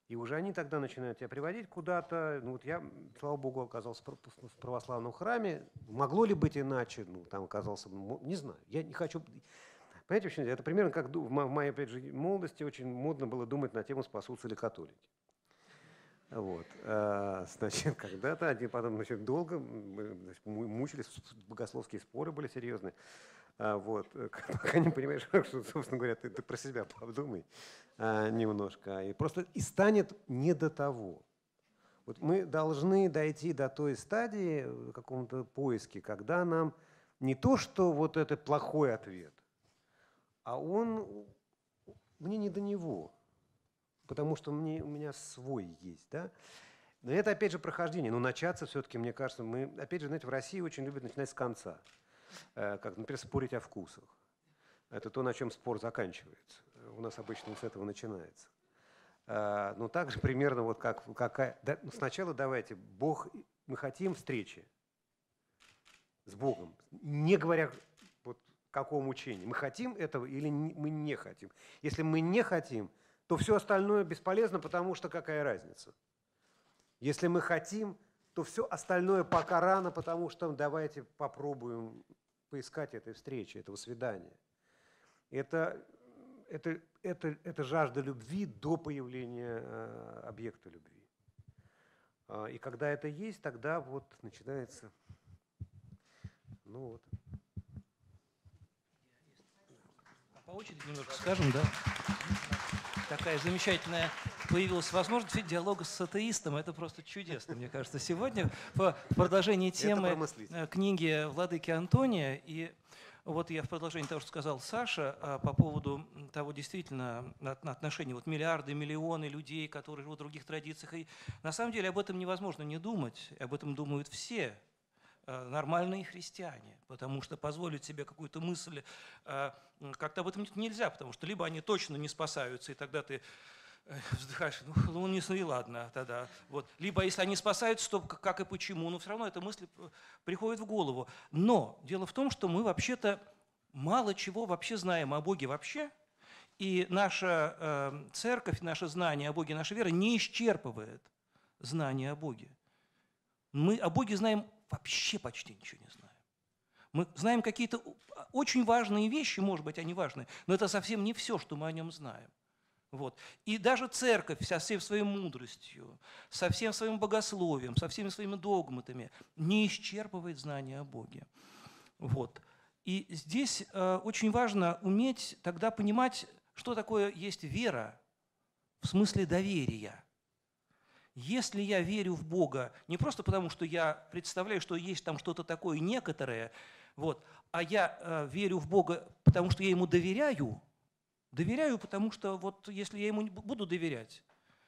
И уже они тогда начинают тебя приводить куда-то. Ну, вот я, слава богу, оказался в православном храме. Могло ли быть иначе? Ну, там оказался, не знаю. Я не хочу... Понимаете, очень, это примерно как в моей, опять же, молодости очень модно было думать на тему, спасутся ли католики. Вот. Значит, когда-то они потом, значит, долго значит, мучились, богословские споры были серьезные. Вот. Пока не понимаешь, что, собственно говоря, ты, ты про себя подумай а, немножко. И просто и станет не до того. Вот мы должны дойти до той стадии в каком-то поиске, когда нам не то, что вот это плохой ответ, а он, мне не до него, потому что мне, у меня свой есть. Да? Но это, опять же, прохождение. Но начаться все-таки, мне кажется, мы, опять же, знаете, в России очень любят начинать с конца. Как, например, спорить о вкусах. Это то, на чем спор заканчивается. У нас обычно с этого начинается. Но также примерно вот как... Какая, да, ну сначала давайте, Бог, мы хотим встречи с Богом, не говоря вот какому учению. Мы хотим этого или не, мы не хотим. Если мы не хотим, то все остальное бесполезно, потому что какая разница? Если мы хотим, то все остальное пока рано, потому что давайте попробуем поискать этой встречи, этого свидания. Это, это, это, это жажда любви до появления э, объекта любви. А, и когда это есть, тогда вот начинается, ну вот. По очереди немножко скажем, да? Такая замечательная появилась возможность диалога с атеистом. Это просто чудесно, мне кажется. Сегодня в продолжении темы книги владыки Антония, и вот я в продолжении того, что сказал Саша, по поводу того действительно отношения вот миллиарды, миллионы людей, которые живут в других традициях. И на самом деле об этом невозможно не думать, об этом думают все нормальные христиане, потому что позволить себе какую-то мысль как-то об этом нельзя, потому что либо они точно не спасаются, и тогда ты вздыхаешь, ну не и ладно тогда. Вот. Либо если они спасаются, то как и почему, но все равно эта мысль приходит в голову. Но дело в том, что мы вообще-то мало чего вообще знаем о Боге вообще, и наша э, церковь, наше знание о Боге, наша вера не исчерпывает знание о Боге. Мы о Боге знаем вообще почти ничего не знаем. Мы знаем какие-то очень важные вещи, может быть, они важные, но это совсем не все, что мы о нем знаем. Вот. И даже церковь со всей своей мудростью, со всем своим богословием, со всеми своими догматами не исчерпывает знания о Боге. Вот. И здесь э, очень важно уметь тогда понимать, что такое есть вера в смысле доверия. Если я верю в Бога не просто потому, что я представляю, что есть там что-то такое некоторое, вот, а я э, верю в Бога, потому что я Ему доверяю, доверяю, потому что вот если я Ему буду доверять,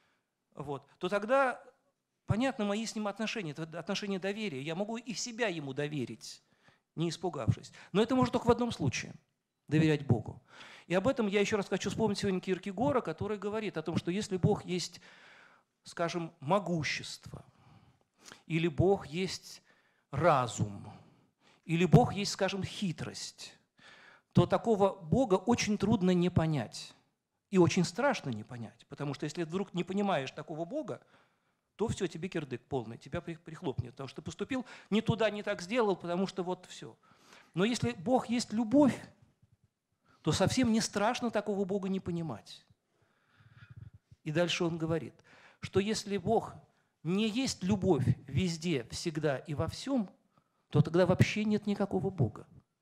вот, то тогда, понятно, мои с Ним отношения, это отношения доверия. Я могу и себя Ему доверить, не испугавшись. Но это может только в одном случае – доверять Богу. И об этом я еще раз хочу вспомнить сегодня Киркегора, который говорит о том, что если Бог есть, скажем, могущество, или Бог есть разум, или Бог есть, скажем, хитрость, то такого Бога очень трудно не понять. И очень страшно не понять, потому что если вдруг не понимаешь такого Бога, то все, тебе кирдык полный, тебя прихлопнет, потому что ты поступил не туда, не так сделал, потому что вот все. Но если Бог есть любовь, то совсем не страшно такого Бога не понимать. И дальше он говорит, что если Бог не есть любовь везде, всегда и во всем, то тогда вообще нет никакого Бога.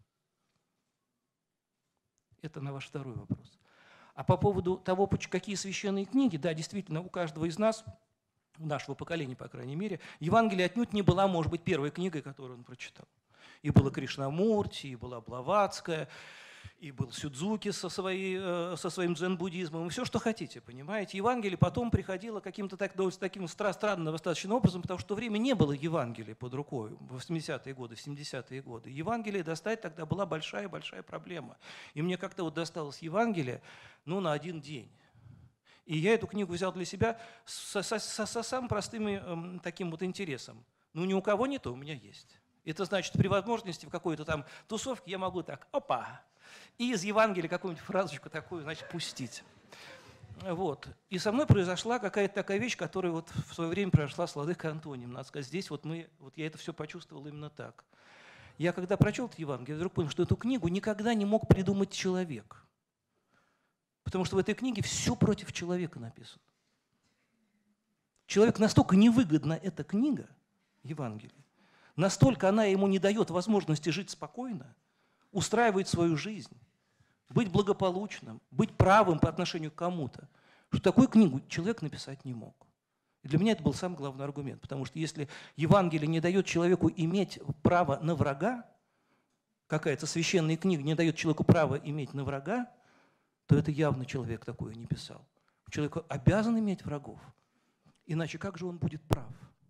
Это на ваш второй вопрос. А по поводу того, какие священные книги, да, действительно, у каждого из нас, у нашего поколения, по крайней мере, Евангелие отнюдь не была, может быть, первой книгой, которую он прочитал. И была Кришнамурти, и была Блаватская, и был Сюдзуки со, своей, со своим дзен-буддизмом, и все, что хотите, понимаете. Евангелие потом приходило каким-то так, таким странным достаточно образом, потому что в то время не было Евангелия под рукой, в восьмидесятые годы, в семидесятые годы. Евангелие достать тогда была большая-большая проблема. И мне как-то вот досталось Евангелие, ну, на один день. И я эту книгу взял для себя со, со, со, со самым простым э, таким вот интересом. Ну, ни у кого нет, а у меня есть. Это значит, при возможности в какой-то там тусовке я могу так, опа, и из Евангелия какую-нибудь фразочку такую, значит, пустить. Вот. И со мной произошла какая-то такая вещь, которая вот в свое время произошла с владыкой Антонием. Надо сказать, здесь вот, мы, вот я это все почувствовал именно так. Я когда прочел это Евангелие, я вдруг понял, что эту книгу никогда не мог придумать человек. Потому что в этой книге все против человека написано. Человек настолько невыгодна эта книга, Евангелие, настолько она ему не дает возможности жить спокойно, устраивать свою жизнь, быть благополучным, быть правым по отношению к кому-то, что такую книгу человек написать не мог. И для меня это был самый главный аргумент, потому что если Евангелие не дает человеку иметь право на врага, какая-то священная книга не дает человеку право иметь на врага, то это явно человек такое не писал. Человек обязан иметь врагов, иначе как же он будет прав?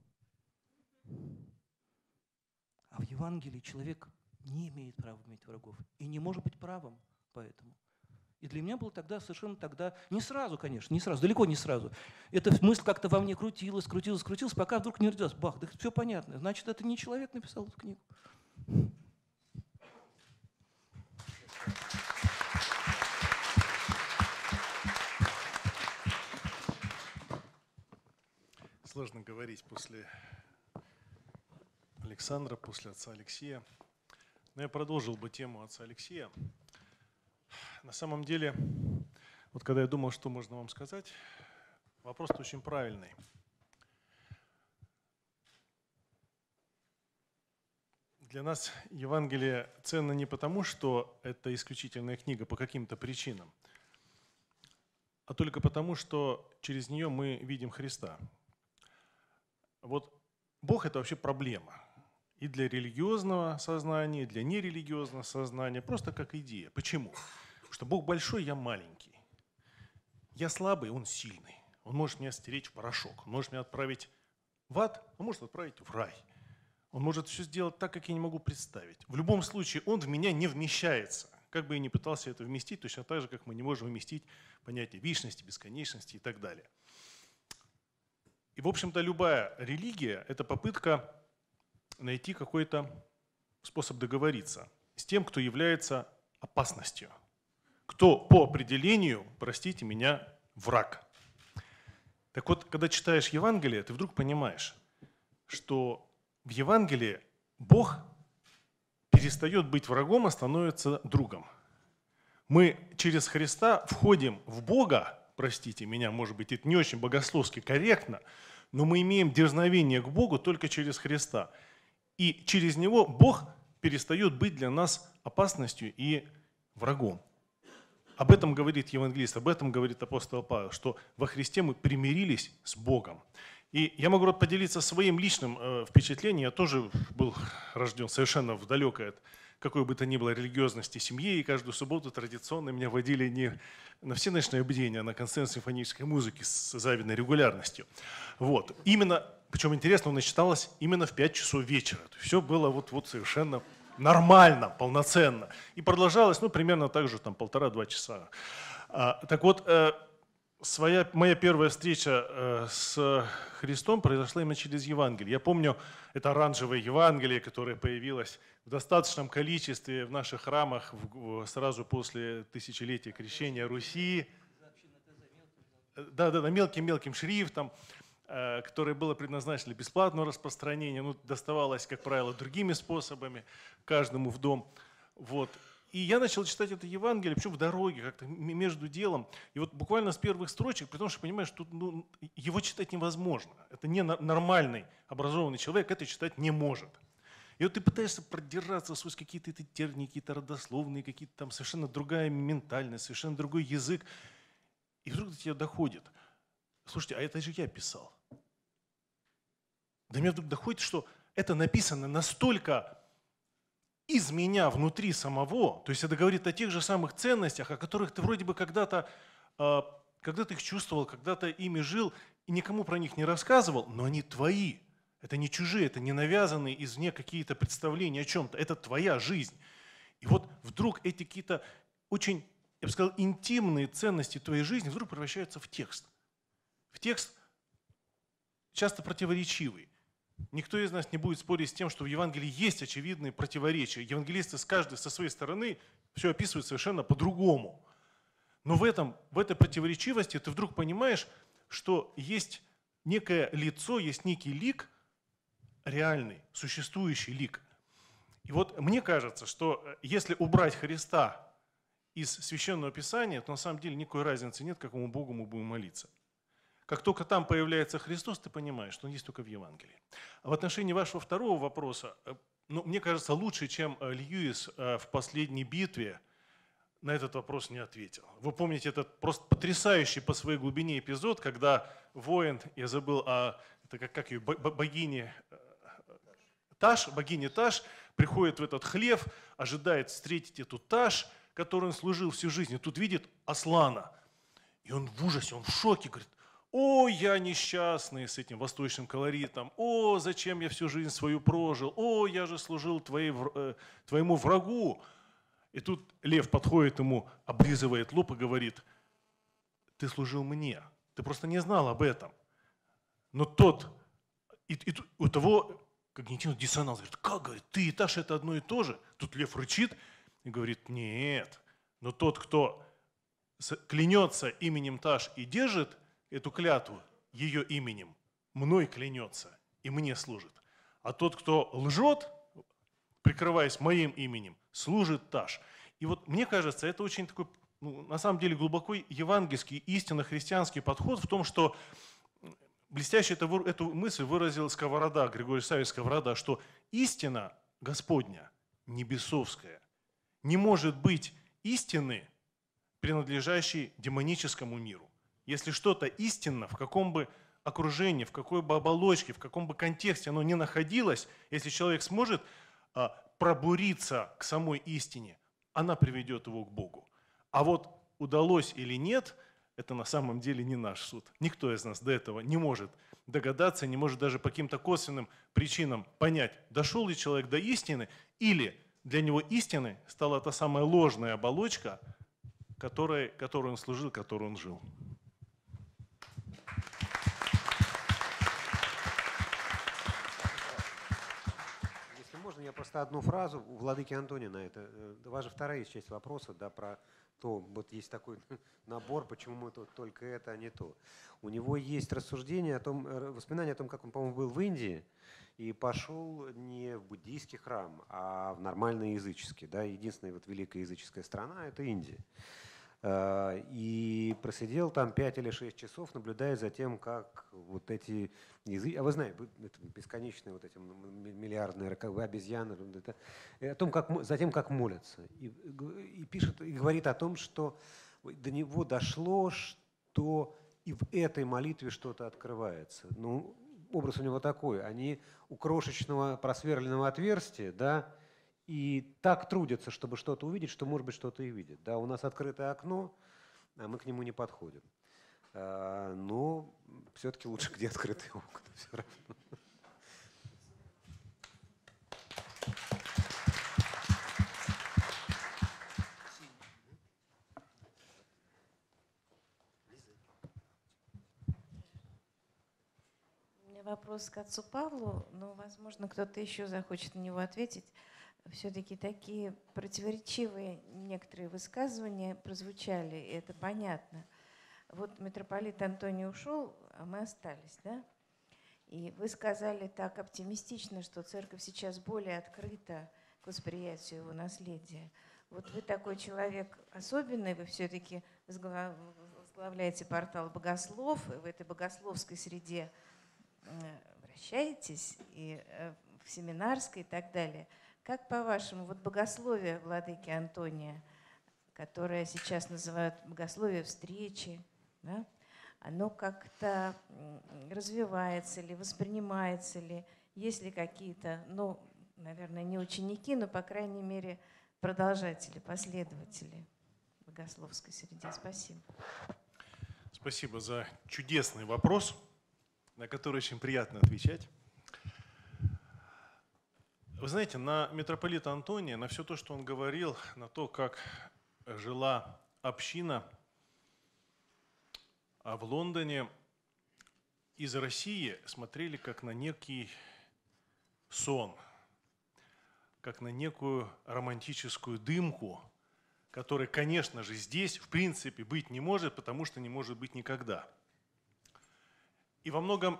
А в Евангелии человек не имеет права иметь врагов и не может быть правым поэтому. И для меня было тогда совершенно тогда, не сразу, конечно, не сразу, далеко не сразу. Эта мысль как-то во мне крутилась, крутилась, крутилась, пока вдруг не родилась. Бах, да все понятно. Значит, это не человек написал эту книгу. Сложно говорить после Александра, после отца Алексея. Но я продолжил бы тему отца Алексея. На самом деле, вот когда я думал, что можно вам сказать, вопрос очень правильный. Для нас Евангелие ценно не потому, что это исключительная книга по каким-то причинам, а только потому, что через нее мы видим Христа. Вот Бог – это вообще проблема. И для религиозного сознания, и для нерелигиозного сознания, просто как идея. Почему? Потому что Бог большой, я маленький. Я слабый, Он сильный. Он может меня стереть в порошок, Он может меня отправить в ад, а может отправить в рай. Он может все сделать так, как я не могу представить. В любом случае, Он в меня не вмещается. Как бы я ни пытался это вместить, точно так же, как мы не можем вместить понятие вечности, бесконечности и так далее. И, в общем-то, любая религия – это попытка найти какой-то способ договориться с тем, кто является опасностью, кто по определению, простите меня, враг. Так вот, когда читаешь Евангелие, ты вдруг понимаешь, что в Евангелии Бог перестает быть врагом, а становится другом. Мы через Христа входим в Бога, простите меня, может быть, это не очень богословски корректно, но мы имеем дерзновение к Богу только через Христа. И через Него Бог перестает быть для нас опасностью и врагом. Об этом говорит евангелист, об этом говорит апостол Павел, что во Христе мы примирились с Богом. И я могу поделиться своим личным э, впечатлением. Я тоже был рожден совершенно в далекой от какой бы то ни было религиозности семье, и каждую субботу традиционно меня водили не на все ночные бдения, а на концерт симфонической музыки с завидной регулярностью. Вот. Именно, причем интересно, он начиталось именно в пять часов вечера. Все было вот, вот совершенно нормально, полноценно. И продолжалось ну, примерно так же там, полтора-два часа. А, так вот, э, своя, моя первая встреча э, с Христом произошла именно через Евангелие. Я помню, это оранжевое Евангелие, которое появилось в достаточном количестве в наших храмах в, сразу после тысячелетия крещения Руси. Да-да-да, мелким-мелким шрифтом, э, которое было предназначено для бесплатного распространения, ну, доставалось, как правило, другими способами, каждому в дом. Вот. И я начал читать это Евангелие, причем в дороге, как-то между делом. И вот буквально с первых строчек, потому что понимаешь, что ну, его читать невозможно. Это не нормальный образованный человек, это читать не может. И вот ты пытаешься продираться сквозь какие-то термины, какие-то родословные, какие-то там совершенно другая ментальность, совершенно другой язык. И вдруг до тебя доходит. Слушайте, а это же я писал. До меня вдруг доходит, что это написано настолько из меня внутри самого, то есть это говорит о тех же самых ценностях, о которых ты вроде бы когда-то, когда-то их чувствовал, когда-то ими жил, и никому про них не рассказывал, но они твои. Это не чужие, это не навязанные извне какие-то представления о чем-то. Это твоя жизнь. И вот вдруг эти какие-то очень, я бы сказал, интимные ценности твоей жизни вдруг превращаются в текст. В текст часто противоречивый. Никто из нас не будет спорить с тем, что в Евангелии есть очевидные противоречия. Евангелисты с каждой со своей стороны все описывают совершенно по-другому. Но в, этом, в этой противоречивости ты вдруг понимаешь, что есть некое лицо, есть некий лик, реальный, существующий лик. И вот мне кажется, что если убрать Христа из Священного Писания, то на самом деле никакой разницы нет, какому Богу мы будем молиться. Как только там появляется Христос, ты понимаешь, что Он есть только в Евангелии. А в отношении вашего второго вопроса, ну, мне кажется, лучше, чем Льюис в последней битве на этот вопрос не ответил. Вы помните этот просто потрясающий по своей глубине эпизод, когда воин, я забыл, а, это как, как ее, богиня Таш, богиня Таш, приходит в этот хлев, ожидает встретить эту Таш, которой он служил всю жизнь, и тут видит Аслана. И он в ужасе, он в шоке, говорит: «О, я несчастный», с этим восточным колоритом, «О, зачем я всю жизнь свою прожил, о, я же служил твоей, э, твоему врагу». И тут лев подходит ему, облизывает лоб и говорит: «Ты служил мне, ты просто не знал об этом». Но тот, и, и у того когнитивный диссонанс, говорит: «Как, говорит, ты и Таш это одно и то же?» Тут лев рычит и говорит: «Нет, но тот, кто клянется именем Таш и держит эту клятву ее именем, мной клянется и мне служит. А тот, кто лжет, прикрываясь моим именем, служит Таш». И вот мне кажется, это очень такой, ну, на самом деле, глубоко евангельский, истинно христианский подход в том, что блестяще эту, эту мысль выразил Сковорода, Григорий Савич Сковорода, что истина Господня, небесовская, не может быть истины, принадлежащей демоническому миру. Если что-то истинно, в каком бы окружении, в какой бы оболочке, в каком бы контексте оно ни находилось, если человек сможет а, пробуриться к самой истине, она приведет его к Богу. А вот удалось или нет, это на самом деле не наш суд. Никто из нас до этого не может догадаться, не может даже по каким-то косвенным причинам понять, дошел ли человек до истины, или для него истиной стала та самая ложная оболочка, которой, которой он служил, которой он жил. Если можно, я просто одну фразу у владыки Антония на это. Ваша вторая часть вопроса, да, про то, вот есть такой набор, почему мы тут только это, а не то. У него есть рассуждение о том, воспоминание о том, как он, по-моему, был в Индии и пошел не в буддийский храм, а в нормальный языческий. Да, единственная вот великая языческая страна – это Индия. И просидел там пять или шесть часов, наблюдая за тем, как вот эти языки, а вы знаете, это бесконечные вот эти миллиардные обезьяны, это, о том, как, за тем, как молятся. И, и пишет, и говорит о том, что до него дошло, что и в этой молитве что-то открывается. Ну, образ у него такой, они у крошечного просверленного отверстия, да, и так трудятся, чтобы что-то увидеть, что, может быть, что-то и видят. Да, у нас открытое окно, а мы к нему не подходим. А, но все-таки лучше, где открытые окна. Все равно. У меня вопрос к отцу Павлу, но, возможно, кто-то еще захочет на него ответить. Все-таки такие противоречивые некоторые высказывания прозвучали, и это понятно. Вот митрополит Антоний ушел, а мы остались, да? И вы сказали так оптимистично, что церковь сейчас более открыта к восприятию его наследия. Вот вы такой человек особенный, вы все-таки возглавляете портал «Богослов», и в этой богословской среде вращаетесь, и в семинарской и так далее. Как, по-вашему, вот богословие владыки Антония, которое сейчас называют богословие встречи, да, оно как-то развивается ли, воспринимается ли, есть ли какие-то, ну, наверное, не ученики, но, по крайней мере, продолжатели, последователи в богословской среде? Спасибо. Спасибо за чудесный вопрос, на который очень приятно отвечать. Вы знаете, на митрополита Антония, на все то, что он говорил, на то, как жила община в Лондоне, из России смотрели как на некий сон, как на некую романтическую дымку, который, конечно же, здесь в принципе быть не может, потому что не может быть никогда. И во многом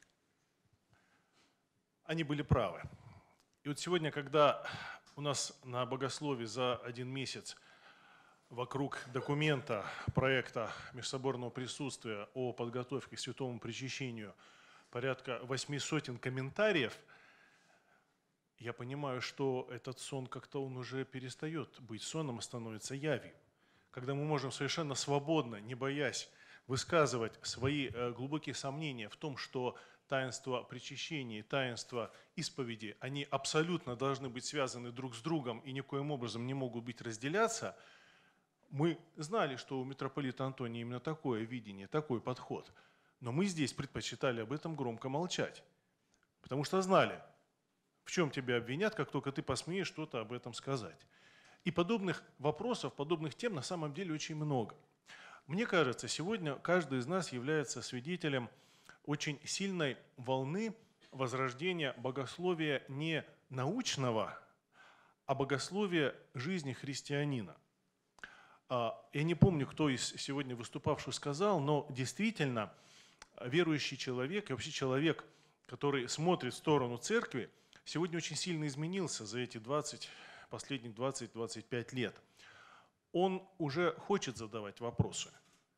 они были правы. И вот сегодня, когда у нас на богословии за один месяц вокруг документа, проекта межсоборного присутствия о подготовке к святому причащению порядка восьми сотен комментариев, я понимаю, что этот сон как-то он уже перестает быть соном, а становится явью. Когда мы можем совершенно свободно, не боясь, высказывать свои глубокие сомнения в том, что таинство причащения и таинство исповеди, они абсолютно должны быть связаны друг с другом и никоим образом не могут быть разделяться, мы знали, что у митрополита Антония именно такое видение, такой подход. Но мы здесь предпочитали об этом громко молчать, потому что знали, в чем тебя обвинят, как только ты посмеешь что-то об этом сказать. И подобных вопросов, подобных тем на самом деле очень много. Мне кажется, сегодня каждый из нас является свидетелем очень сильной волны возрождения богословия не научного, а богословия жизни христианина. Я не помню, кто из сегодня выступавших сказал, но действительно верующий человек и вообще человек, который смотрит в сторону церкви, сегодня очень сильно изменился за эти двадцать, последних двадцать-двадцать пять лет. Он уже хочет задавать вопросы.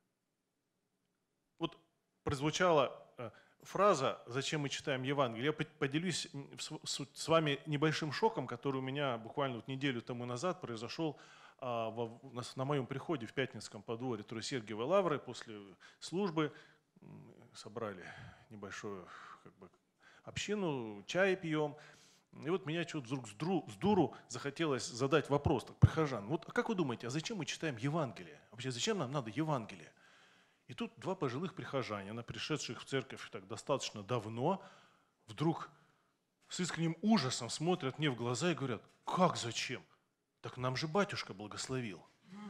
Вот прозвучала фраза «Зачем мы читаем Евангелие?». Я поделюсь с вами небольшим шоком, который у меня буквально вот неделю тому назад произошел на моем приходе в Пятницком подворье Троесергиевой лавры. После службы собрали небольшую как бы общину, чай пьем. И вот меня что-то вдруг с дуру захотелось задать вопрос так, прихожан. Вот а как вы думаете, а зачем мы читаем Евангелие? Вообще зачем нам надо Евангелие? И тут два пожилых прихожанина, пришедших в церковь так достаточно давно, вдруг с искренним ужасом смотрят мне в глаза и говорят: как зачем? Так нам же батюшка благословил.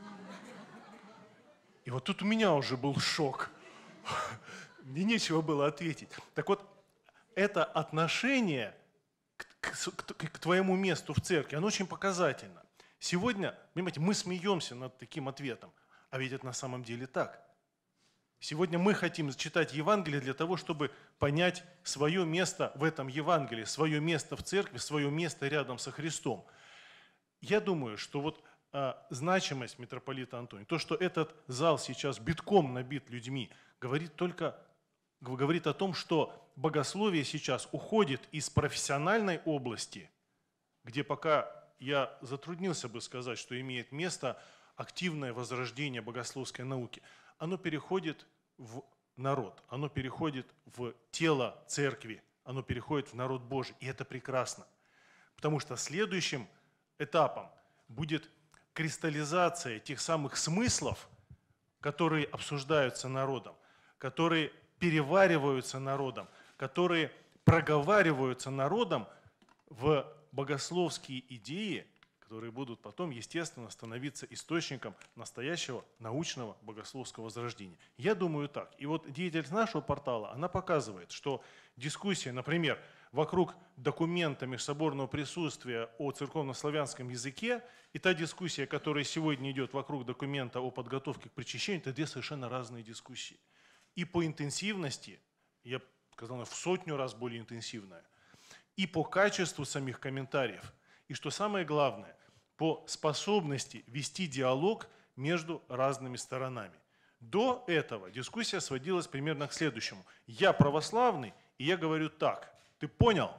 И вот тут у меня уже был шок. Мне нечего было ответить. Так вот, это отношение к, к, к твоему месту в церкви, оно очень показательно. Сегодня, понимаете, мы смеемся над таким ответом, а ведь это на самом деле так. Сегодня мы хотим читать Евангелие для того, чтобы понять свое место в этом Евангелии, свое место в церкви, свое место рядом со Христом. Я думаю, что вот а, значимость митрополита Антония, то, что этот зал сейчас битком набит людьми, говорит только говорит о том, что богословие сейчас уходит из профессиональной области, где пока я затруднился бы сказать, что имеет место активное возрождение богословской науки, оно переходит в народ, оно переходит в тело церкви, оно переходит в народ Божий, и это прекрасно. Потому что следующим этапом будет кристаллизация тех самых смыслов, которые обсуждаются народом, которые перевариваются народом, которые проговариваются народом в богословские идеи, которые будут потом, естественно, становиться источником настоящего научного богословского возрождения. Я думаю так. И вот деятельность нашего портала, она показывает, что дискуссия, например, вокруг документа межсоборного присутствия о церковнославянском языке и та дискуссия, которая сегодня идет вокруг документа о подготовке к причащению, это две совершенно разные дискуссии. И по интенсивности, я сказал, в сотню раз более интенсивная, и по качеству самих комментариев, и что самое главное, по способности вести диалог между разными сторонами. До этого дискуссия сводилась примерно к следующему. Я православный, и я говорю так. Ты понял?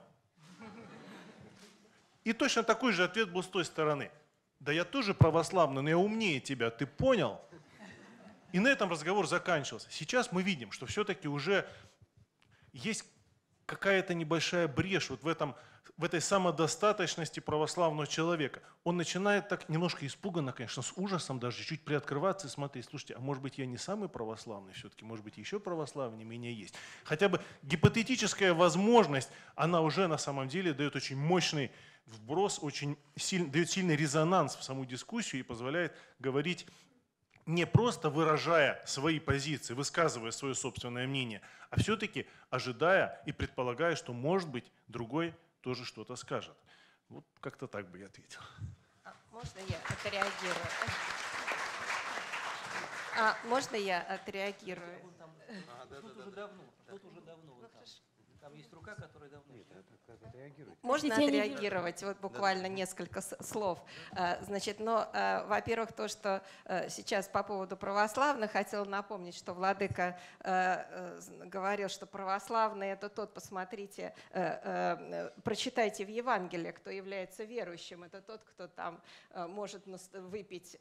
И точно такой же ответ был с той стороны. Да я тоже православный, но я умнее тебя. Ты понял? И на этом разговор заканчивался. Сейчас мы видим, что все-таки уже есть какая-то небольшая брешь вот в, этом, в этой самодостаточности православного человека. Он начинает так немножко испуганно, конечно, с ужасом даже чуть приоткрываться и смотреть: слушайте, а может быть я не самый православный все-таки, может быть еще православнее меня есть. Хотя бы гипотетическая возможность, она уже на самом деле дает очень мощный вброс, очень сильный, дает сильный резонанс в саму дискуссию и позволяет говорить, не просто выражая свои позиции, высказывая свое собственное мнение, а все-таки ожидая и предполагая, что, может быть, другой тоже что-то скажет. Вот как-то так бы я ответил. Можно я отреагирую? А, можно я отреагирую? Тут уже давно, тут уже давно. Там есть рука, которая давно. Можно отреагировать, вот буквально несколько слов. Значит, но, во-первых, то, что сейчас по поводу православных, хотела напомнить, что владыка говорил, что православные — это тот, посмотрите, прочитайте в Евангелии, кто является верующим. Это тот, кто там может выпить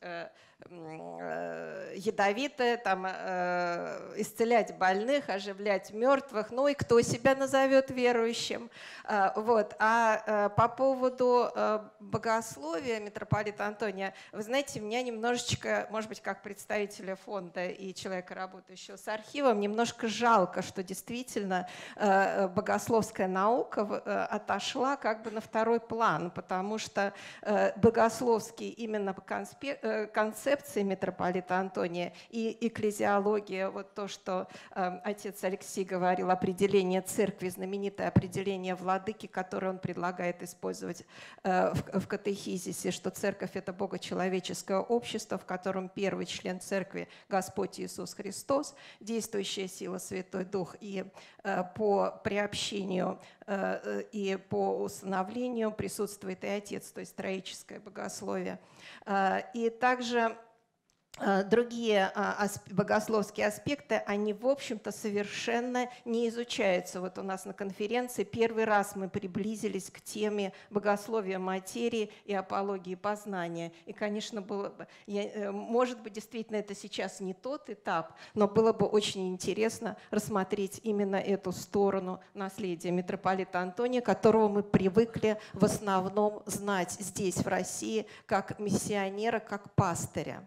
ядовитое, там, исцелять больных, оживлять мертвых, ну и кто себя назовет верующим. Вот. А по поводу богословия митрополита Антония, вы знаете, меня немножечко, может быть, как представителя фонда и человека, работающего с архивом, немножко жалко, что действительно богословская наука отошла как бы на второй план, потому что богословские именно концепции митрополита Антония и экклезиология, вот то, что отец Алексей говорил, определение церкви, знаменитое определение владыки, которое он предлагает использовать в катехизисе, что церковь — это богочеловеческое общество, в котором первый член церкви — Господь Иисус Христос, действующая сила Святой Дух, и по приобщению и по установлению присутствует и Отец, то есть троическое богословие. И также другие богословские аспекты, они, в общем-то, совершенно не изучаются. Вот у нас на конференции первый раз мы приблизились к теме богословия материи и апологии познания. И, конечно, было бы, я, может быть, действительно это сейчас не тот этап, но было бы очень интересно рассмотреть именно эту сторону наследия митрополита Антония, которого мы привыкли в основном знать здесь, в России, как миссионера, как пастыря.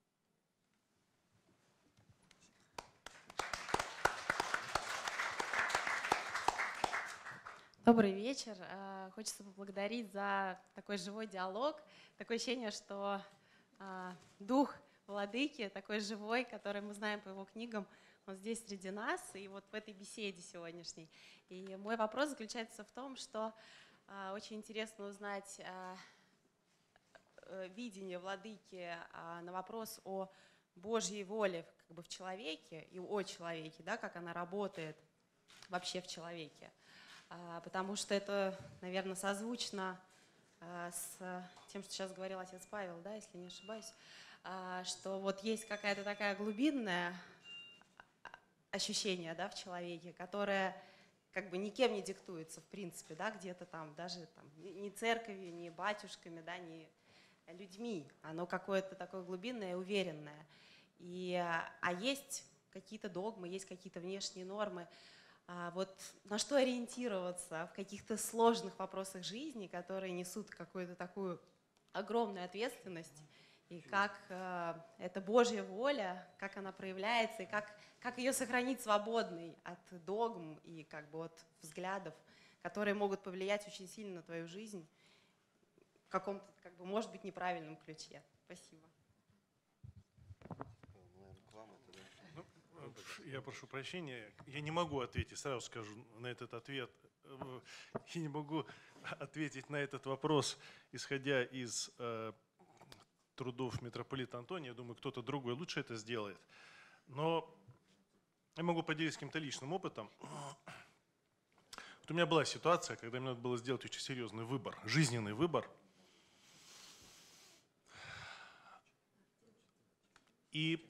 Добрый вечер. Хочется поблагодарить за такой живой диалог. Такое ощущение, что дух владыки такой живой, который мы знаем по его книгам, он здесь среди нас и вот в этой беседе сегодняшней. И мой вопрос заключается в том, что очень интересно узнать видение владыки на вопрос о Божьей воле как бы в человеке и о человеке, да, как она работает вообще в человеке. Потому что это, наверное, созвучно с тем, что сейчас говорил отец Павел, да, если не ошибаюсь, что вот есть какая-то такая глубинное ощущение, да, в человеке, которое как бы никем не диктуется, в принципе, да, где-то там, даже там, ни церковью, ни батюшками, да, ни людьми. Оно какое-то такое глубинное, уверенное. И, а есть какие-то догмы, есть какие-то внешние нормы. Вот на что ориентироваться в каких-то сложных вопросах жизни, которые несут какую-то такую огромную ответственность, и как э, эта Божья воля, как она проявляется, и как, как ее сохранить свободной от догм и как бы от взглядов, которые могут повлиять очень сильно на твою жизнь в каком-то, как бы, может быть, неправильном ключе. Спасибо. Я прошу прощения, я не могу ответить, сразу скажу на этот ответ, я не могу ответить на этот вопрос, исходя из э, трудов митрополита Антония. Я думаю, кто-то другой лучше это сделает. Но я могу поделиться каким-то личным опытом. Вот у меня была ситуация, когда мне надо было сделать очень серьезный выбор, жизненный выбор. И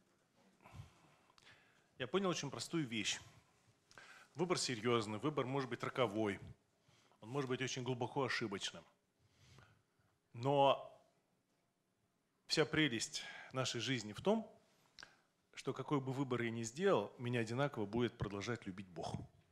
я понял очень простую вещь. Выбор серьезный, выбор может быть роковой, он может быть очень глубоко ошибочным. Но вся прелесть нашей жизни в том, что какой бы выбор я ни сделал, меня одинаково будет продолжать любить Бог.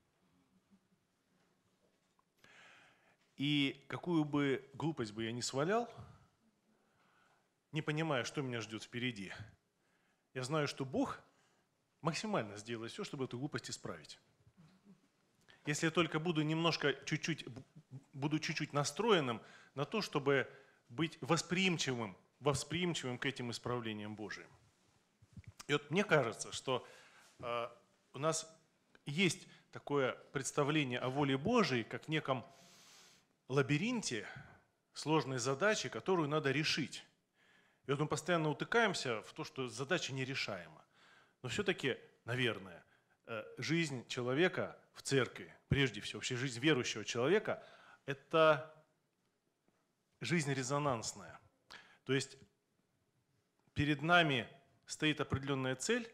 И какую бы глупость бы я ни свалял, не понимая, что меня ждет впереди, я знаю, что Бог максимально сделает все, чтобы эту глупость исправить. Если я только буду немножко, чуть-чуть, буду чуть-чуть настроенным на то, чтобы быть восприимчивым, восприимчивым к этим исправлениям Божиим. И вот мне кажется, что э, у нас есть такое представление о воле Божией, как в неком лабиринте, сложной задачи, которую надо решить. И вот мы постоянно утыкаемся в то, что задача нерешаема. Но все-таки, наверное, жизнь человека в церкви, прежде всего, вообще жизнь верующего человека, это жизнь резонансная. То есть перед нами стоит определенная цель,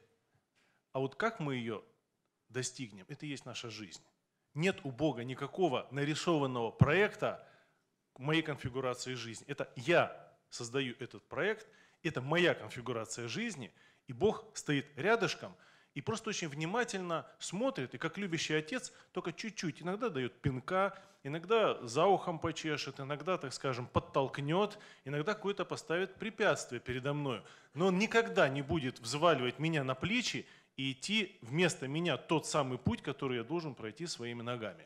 а вот как мы ее достигнем, это и есть наша жизнь. Нет у Бога никакого нарисованного проекта моей конфигурации жизни. Это я создаю этот проект, это моя конфигурация жизни, и Бог стоит рядышком и просто очень внимательно смотрит, и как любящий отец только чуть-чуть, иногда дает пинка, иногда за ухом почешет, иногда, так скажем, подтолкнет, иногда какое-то поставит препятствие передо мною. Но он никогда не будет взваливать меня на плечи и идти вместо меня тот самый путь, который я должен пройти своими ногами.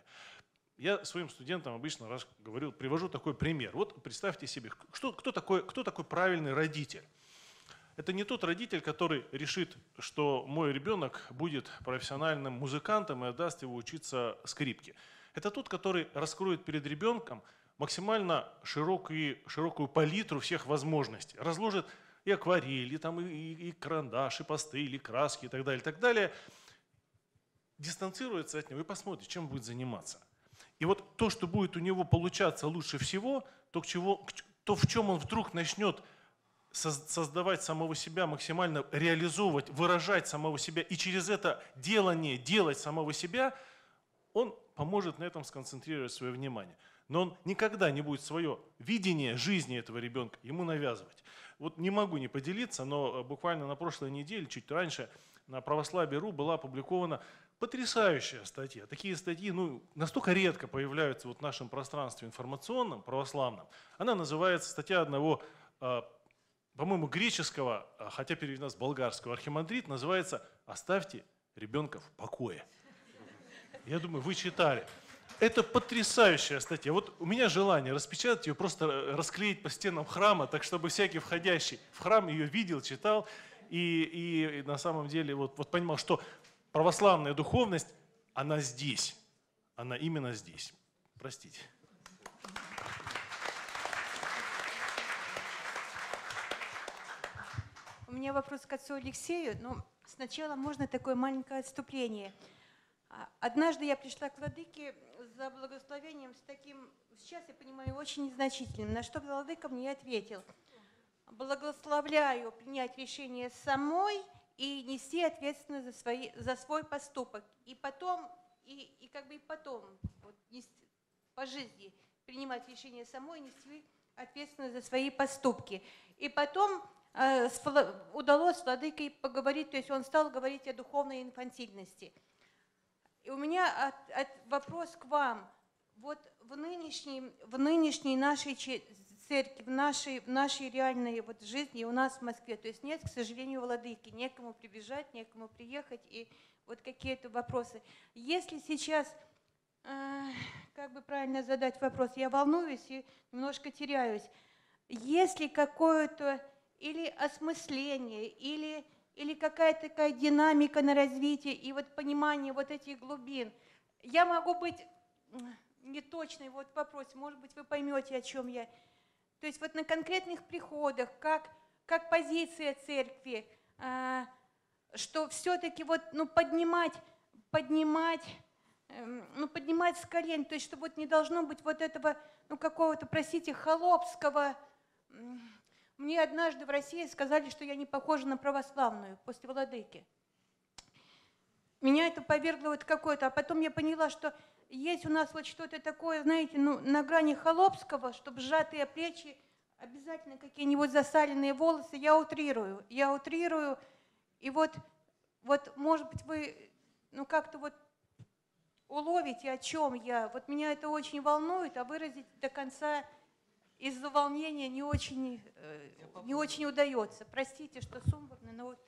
Я своим студентам обычно раз говорил, привожу такой пример. Вот представьте себе, что, кто, такой, кто такой правильный родитель? Это не тот родитель, который решит, что мой ребенок будет профессиональным музыкантом и отдаст его учиться скрипке. Это тот, который раскроет перед ребенком максимально широкую, широкую палитру всех возможностей. Разложит и акварель, и, там, и, и, и карандаш, и пастель, и краски, и так далее, и так далее. Дистанцируется от него и посмотрит, чем будет заниматься. И вот то, что будет у него получаться лучше всего, то, к чего, то в чем он вдруг начнет создавать самого себя, максимально реализовывать, выражать самого себя, и через это делание делать самого себя, он поможет на этом сконцентрировать свое внимание. Но он никогда не будет свое видение жизни этого ребенка ему навязывать. Вот не могу не поделиться, но буквально на прошлой неделе, чуть раньше, на православие точка ру была опубликована потрясающая статья. Такие статьи ну, настолько редко появляются вот в нашем пространстве информационном, православном. Она называется, статья одного, по-моему, греческого, хотя переведена с болгарского, архимандрит, называется «Оставьте ребенка в покое». Я думаю, вы читали. Это потрясающая статья. Вот у меня желание распечатать ее, просто расклеить по стенам храма, так чтобы всякий входящий в храм ее видел, читал и, и на самом деле вот, вот понимал, что православная духовность, она здесь. Она именно здесь. Простите. У меня вопрос к отцу Алексею, но сначала можно такое маленькое отступление. Однажды я пришла к владыке за благословением с таким, сейчас я понимаю, очень незначительным, на что владыка мне ответил: благословляю принять решение самой и нести ответственность за, свои, за свой поступок. И потом, и, и как бы и потом, вот, нести, по жизни, принимать решение самой и нести ответственность за свои поступки. И потом э, с, удалось с владыкой поговорить, то есть он стал говорить о духовной инфантильности. И у меня от, от, вопрос к вам. Вот в нынешней, в нынешней нашей церкви, в нашей, в нашей реальной вот жизни у нас в Москве, то есть нет, к сожалению, владыки, некому прибежать, некому приехать, и вот какие-то вопросы. Если сейчас, э, как бы правильно задать вопрос, я волнуюсь и немножко теряюсь, есть ли какое-то или осмысление, или... или какая-то такая динамика на развитие и вот понимание вот этих глубин. Я могу быть неточной вот в вопросе, может быть, вы поймете, о чем я. То есть вот на конкретных приходах, как, как позиция церкви, а, что все-таки вот, ну, поднимать, поднимать, ну, поднимать с колен, то есть что вот не должно быть вот этого, ну, какого-то, простите, холопского. Мне однажды в России сказали, что я не похожа на православную после владыки. Меня это повергло вот какое-то, а потом я поняла, что есть у нас вот что-то такое, знаете, ну, на грани холопского, чтобы сжатые плечи, обязательно какие-нибудь засаленные волосы. Я утрирую, я утрирую, и вот, вот может быть, вы ну, как-то вот уловите, о чем я. Вот меня это очень волнует, а выразить до конца из-за волнения не очень, не очень удается. Простите, что сумбурно, но вот...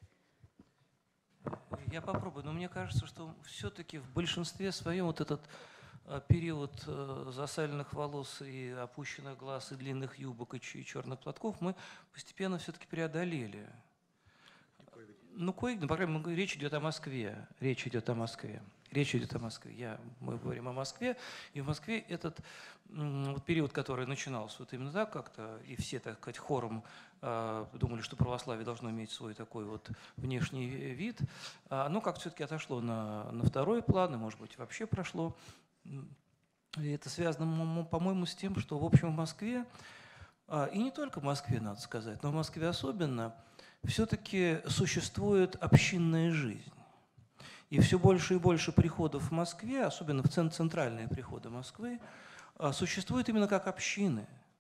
Я попробую, но мне кажется, что все-таки в большинстве своем вот этот период засаленных волос и опущенных глаз, и длинных юбок, и черных платков мы постепенно все-таки преодолели. Ну, кое, ну, по крайней мере, речь идет о Москве. Речь идет о Москве. Речь идет о Москве. Я, мы говорим о Москве. И в Москве этот вот период, который начинался вот именно так как-то, и все, так сказать, хором э, думали, что православие должно иметь свой такой вот внешний вид, оно как все-таки отошло на, на второй план, и, может быть, вообще прошло. И это связано, по-моему, с тем, что, в общем, в Москве, и не только в Москве, надо сказать, но в Москве особенно, все-таки существует общинная жизнь. И все больше и больше приходов в Москве, особенно в центральные приходы Москвы, существуют именно как общины.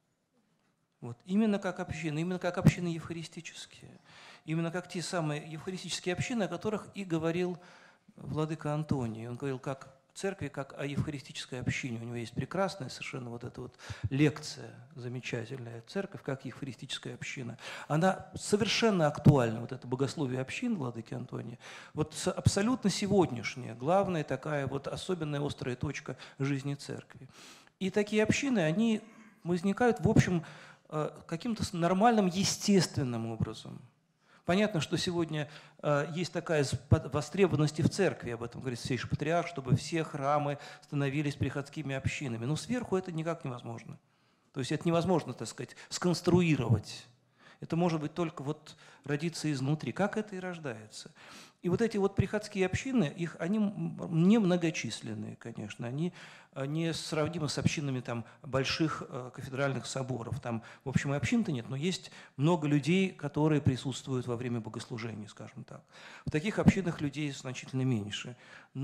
Вот, именно как общины, именно как общины евхаристические. Именно как те самые евхаристические общины, о которых и говорил владыка Антоний. Он говорил как церкви, как о евхаристической общине. У него есть прекрасная совершенно вот эта вот лекция, замечательная, церковь как евхаристическая община. Она совершенно актуальна, вот это богословие общин владыки Антония. Вот абсолютно сегодняшняя, главная такая вот особенная острая точка жизни церкви. И такие общины, они возникают, в общем, каким-то нормальным, естественным образом. Понятно, что сегодня э, есть такая востребованность и в церкви, об этом говорит Святейший Патриарх, чтобы все храмы становились приходскими общинами. Но сверху это никак невозможно. То есть это невозможно, так сказать, сконструировать. Это может быть только вот родиться изнутри. Как это и рождается. И вот эти вот приходские общины, их, они не многочисленные, конечно, они не сравнимы с общинами там, больших э, кафедральных соборов. Там, в общем, и общин-то нет, но есть много людей, которые присутствуют во время богослужений, скажем так. В таких общинах людей значительно меньше,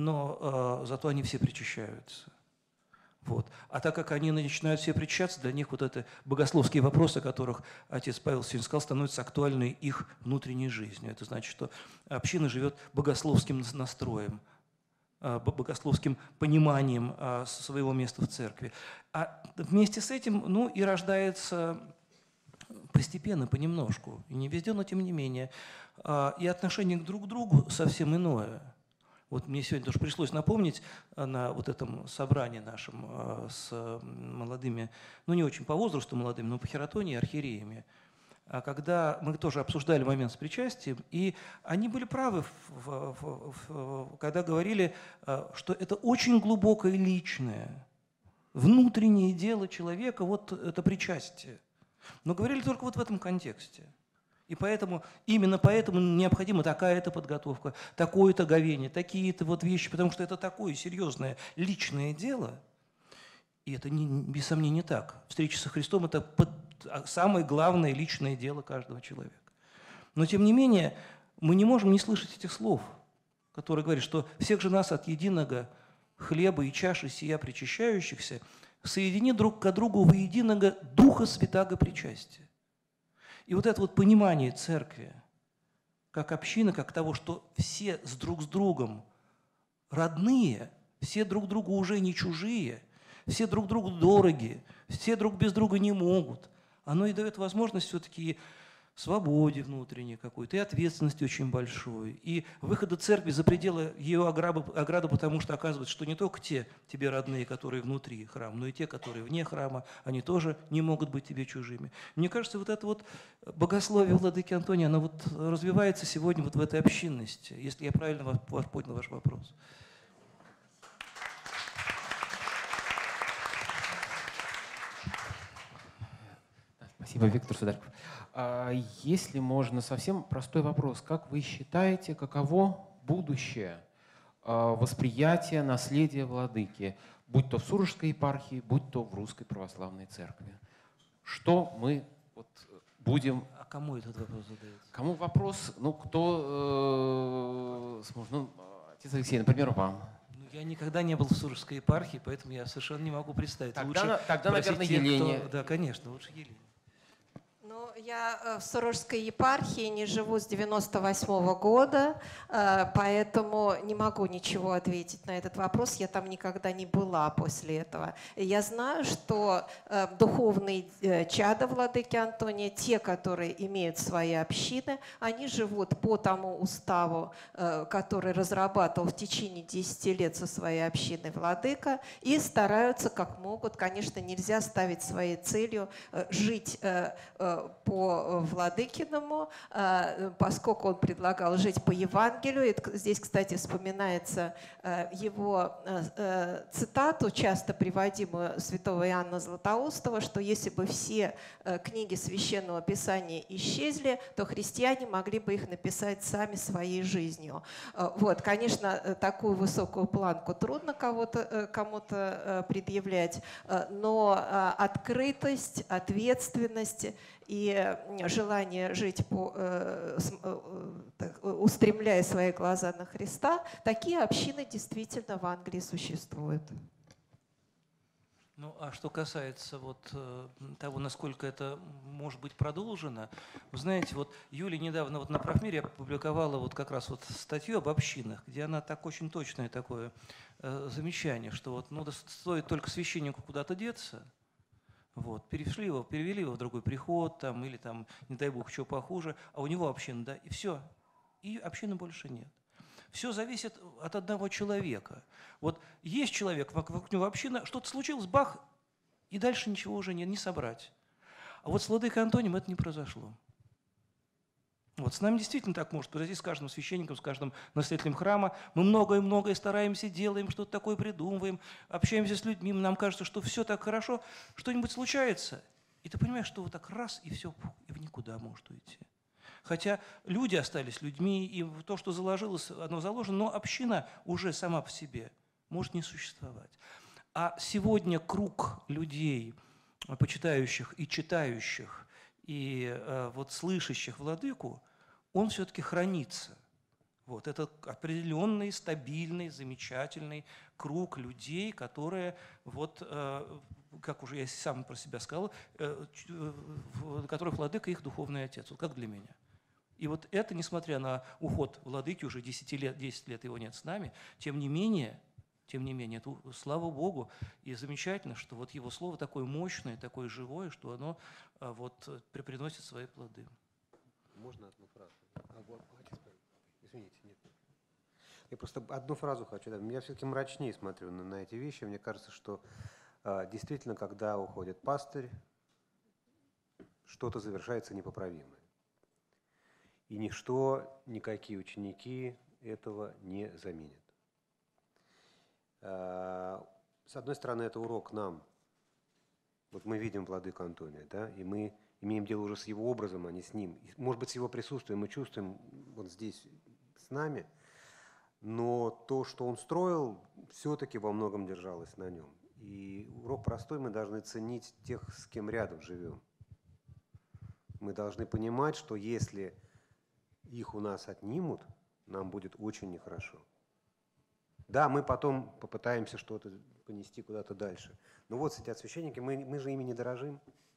но э, зато они все причащаются. Вот. А так как они начинают все причащаться, для них вот это богословские вопросы, о которых отец Павел сегодня сказал, становятся актуальны их внутренней жизнью. Это значит, что община живет богословским настроем, богословским пониманием своего места в церкви. А вместе с этим, ну, и рождается постепенно, понемножку, и не везде, но тем не менее, и отношение друг к другу совсем иное. Вот мне сегодня тоже пришлось напомнить на вот этом собрании нашем с молодыми, ну не очень по возрасту молодыми, но по хератонии, архиереями, когда мы тоже обсуждали момент с причастием, и они были правы, в, в, в, когда говорили, что это очень глубокое личное, внутреннее дело человека, вот это причастие. Но говорили только вот в этом контексте. И поэтому, именно поэтому необходима такая-то подготовка, такое-то говение, такие-то вот вещи, потому что это такое серьезное личное дело. И это, не, без сомнения, так. Встреча со Христом – это под, самое главное личное дело каждого человека. Но, тем не менее, мы не можем не слышать этих слов, которые говорят, что всех же нас от единого хлеба и чаши сия причащающихся соедини друг к другу во единого Духа Святаго причастия. И вот это вот понимание церкви, как общины, как того, что все с друг с другом родные, все друг другу уже не чужие, все друг другу дороги, все друг без друга не могут, оно и дает возможность все-таки свободе внутренней какой-то, и ответственности очень большой, и выхода церкви за пределы ее ограды, потому что оказывается, что не только те тебе родные, которые внутри храма, но и те, которые вне храма, они тоже не могут быть тебе чужими. Мне кажется, вот это вот богословие владыки Антония, оно вот развивается сегодня вот в этой общинности, если я правильно понял ваш вопрос. Спасибо, Виктор Сударьков. Если можно, совсем простой вопрос. Как вы считаете, каково будущее восприятия наследия владыки, будь то в Сурожской епархии, будь то в Русской Православной Церкви? Что мы вот будем... А кому этот вопрос задается? Кому вопрос? Ну, кто э, сможет? Ну, отец Алексей, например, вам. Я никогда не был в Сурожской епархии, поэтому я совершенно не могу представить. Тогда, лучше тогда наверное, тех, Елене. Кто... Да, конечно, лучше Елене. Я в Сурожской епархии не живу с девяносто восьмого года, поэтому не могу ничего ответить на этот вопрос. Я там никогда не была после этого. Я знаю, что духовные чада владыки Антония, те, которые имеют свои общины, они живут по тому уставу, который разрабатывал в течение десяти лет со своей общиной владыка, и стараются как могут. Конечно, нельзя ставить своей целью жить по Владыкиному, поскольку он предлагал жить по Евангелию. Здесь, кстати, вспоминается его цитату, часто приводимую святого Иоанна Златоустова, что если бы все книги Священного Писания исчезли, то христиане могли бы их написать сами своей жизнью. Вот, конечно, такую высокую планку трудно кого-то, кому-то предъявлять, но открытость, ответственность и желание жить, по, устремляя свои глаза на Христа, такие общины действительно в Англии существуют. Ну, а что касается вот того, насколько это может быть продолжено, вы знаете, вот Юля недавно вот на Профмире опубликовала вот как раз вот статью об общинах, где она так очень точное такое э, замечание, что вот ну, стоит только священнику куда-то деться, вот, перешли его, перевели его в другой приход, там, или там, не дай бог, что похуже, а у него община, да, и все, и общины больше нет. Все зависит от одного человека. Вот есть человек, вокруг него община, что-то случилось, бах, и дальше ничего уже не, не собрать. А вот с владыкой Антонием это не произошло. Вот с нами действительно так может произойти, с каждым священником, с каждым настоятелем храма. Мы многое-многое стараемся, делаем, что-то такое придумываем, общаемся с людьми, нам кажется, что все так хорошо, что-нибудь случается, и ты понимаешь, что вот так раз, и все, и в никуда может уйти. Хотя люди остались людьми, и то, что заложилось, оно заложено, но община уже сама по себе может не существовать. А сегодня круг людей, почитающих и читающих, и э, вот слышащих владыку, он все-таки хранится. Вот, это определенный, стабильный, замечательный круг людей, которые, вот, э, как уже я сам про себя сказал, э, в которых владыка их духовный отец, вот как для меня. И вот это, несмотря на уход владыки, уже десять лет, десять лет его нет с нами, тем не менее, тем не менее, это, слава Богу, и замечательно, что вот его слово такое мощное, такое живое, что оно вот приносит свои плоды. Можно одну фразу? Извините, нет. Я просто одну фразу хочу. Я все-таки мрачнее смотрю на, на эти вещи. Мне кажется, что а, действительно, когда уходит пастырь, что-то завершается непоправимое. И ничто, никакие ученики этого не заменят. С одной стороны, это урок нам. Вот мы видим владыку Антония, да, и мы имеем дело уже с его образом, а не с ним. Может быть, с его присутствием мы чувствуем вот здесь с нами, но то, что он строил, все-таки во многом держалось на нем. И урок простой: мы должны ценить тех, с кем рядом живем. Мы должны понимать, что если их у нас отнимут, нам будет очень нехорошо. Да, мы потом попытаемся что-то понести куда-то дальше. Но вот сидят священники, мы, мы же ими не дорожим.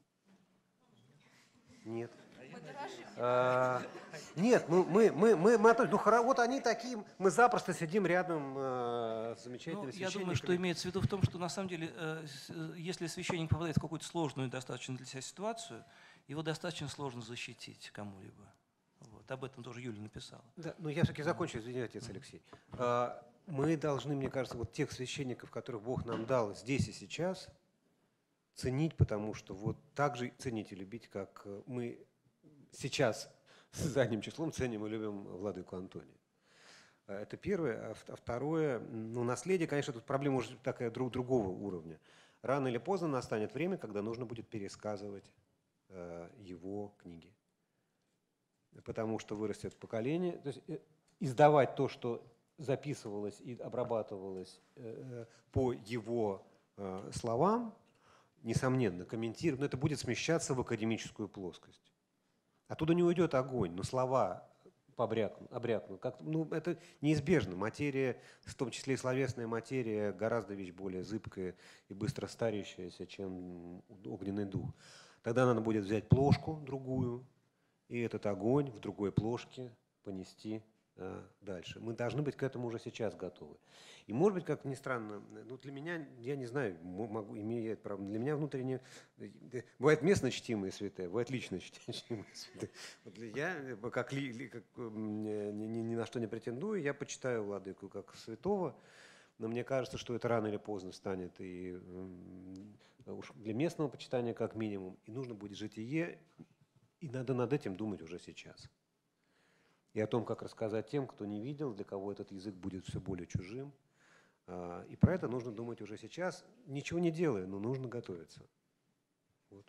Нет. А, нет, мы, мы, мы, мы, мы ну, вот они такие, мы запросто сидим рядом э, с замечательными ну, священниками. Я думаю, что имеется в виду в том, что на самом деле, э, если священник попадает в какую-то сложную, достаточно для себя ситуацию, его достаточно сложно защитить кому-либо. Вот, об этом тоже Юля написала. Да, но я все-таки закончу, извините, отец Алексей. А, мы должны, мне кажется, вот тех священников, которых Бог нам дал здесь и сейчас, ценить, потому что вот так же ценить и любить, как мы сейчас с задним числом ценим и любим владыку Антония. Это первое. А второе, ну, наследие, конечно, тут проблема уже такая друг, другого уровня. Рано или поздно настанет время, когда нужно будет пересказывать э, его книги. Потому что вырастет поколение. То есть издавать то, что записывалось и обрабатывалось э, по его э, словам, несомненно, комментировать, но это будет смещаться в академическую плоскость. Оттуда не уйдет огонь, но слова побрякнут, обрякнут. Как, ну, это неизбежно. Материя, в том числе и словесная материя, гораздо вещь более зыбкая и быстро старящаяся, чем огненный дух. Тогда надо будет взять плошку другую, и этот огонь в другой плошке понести э, дальше. Мы должны быть к этому уже сейчас готовы. И может быть, как ни странно, ну, для меня, я не знаю, могу, имею это право, для меня внутренне, бывает местно чтимые святые, бывает лично чтимые святые. Вот я, как, ли, как ни, ни, ни на что не претендую, я почитаю владыку как святого, но мне кажется, что это рано или поздно станет и уж для местного почитания как минимум, и нужно будет житие И надо над этим думать уже сейчас. И о том, как рассказать тем, кто не видел, для кого этот язык будет все более чужим. И про это нужно думать уже сейчас, ничего не делая, но нужно готовиться. Вот.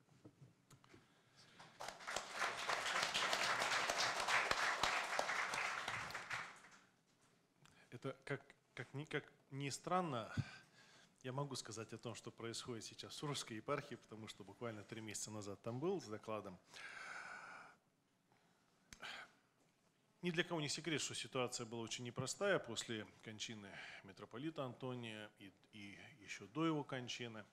Это как, как, ни, как ни странно, я могу сказать о том, что происходит сейчас в Сурожской епархии, потому что буквально три месяца назад там был с докладом. Ни для кого не секрет, что ситуация была очень непростая после кончины митрополита Антония и, и еще до его кончины.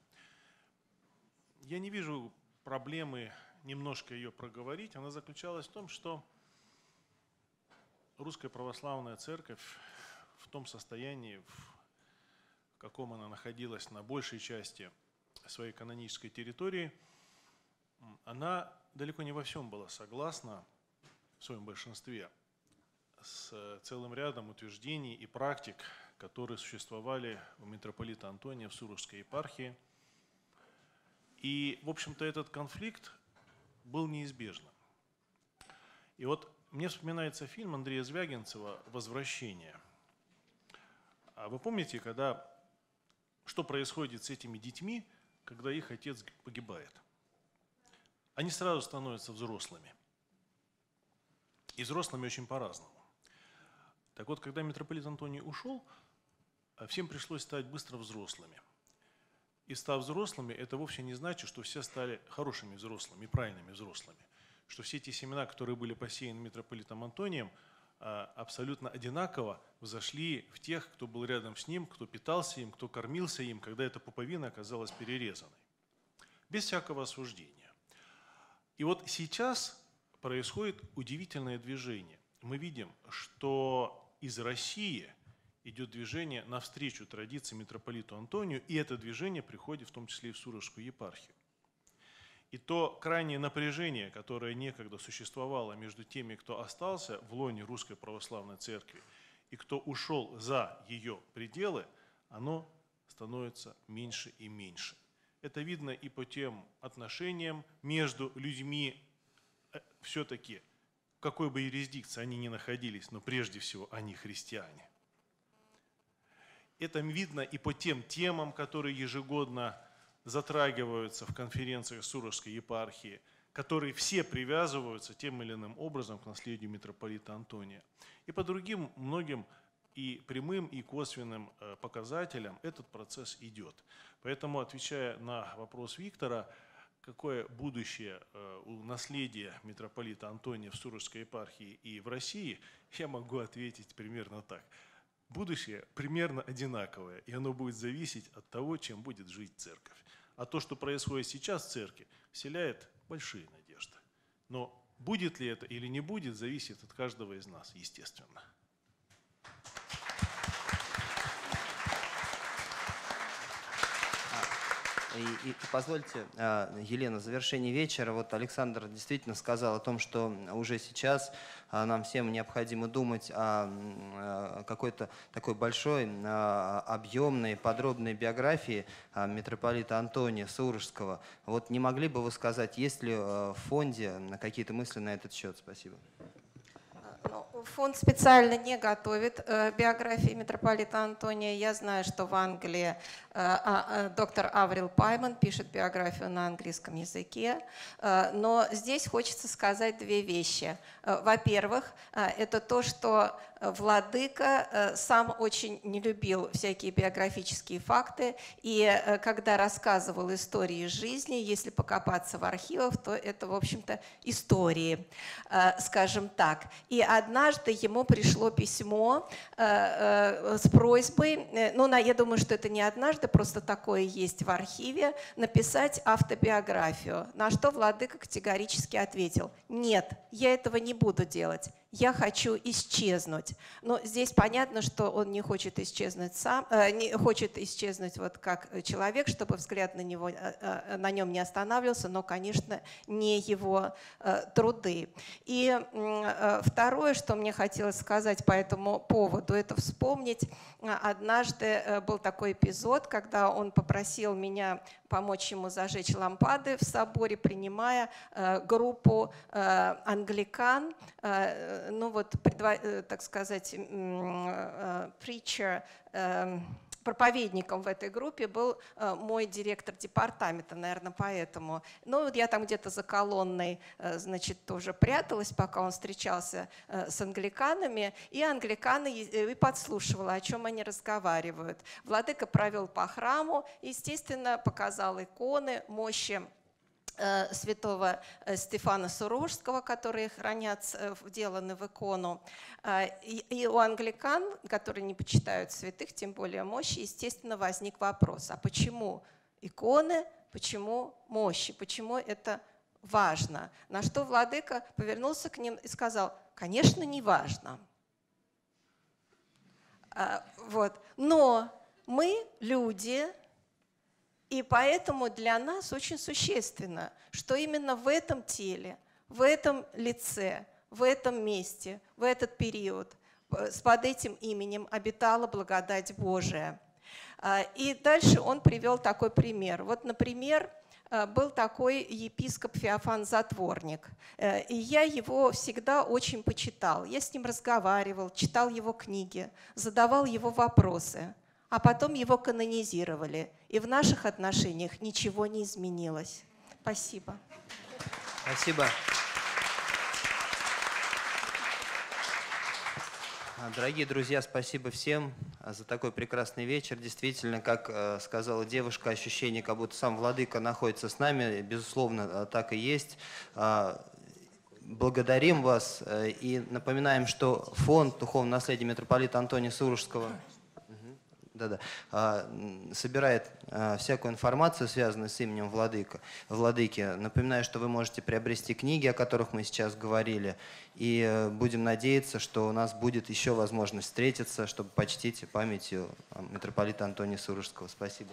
Я не вижу проблемы немножко ее проговорить. Она заключалась в том, что Русская Православная Церковь в том состоянии, в каком она находилась на большей части своей канонической территории, она далеко не во всем была согласна, в своем большинстве, с целым рядом утверждений и практик, которые существовали у митрополита Антония в Сурожской епархии. И, в общем-то, этот конфликт был неизбежным. И вот мне вспоминается фильм Андрея Звягинцева «Возвращение». А вы помните, когда, что происходит с этими детьми, когда их отец погибает? Они сразу становятся взрослыми. И взрослыми очень по-разному. Так вот, когда митрополит Антоний ушел, всем пришлось стать быстро взрослыми. И став взрослыми, это вовсе не значит, что все стали хорошими взрослыми, правильными взрослыми. Что все эти семена, которые были посеяны митрополитом Антонием, абсолютно одинаково взошли в тех, кто был рядом с ним, кто питался им, кто кормился им, когда эта пуповина оказалась перерезанной. Без всякого осуждения. И вот сейчас происходит удивительное движение. Мы видим, что из России идет движение навстречу традиции митрополиту Антонию, и это движение приходит в том числе и в Сурожскую епархию. И то крайнее напряжение, которое некогда существовало между теми, кто остался в лоне Русской Православной Церкви, и кто ушел за ее пределы, оно становится меньше и меньше. Это видно и по тем отношениям между людьми, все-таки, в какой бы юрисдикции они ни находились, но прежде всего они христиане. Это видно и по тем темам, которые ежегодно затрагиваются в конференциях Сурожской епархии, которые все привязываются тем или иным образом к наследию митрополита Антония. И по другим многим и прямым, и косвенным показателям этот процесс идет. Поэтому, отвечая на вопрос Виктора, какое будущее у наследия митрополита Антония в Сурожской епархии и в России, я могу ответить примерно так. Будущее примерно одинаковое, и оно будет зависеть от того, чем будет жить церковь. А то, что происходит сейчас в церкви, вселяет большие надежды. Но будет ли это или не будет, зависит от каждого из нас, естественно. И, и позвольте, Елена, в завершении вечера, вот Александр действительно сказал о том, что уже сейчас нам всем необходимо думать о какой-то такой большой, объемной, подробной биографии митрополита Антония Сурожского. Вот не могли бы вы сказать, есть ли в фонде какие-то мысли на этот счет? Спасибо. Фонд специально не готовит э, биографии митрополита Антония. Я знаю, что в Англии э, э, доктор Аврил Пайман пишет биографию на английском языке. Э, но здесь хочется сказать две вещи. Э, во-первых, э, это то, что владыка э, сам очень не любил всякие биографические факты. И э, когда рассказывал истории жизни, если покопаться в архивах, то это, в общем-то, истории, э, скажем так. И однажды ему пришло письмо э, э, с просьбой, э, ну, на, я думаю, что это не однажды, просто такое есть в архиве, написать автобиографию. На что владыка категорически ответил: нет, я этого не буду делать. я хочу исчезнуть. Но здесь понятно, что он не хочет исчезнуть сам, э, не хочет исчезнуть вот как человек, чтобы взгляд на него, э, на нем не останавливался, но, конечно, не его э, труды. И э, второе, что мне хотелось сказать по этому поводу, это вспомнить. Однажды э, был такой эпизод, когда он попросил меня помочь ему зажечь лампады в соборе, принимая э, группу э, англикан, э, ну вот, предво- так сказать, preacher, проповедником в этой группе был мой директор департамента, наверное, поэтому. Ну, вот я там где-то за колонной, значит, тоже пряталась, пока он встречался с англиканами, и англиканы и подслушивала, о чем они разговаривают. Владыка провел по храму, естественно, показал иконы, мощи святого Стефана Сурожского, которые хранятся, вделаны в икону. И у англикан, которые не почитают святых, тем более мощи, естественно, возник вопрос, а почему иконы, почему мощи, почему это важно? На что владыка повернулся к ним и сказал, конечно, не важно. Вот. Но мы люди, и поэтому для нас очень существенно, что именно в этом теле, в этом лице, в этом месте, в этот период, под этим именем обитала благодать Божия. И дальше он привел такой пример. Вот, например, был такой епископ Феофан Затворник, и я его всегда очень почитал. Я с ним разговаривал, читал его книги, задавал его вопросы. А потом его канонизировали. И в наших отношениях ничего не изменилось. Спасибо. Спасибо. Дорогие друзья, спасибо всем за такой прекрасный вечер. Действительно, как сказала девушка, ощущение, как будто сам владыка находится с нами. Безусловно, так и есть. Благодарим вас и напоминаем, что фонд «Духовное наследие митрополита Антония Сурожского» Да-да. собирает всякую информацию, связанную с именем владыка, владыки. Напоминаю, что вы можете приобрести книги, о которых мы сейчас говорили, и будем надеяться, что у нас будет еще возможность встретиться, чтобы почтить памятью митрополита Антония Сурожского. Спасибо.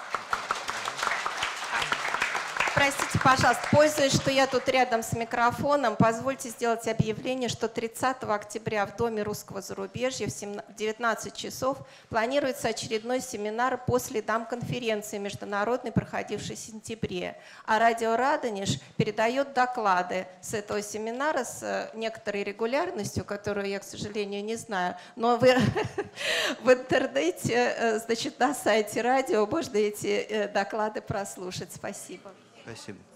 Простите, пожалуйста, пользуясь, что я тут рядом с микрофоном, позвольте сделать объявление, что тридцатого октября в Доме русского зарубежья в девятнадцать часов планируется очередной семинар по следам конференции международной, проходившей в сентябре. А радио «Радонеж» передает доклады с этого семинара с некоторой регулярностью, которую я, к сожалению, не знаю. Но вы в интернете, значит, на сайте радио можно эти доклады прослушать. Спасибо. Спасибо.